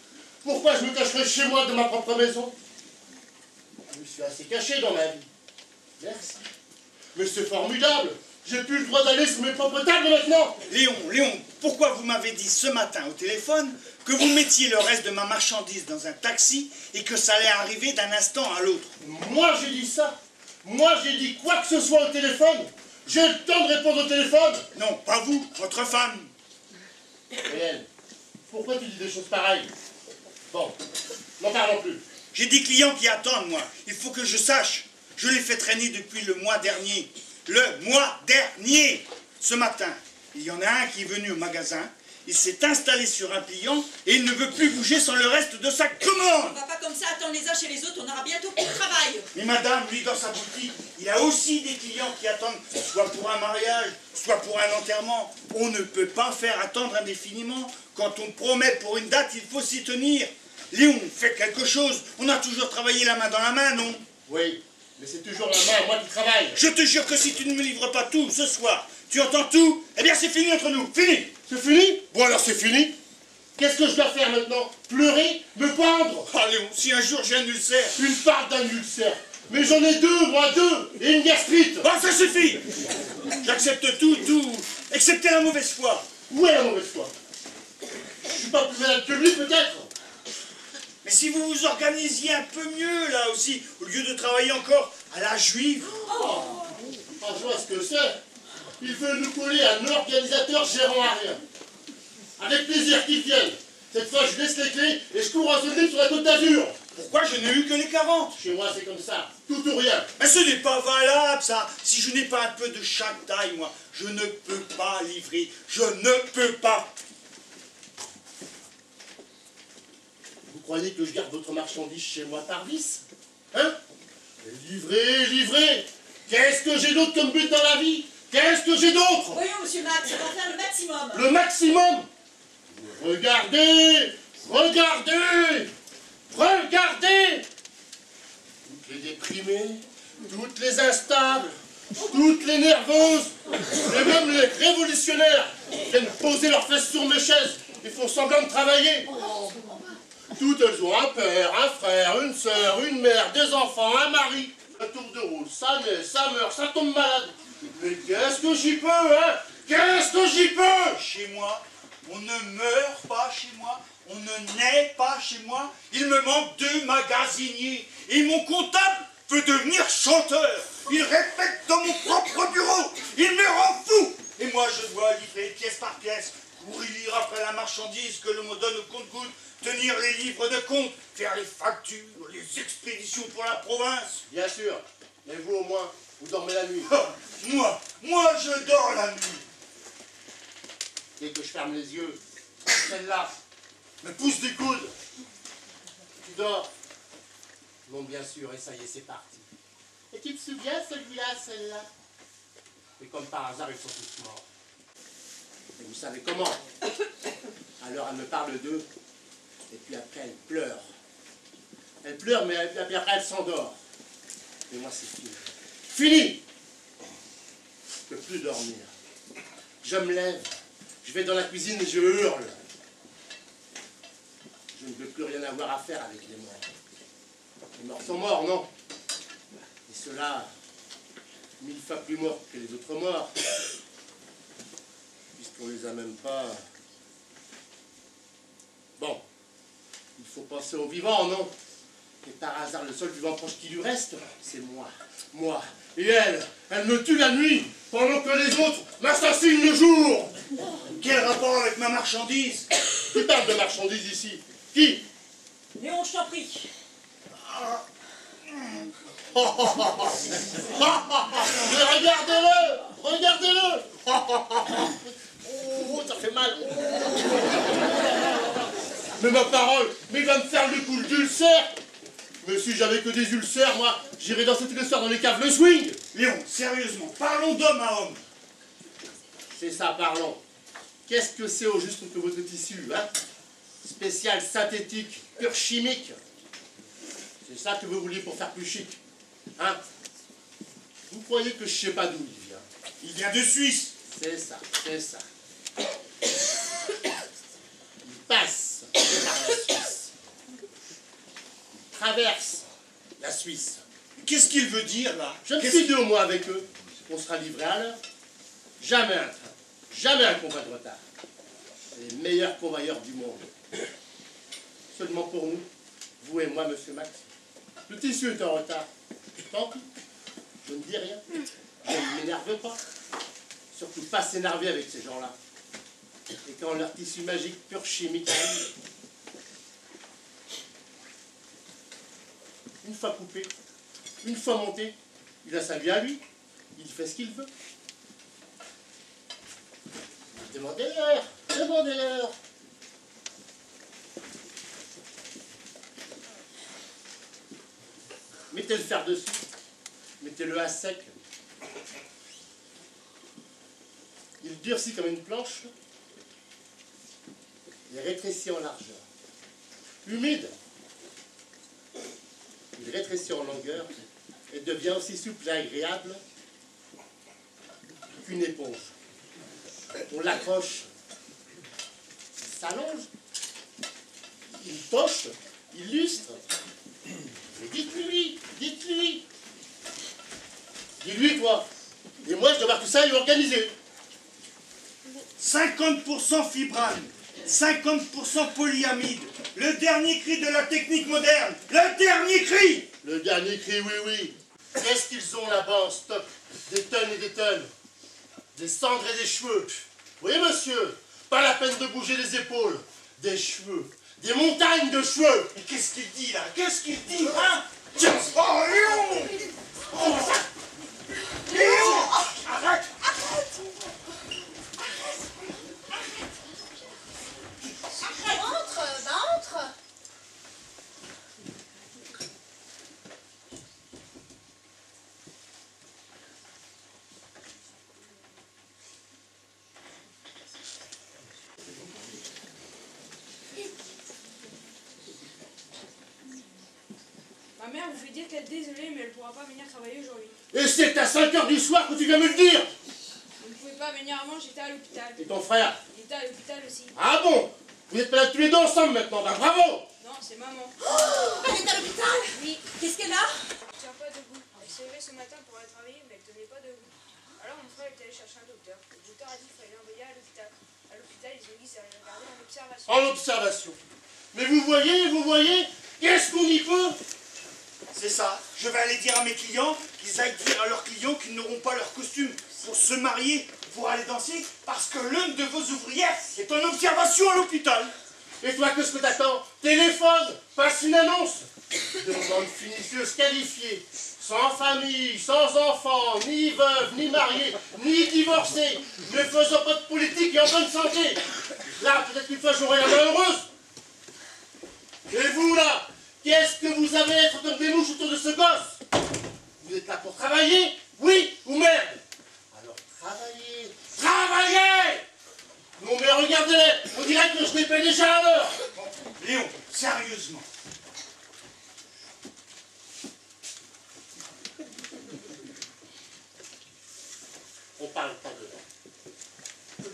Pourquoi je me cacherais chez moi de ma propre maison? Je me suis assez caché dans ma vie. Merci. Mais c'est formidable. J'ai plus le droit d'aller sur mes propres tables maintenant. Léon, Léon, pourquoi vous m'avez dit ce matin au téléphone que vous mettiez le reste de ma marchandise dans un taxi et que ça allait arriver d'un instant à l'autre? Moi j'ai dit ça. Moi j'ai dit quoi que ce soit au téléphone. J'ai le temps de répondre au téléphone. Non, pas vous, votre femme. Réel, pourquoi tu dis des choses pareilles? Bon, n'en parlons plus. J'ai des clients qui attendent, moi. Il faut que je sache. Je les fais traîner depuis le mois dernier. Le mois dernier. Ce matin, il y en a un qui est venu au magasin. Il s'est installé sur un pliant et il ne veut plus bouger sans le reste de sa commande. On va pas comme ça attendre les uns chez les autres, on aura bientôt plus de travail. Mais madame, lui, dans sa boutique, il a aussi des clients qui attendent, soit pour un mariage, soit pour un enterrement. On ne peut pas faire attendre indéfiniment. Quand on promet pour une date, il faut s'y tenir. Léon, fais quelque chose. On a toujours travaillé la main dans la main, non? Oui, mais c'est toujours la main à moi qui travaille. Je te jure que si tu ne me livres pas tout ce soir, tu entends tout, eh bien c'est fini entre nous. Fini. C'est fini? Bon alors c'est fini. Qu'est-ce que je dois faire maintenant? Pleurer? Me pendre? Ah Léon, si un jour j'ai un ulcère... Une part d'un ulcère? Mais j'en ai deux, moi deux, et une gastrite. Ah, ça suffit. J'accepte tout, tout, excepté la mauvaise foi. Où est la mauvaise foi? Je suis pas plus malade que lui, peut-être? Mais si vous vous organisiez un peu mieux, là aussi, au lieu de travailler encore à la juive... Oh. Ah, je vois ce que c'est. Il veut nous coller un organisateur gérant à rien. Avec plaisir qu'il vienne. Cette fois, je laisse les clés et je cours en solide sur la Côte d'Azur. Pourquoi je n'ai eu que les quarante? Chez moi, c'est comme ça. Tout ou rien. Mais ce n'est pas valable, ça. Si je n'ai pas un peu de chaque taille, moi, je ne peux pas livrer. Je ne peux pas. Vous croyez que je garde votre marchandise chez moi par vice? Hein? Livrez, livrez. Qu'est-ce que j'ai d'autre comme but dans la vie? Qu'est-ce que j'ai d'autre? Voyons, monsieur Max, on va faire le maximum. Le maximum? Regardez! Regardez! Regardez! Toutes les déprimées, toutes les instables, toutes les nerveuses, et même les révolutionnaires viennent poser leurs fesses sur mes chaises et font semblant de travailler. Toutes elles ont un père, un frère, une sœur, une mère, des enfants, un mari. Un tour de rôle, ça naît, ça meurt, ça tombe malade. Mais qu'est-ce que j'y peux, hein? Qu'est-ce que j'y peux? Chez moi, on ne meurt pas chez moi, on ne naît pas chez moi. Il me manque deux magasiniers. Et mon comptable veut devenir chanteur. Il répète dans mon propre bureau. Il me rend fou. Et moi, je dois livrer pièce par pièce, courir après la marchandise que l'on me donne au compte-gouttes, tenir les livres de compte, faire les factures, les expéditions pour la province. Bien sûr. Mais vous, au moins, vous dormez la nuit. Oh, moi, moi, je dors la nuit. Dès que je ferme les yeux, celle-là me pousse du coude. Tu dors? Non, bien sûr, et ça y est, c'est parti. Et tu te souviens, celui-là, celle-là? Et comme par hasard, ils sont tous morts. Et vous savez comment? Alors, elle me parle d'eux, et puis après, elle pleure. Elle pleure, mais elle, puis après, elle s'endort. Et moi, c'est fini. Fini! Je ne peux plus dormir. Je me lève, je vais dans la cuisine et je hurle. Je ne veux plus rien avoir à faire avec les morts. Les morts sont morts, non? Et ceux-là, mille fois plus morts que les autres morts. Puisqu'on les a même pas... Bon, il faut penser aux vivants, non? Et par hasard, le seul vivant proche qui lui reste, c'est moi. Moi. Et elle, elle me tue la nuit, pendant que les autres m'assassinent le jour. Quel rapport avec ma marchandise? Qui parle de marchandise ici? Qui? Léon, je t'en prie. Mais regardez-le! Regardez-le! Oh, ça fait mal. Mais ma parole, mais il va me faire le coup d'ulcère. Mais si j'avais que des ulcères, moi, j'irais danser tous les soirs dans les caves le swing. Léon, sérieusement, parlons d'homme à homme. C'est ça, parlons. Qu'est-ce que c'est au juste que votre tissu, hein? Spécial, synthétique, pur chimique. C'est ça que vous vouliez pour faire plus chic, hein? Vous croyez que je sais pas d'où il vient? Il vient de Suisse. C'est ça, c'est ça. Il passe par la Suisse. traverse la Suisse. Qu'est-ce qu'il veut dire, là? Je me suis dit au moins avec eux qu'on sera livré à l'heure. Jamais un train, jamais un convoi de retard. Les meilleurs convoyeurs du monde. Seulement pour nous, vous et moi, monsieur Max, le tissu est en retard. Tant pis, je ne dis rien. Je ne m'énerve pas. Surtout pas s'énerver avec ces gens-là. Et quand leur tissu magique pur chimique arrive, une fois coupé, une fois monté, il a sa vie à lui. Il fait ce qu'il veut. Demandez-leur, demandez-leur. Mettez le fer dessus, mettez-le à sec. Il durcit comme une planche et rétrécit en largeur. Humide, il rétrécit en longueur et devient aussi souple et agréable qu'une éponge. On l'accroche, il s'allonge, il poche, il lustre. Mais dites-lui, dites-lui. Dis-lui, toi. Et moi, je dois voir tout ça et organiser. cinquante pour cent fibrane, cinquante pour cent polyamide. Le dernier cri de la technique moderne. Le dernier cri. Le dernier cri, oui, oui. Qu'est-ce qu'ils ont là-bas en stock? Des tonnes et des tonnes. Des cendres et des cheveux. Oui, monsieur. Pas la peine de bouger les épaules. Des cheveux. Des montagnes de cheveux. Et qu'est-ce qu'il dit, là? Qu'est-ce qu'il dit, hein? Tiens. Oh, Léon. Oh. Léon. Arrête. Entre, bah entre. Ma mère vous fait dire qu'elle est désolée, mais elle pourra pas venir travailler aujourd'hui. Et c'est à cinq heures du soir que tu viens me le dire. Vous ne pouvez pas venir avant, j'étais à l'hôpital. Et ton frère? Il était à l'hôpital aussi. Ah bon? Vous êtes là tous les deux ensemble maintenant, ben bravo. Non, c'est maman. Oh, elle est à l'hôpital? Oui. Qu'est-ce qu'elle a? Elle tient pas debout. Elle s'est levée ce matin pour aller travailler, mais elle tenait pas debout. Alors mon frère est allé chercher un docteur. Le docteur a dit qu'il fallait l'envoyer à l'hôpital. À l'hôpital, ils ont dit qu'ils allaient regarder en observation. En observation. Mais vous voyez, vous voyez, qu'est-ce qu'on y peut? C'est ça. Je vais aller dire à mes clients qu'ils aillent dire à leurs clients qu'ils n'auront pas leur costume pour se marier, pour aller danser, parce que l'une de vos ouvrières est en observation à l'hôpital. Et toi, qu'est-ce que t'attends? Téléphone, passe une annonce. Demande finisseuse qualifiée, sans famille, sans enfants, ni veuve, ni mariée, ni divorcée, ne faisant pas de politique et en bonne santé. Là, peut-être qu'une fois j'aurai la main heureuse. Et vous, là, qu'est-ce que vous avez à être comme des mouches autour de ce gosse? Vous êtes là pour travailler? Oui ou merde? Alors travaillez, travaillez! Non mais regardez-les, on dirait que je les paie déjà à l'heure. Léon, sérieusement. On parle pas dedans.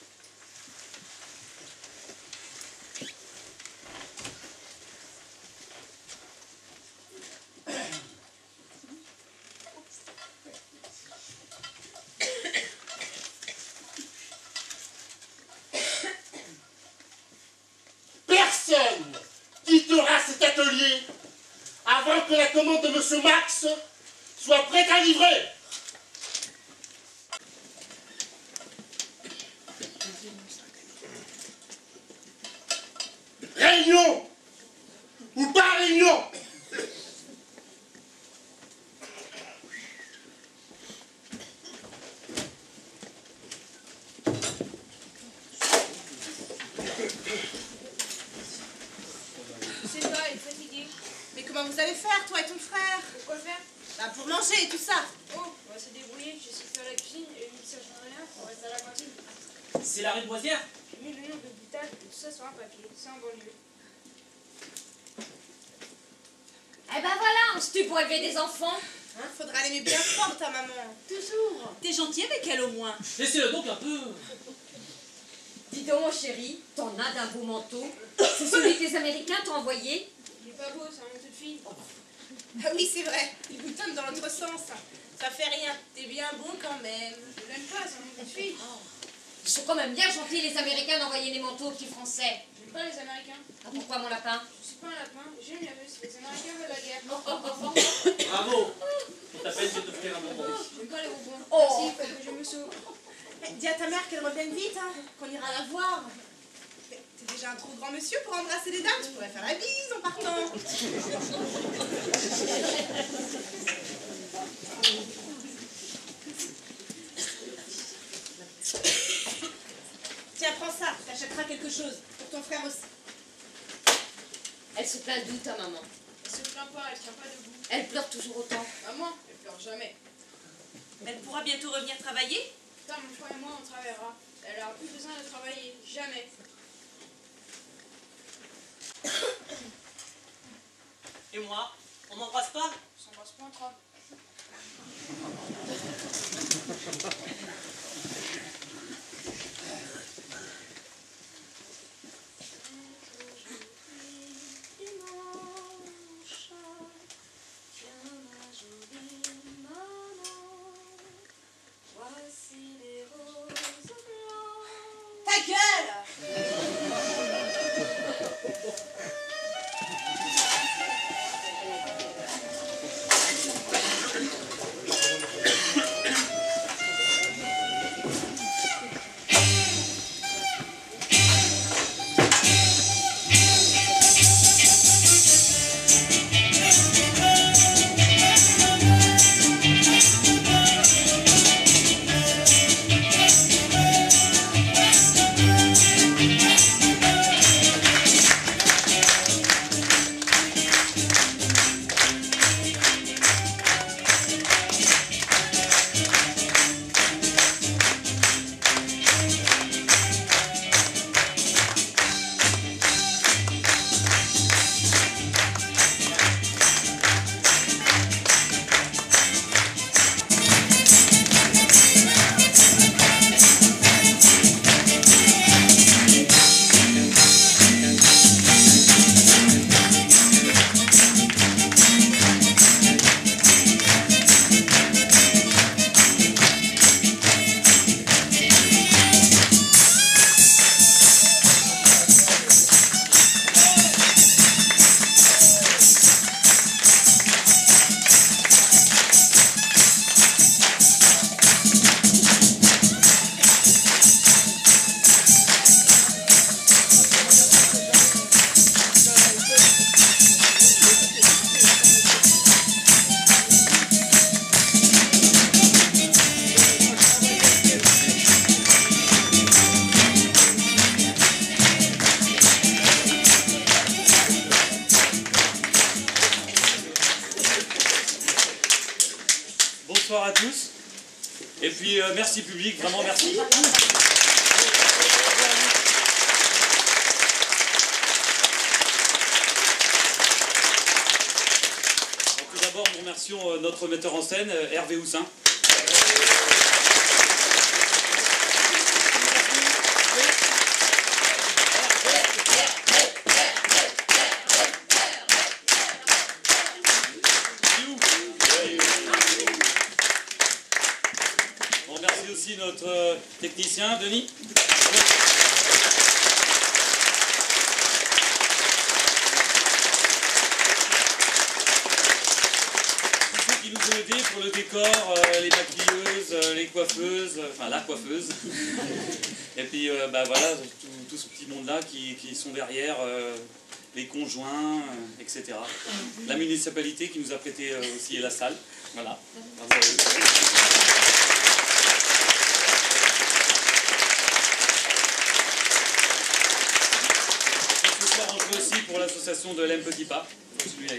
Personne quittera cet atelier avant que la commande de Monsieur Max soit prête à livrer. Réunion ou pas réunion? Je sais pas, elle est fatiguée. Mais comment vous allez faire, toi et ton frère? Pourquoi faire? Bah, pour manger et tout ça. Oh, on va se débrouiller. Je sais faire la cuisine et lui, ça change rien. On reste à la cantine. C'est la rue de Boisière? J'ai mis le nom de l'hôpital et tout ça sur un papier. C'est en banlieue. Eh ben voilà, un stu pour élever des enfants. Hein, faudra l'aimer bien fort, ta maman. Toujours. T'es gentil avec elle, au moins. Laissez-le donc un peu. Dis donc, mon chéri, t'en as d'un beau manteau. C'est celui que les Américains t'ont envoyé. Il est pas beau, c'est un manteau de fille. Ah oui, c'est vrai, il boutonne dans l'autre sens. Ça fait rien, t'es bien beau quand même. Je l'aime pas, c'est un manteau de fille. Ils sont quand même bien gentils, les Américains, d'envoyer les manteaux aux petits Français. J'aime pas les Américains. Ah, pourquoi, mon lapin? Je suis pas un lapin, j'aime la Russe. Les Américains veulent la guerre. Bravo. Pour ta peine, je vais t'offrir un bonbon. J'aime pas les bonbons. Oh. Merci, faut que je me sauve. Eh, dis à ta mère qu'elle revienne vite, hein, qu'on ira la voir. Mais t'es déjà un trop grand monsieur pour embrasser les dames, tu pourrais faire la bise en partant. Tiens, prends ça, t'achèteras quelque chose. Pour ton frère aussi. Elle se plaint d'où, ta maman? Elle se plaint pas, elle tient pas debout. Elle pleure toujours autant. Maman, elle pleure jamais. Elle pourra bientôt revenir travailler? Putain, mon frère et moi, on travaillera. Elle aura plus besoin de travailler. Jamais. Et moi? On m'embrasse pas? On s'embrasse pas entre hommes. Ta gueule! Bonsoir à tous. Et puis euh, merci public, vraiment merci. Donc, tout d'abord, nous remercions euh, notre metteur en scène, euh, Hervé Houssin. On remercie aussi notre euh, technicien, Denis. Qui nous ont aidés pour le décor, euh, les maquilleuses, euh, les coiffeuses, euh, enfin la coiffeuse. Et puis euh, bah, voilà, tout, tout ce petit monde-là qui, qui sont derrière, euh, les conjoints, euh, et cetera. La municipalité qui nous a prêté euh, aussi la salle. Voilà. Bravo à eux. Ce soir, on joue aussi pour l'association de l'Aime Petit Pas. Celui-là.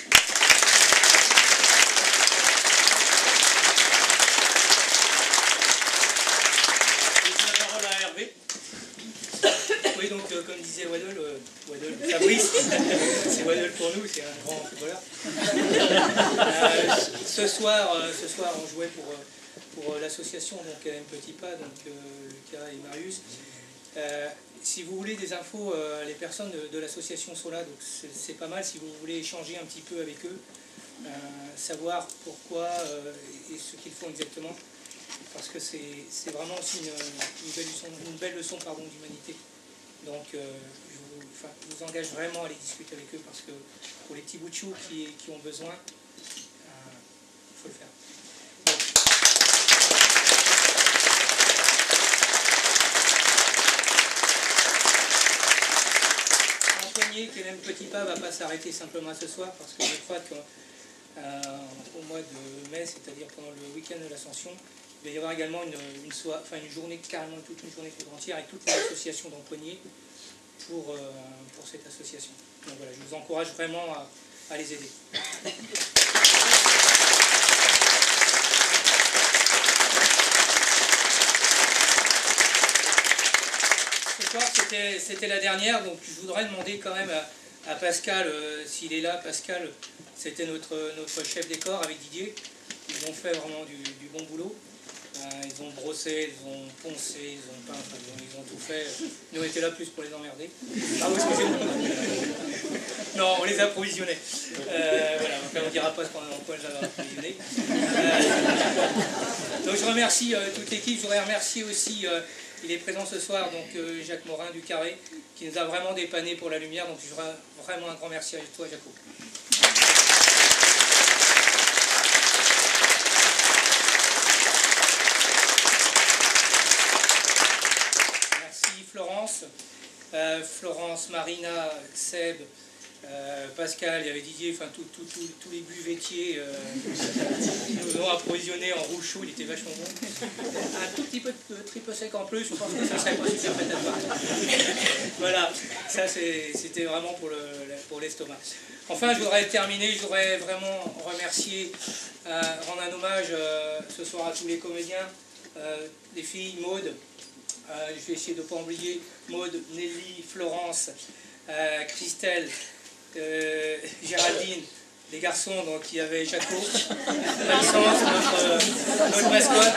Oui, donc euh, comme disait Waddle, euh, Waddle Fabrice, c'est Waddle pour nous, c'est un grand footballeur. Euh, ce, soir, euh, ce soir, on jouait pour, pour euh, l'association donc M Petit Pas, donc euh, Lucas et Marius, Euh, si vous voulez des infos, euh, les personnes de, de l'association sont là, donc c'est pas mal si vous voulez échanger un petit peu avec eux, euh, savoir pourquoi euh, et ce qu'ils font exactement, parce que c'est vraiment aussi une, une belle leçon, une belle leçon pardon, d'humanité. Donc euh, je, vous, enfin, je vous engage vraiment à aller discuter avec eux, parce que pour les petits bouts de chou qui, qui ont besoin, il faut le faire. Que même Petit Pas ne va pas s'arrêter simplement ce soir, parce que je crois qu'au euh, mois de mai, c'est-à-dire pendant le week-end de l'Ascension, il va y avoir également une, une, soirée, enfin une journée, carrément toute une journée entière avec toutes les associations d'empoignés pour, euh, pour cette association. Donc voilà, je vous encourage vraiment à, à les aider. C'était la dernière, donc je voudrais demander quand même à, à Pascal, euh, s'il est là. Pascal, c'était notre, notre chef décor avec Didier. Ils ont fait vraiment du, du bon boulot. Euh, ils ont brossé, ils ont poncé, ils ont peint, enfin, ils, ont, ils ont tout fait. Nous on était là plus pour les emmerder. Ah oui, excusez-moi. Non, on les approvisionnait. Euh, voilà, on ne dira pas ce qu'on les a approvisionnés. Euh, donc je remercie euh, toute l'équipe, je voudrais remercier aussi... Euh, il est présent ce soir, donc euh, Jacques Morin du Carré, qui nous a vraiment dépanné pour la lumière, donc je voudrais vraiment un grand merci à toi, Jaco. Merci Florence, euh, Florence, Marina, Seb, euh, Pascal, il y avait Didier, enfin tous tout, tout, tout les buvetiers euh, qui nous ont approvisionnés en rouge chaud, il était vachement bon. Un tout petit peu de triple sec en plus, je pense que ça serait pas super fait à part. Voilà, ça c'était vraiment pour l'estomac. Le, enfin, je voudrais terminer, je voudrais vraiment remercier, euh, rendre un hommage euh, ce soir à tous les comédiens, euh, les filles, Maude, euh, je vais essayer de ne pas oublier Maude, Nelly, Florence, euh, Christelle, Euh, Géraldine, les garçons, donc il y avait Jaco, Maxence, notre, notre mascotte,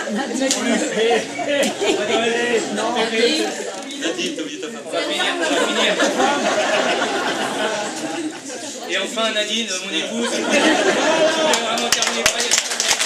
Nadine, t'as oublié ta femme. On va finir, on va finir. Et enfin Nadine, mon épouse, je vais vraiment terminer par elle.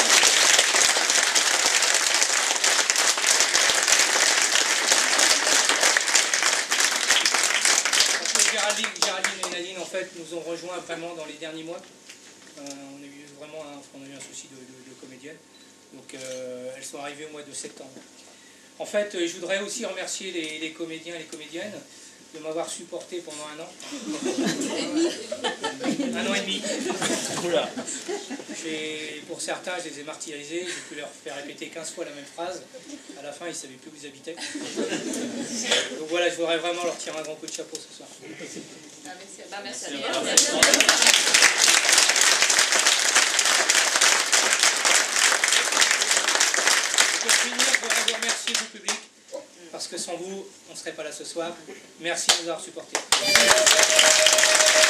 Géraldine, Géraldine et Nadine en fait nous ont rejoints vraiment dans les derniers mois. Euh, on a eu vraiment un, on a eu un souci de, de, de comédienne. Donc euh, elles sont arrivées au mois de septembre. En fait, je voudrais aussi remercier les, les comédiens et les comédiennes de m'avoir supporté pendant un an. Un an et demi. Oula. Pour certains, je les ai martyrisés, j'ai pu leur faire répéter quinze fois la même phrase. À la fin, ils ne savaient plus où ils habitaient. Donc voilà, je voudrais vraiment leur tirer un grand coup de chapeau ce soir. Ah, merci, bah, merci à Voilà. Pour finir, je voudrais vous remercier du public, parce que sans vous, on ne serait pas là ce soir. Merci de nous avoir supportés.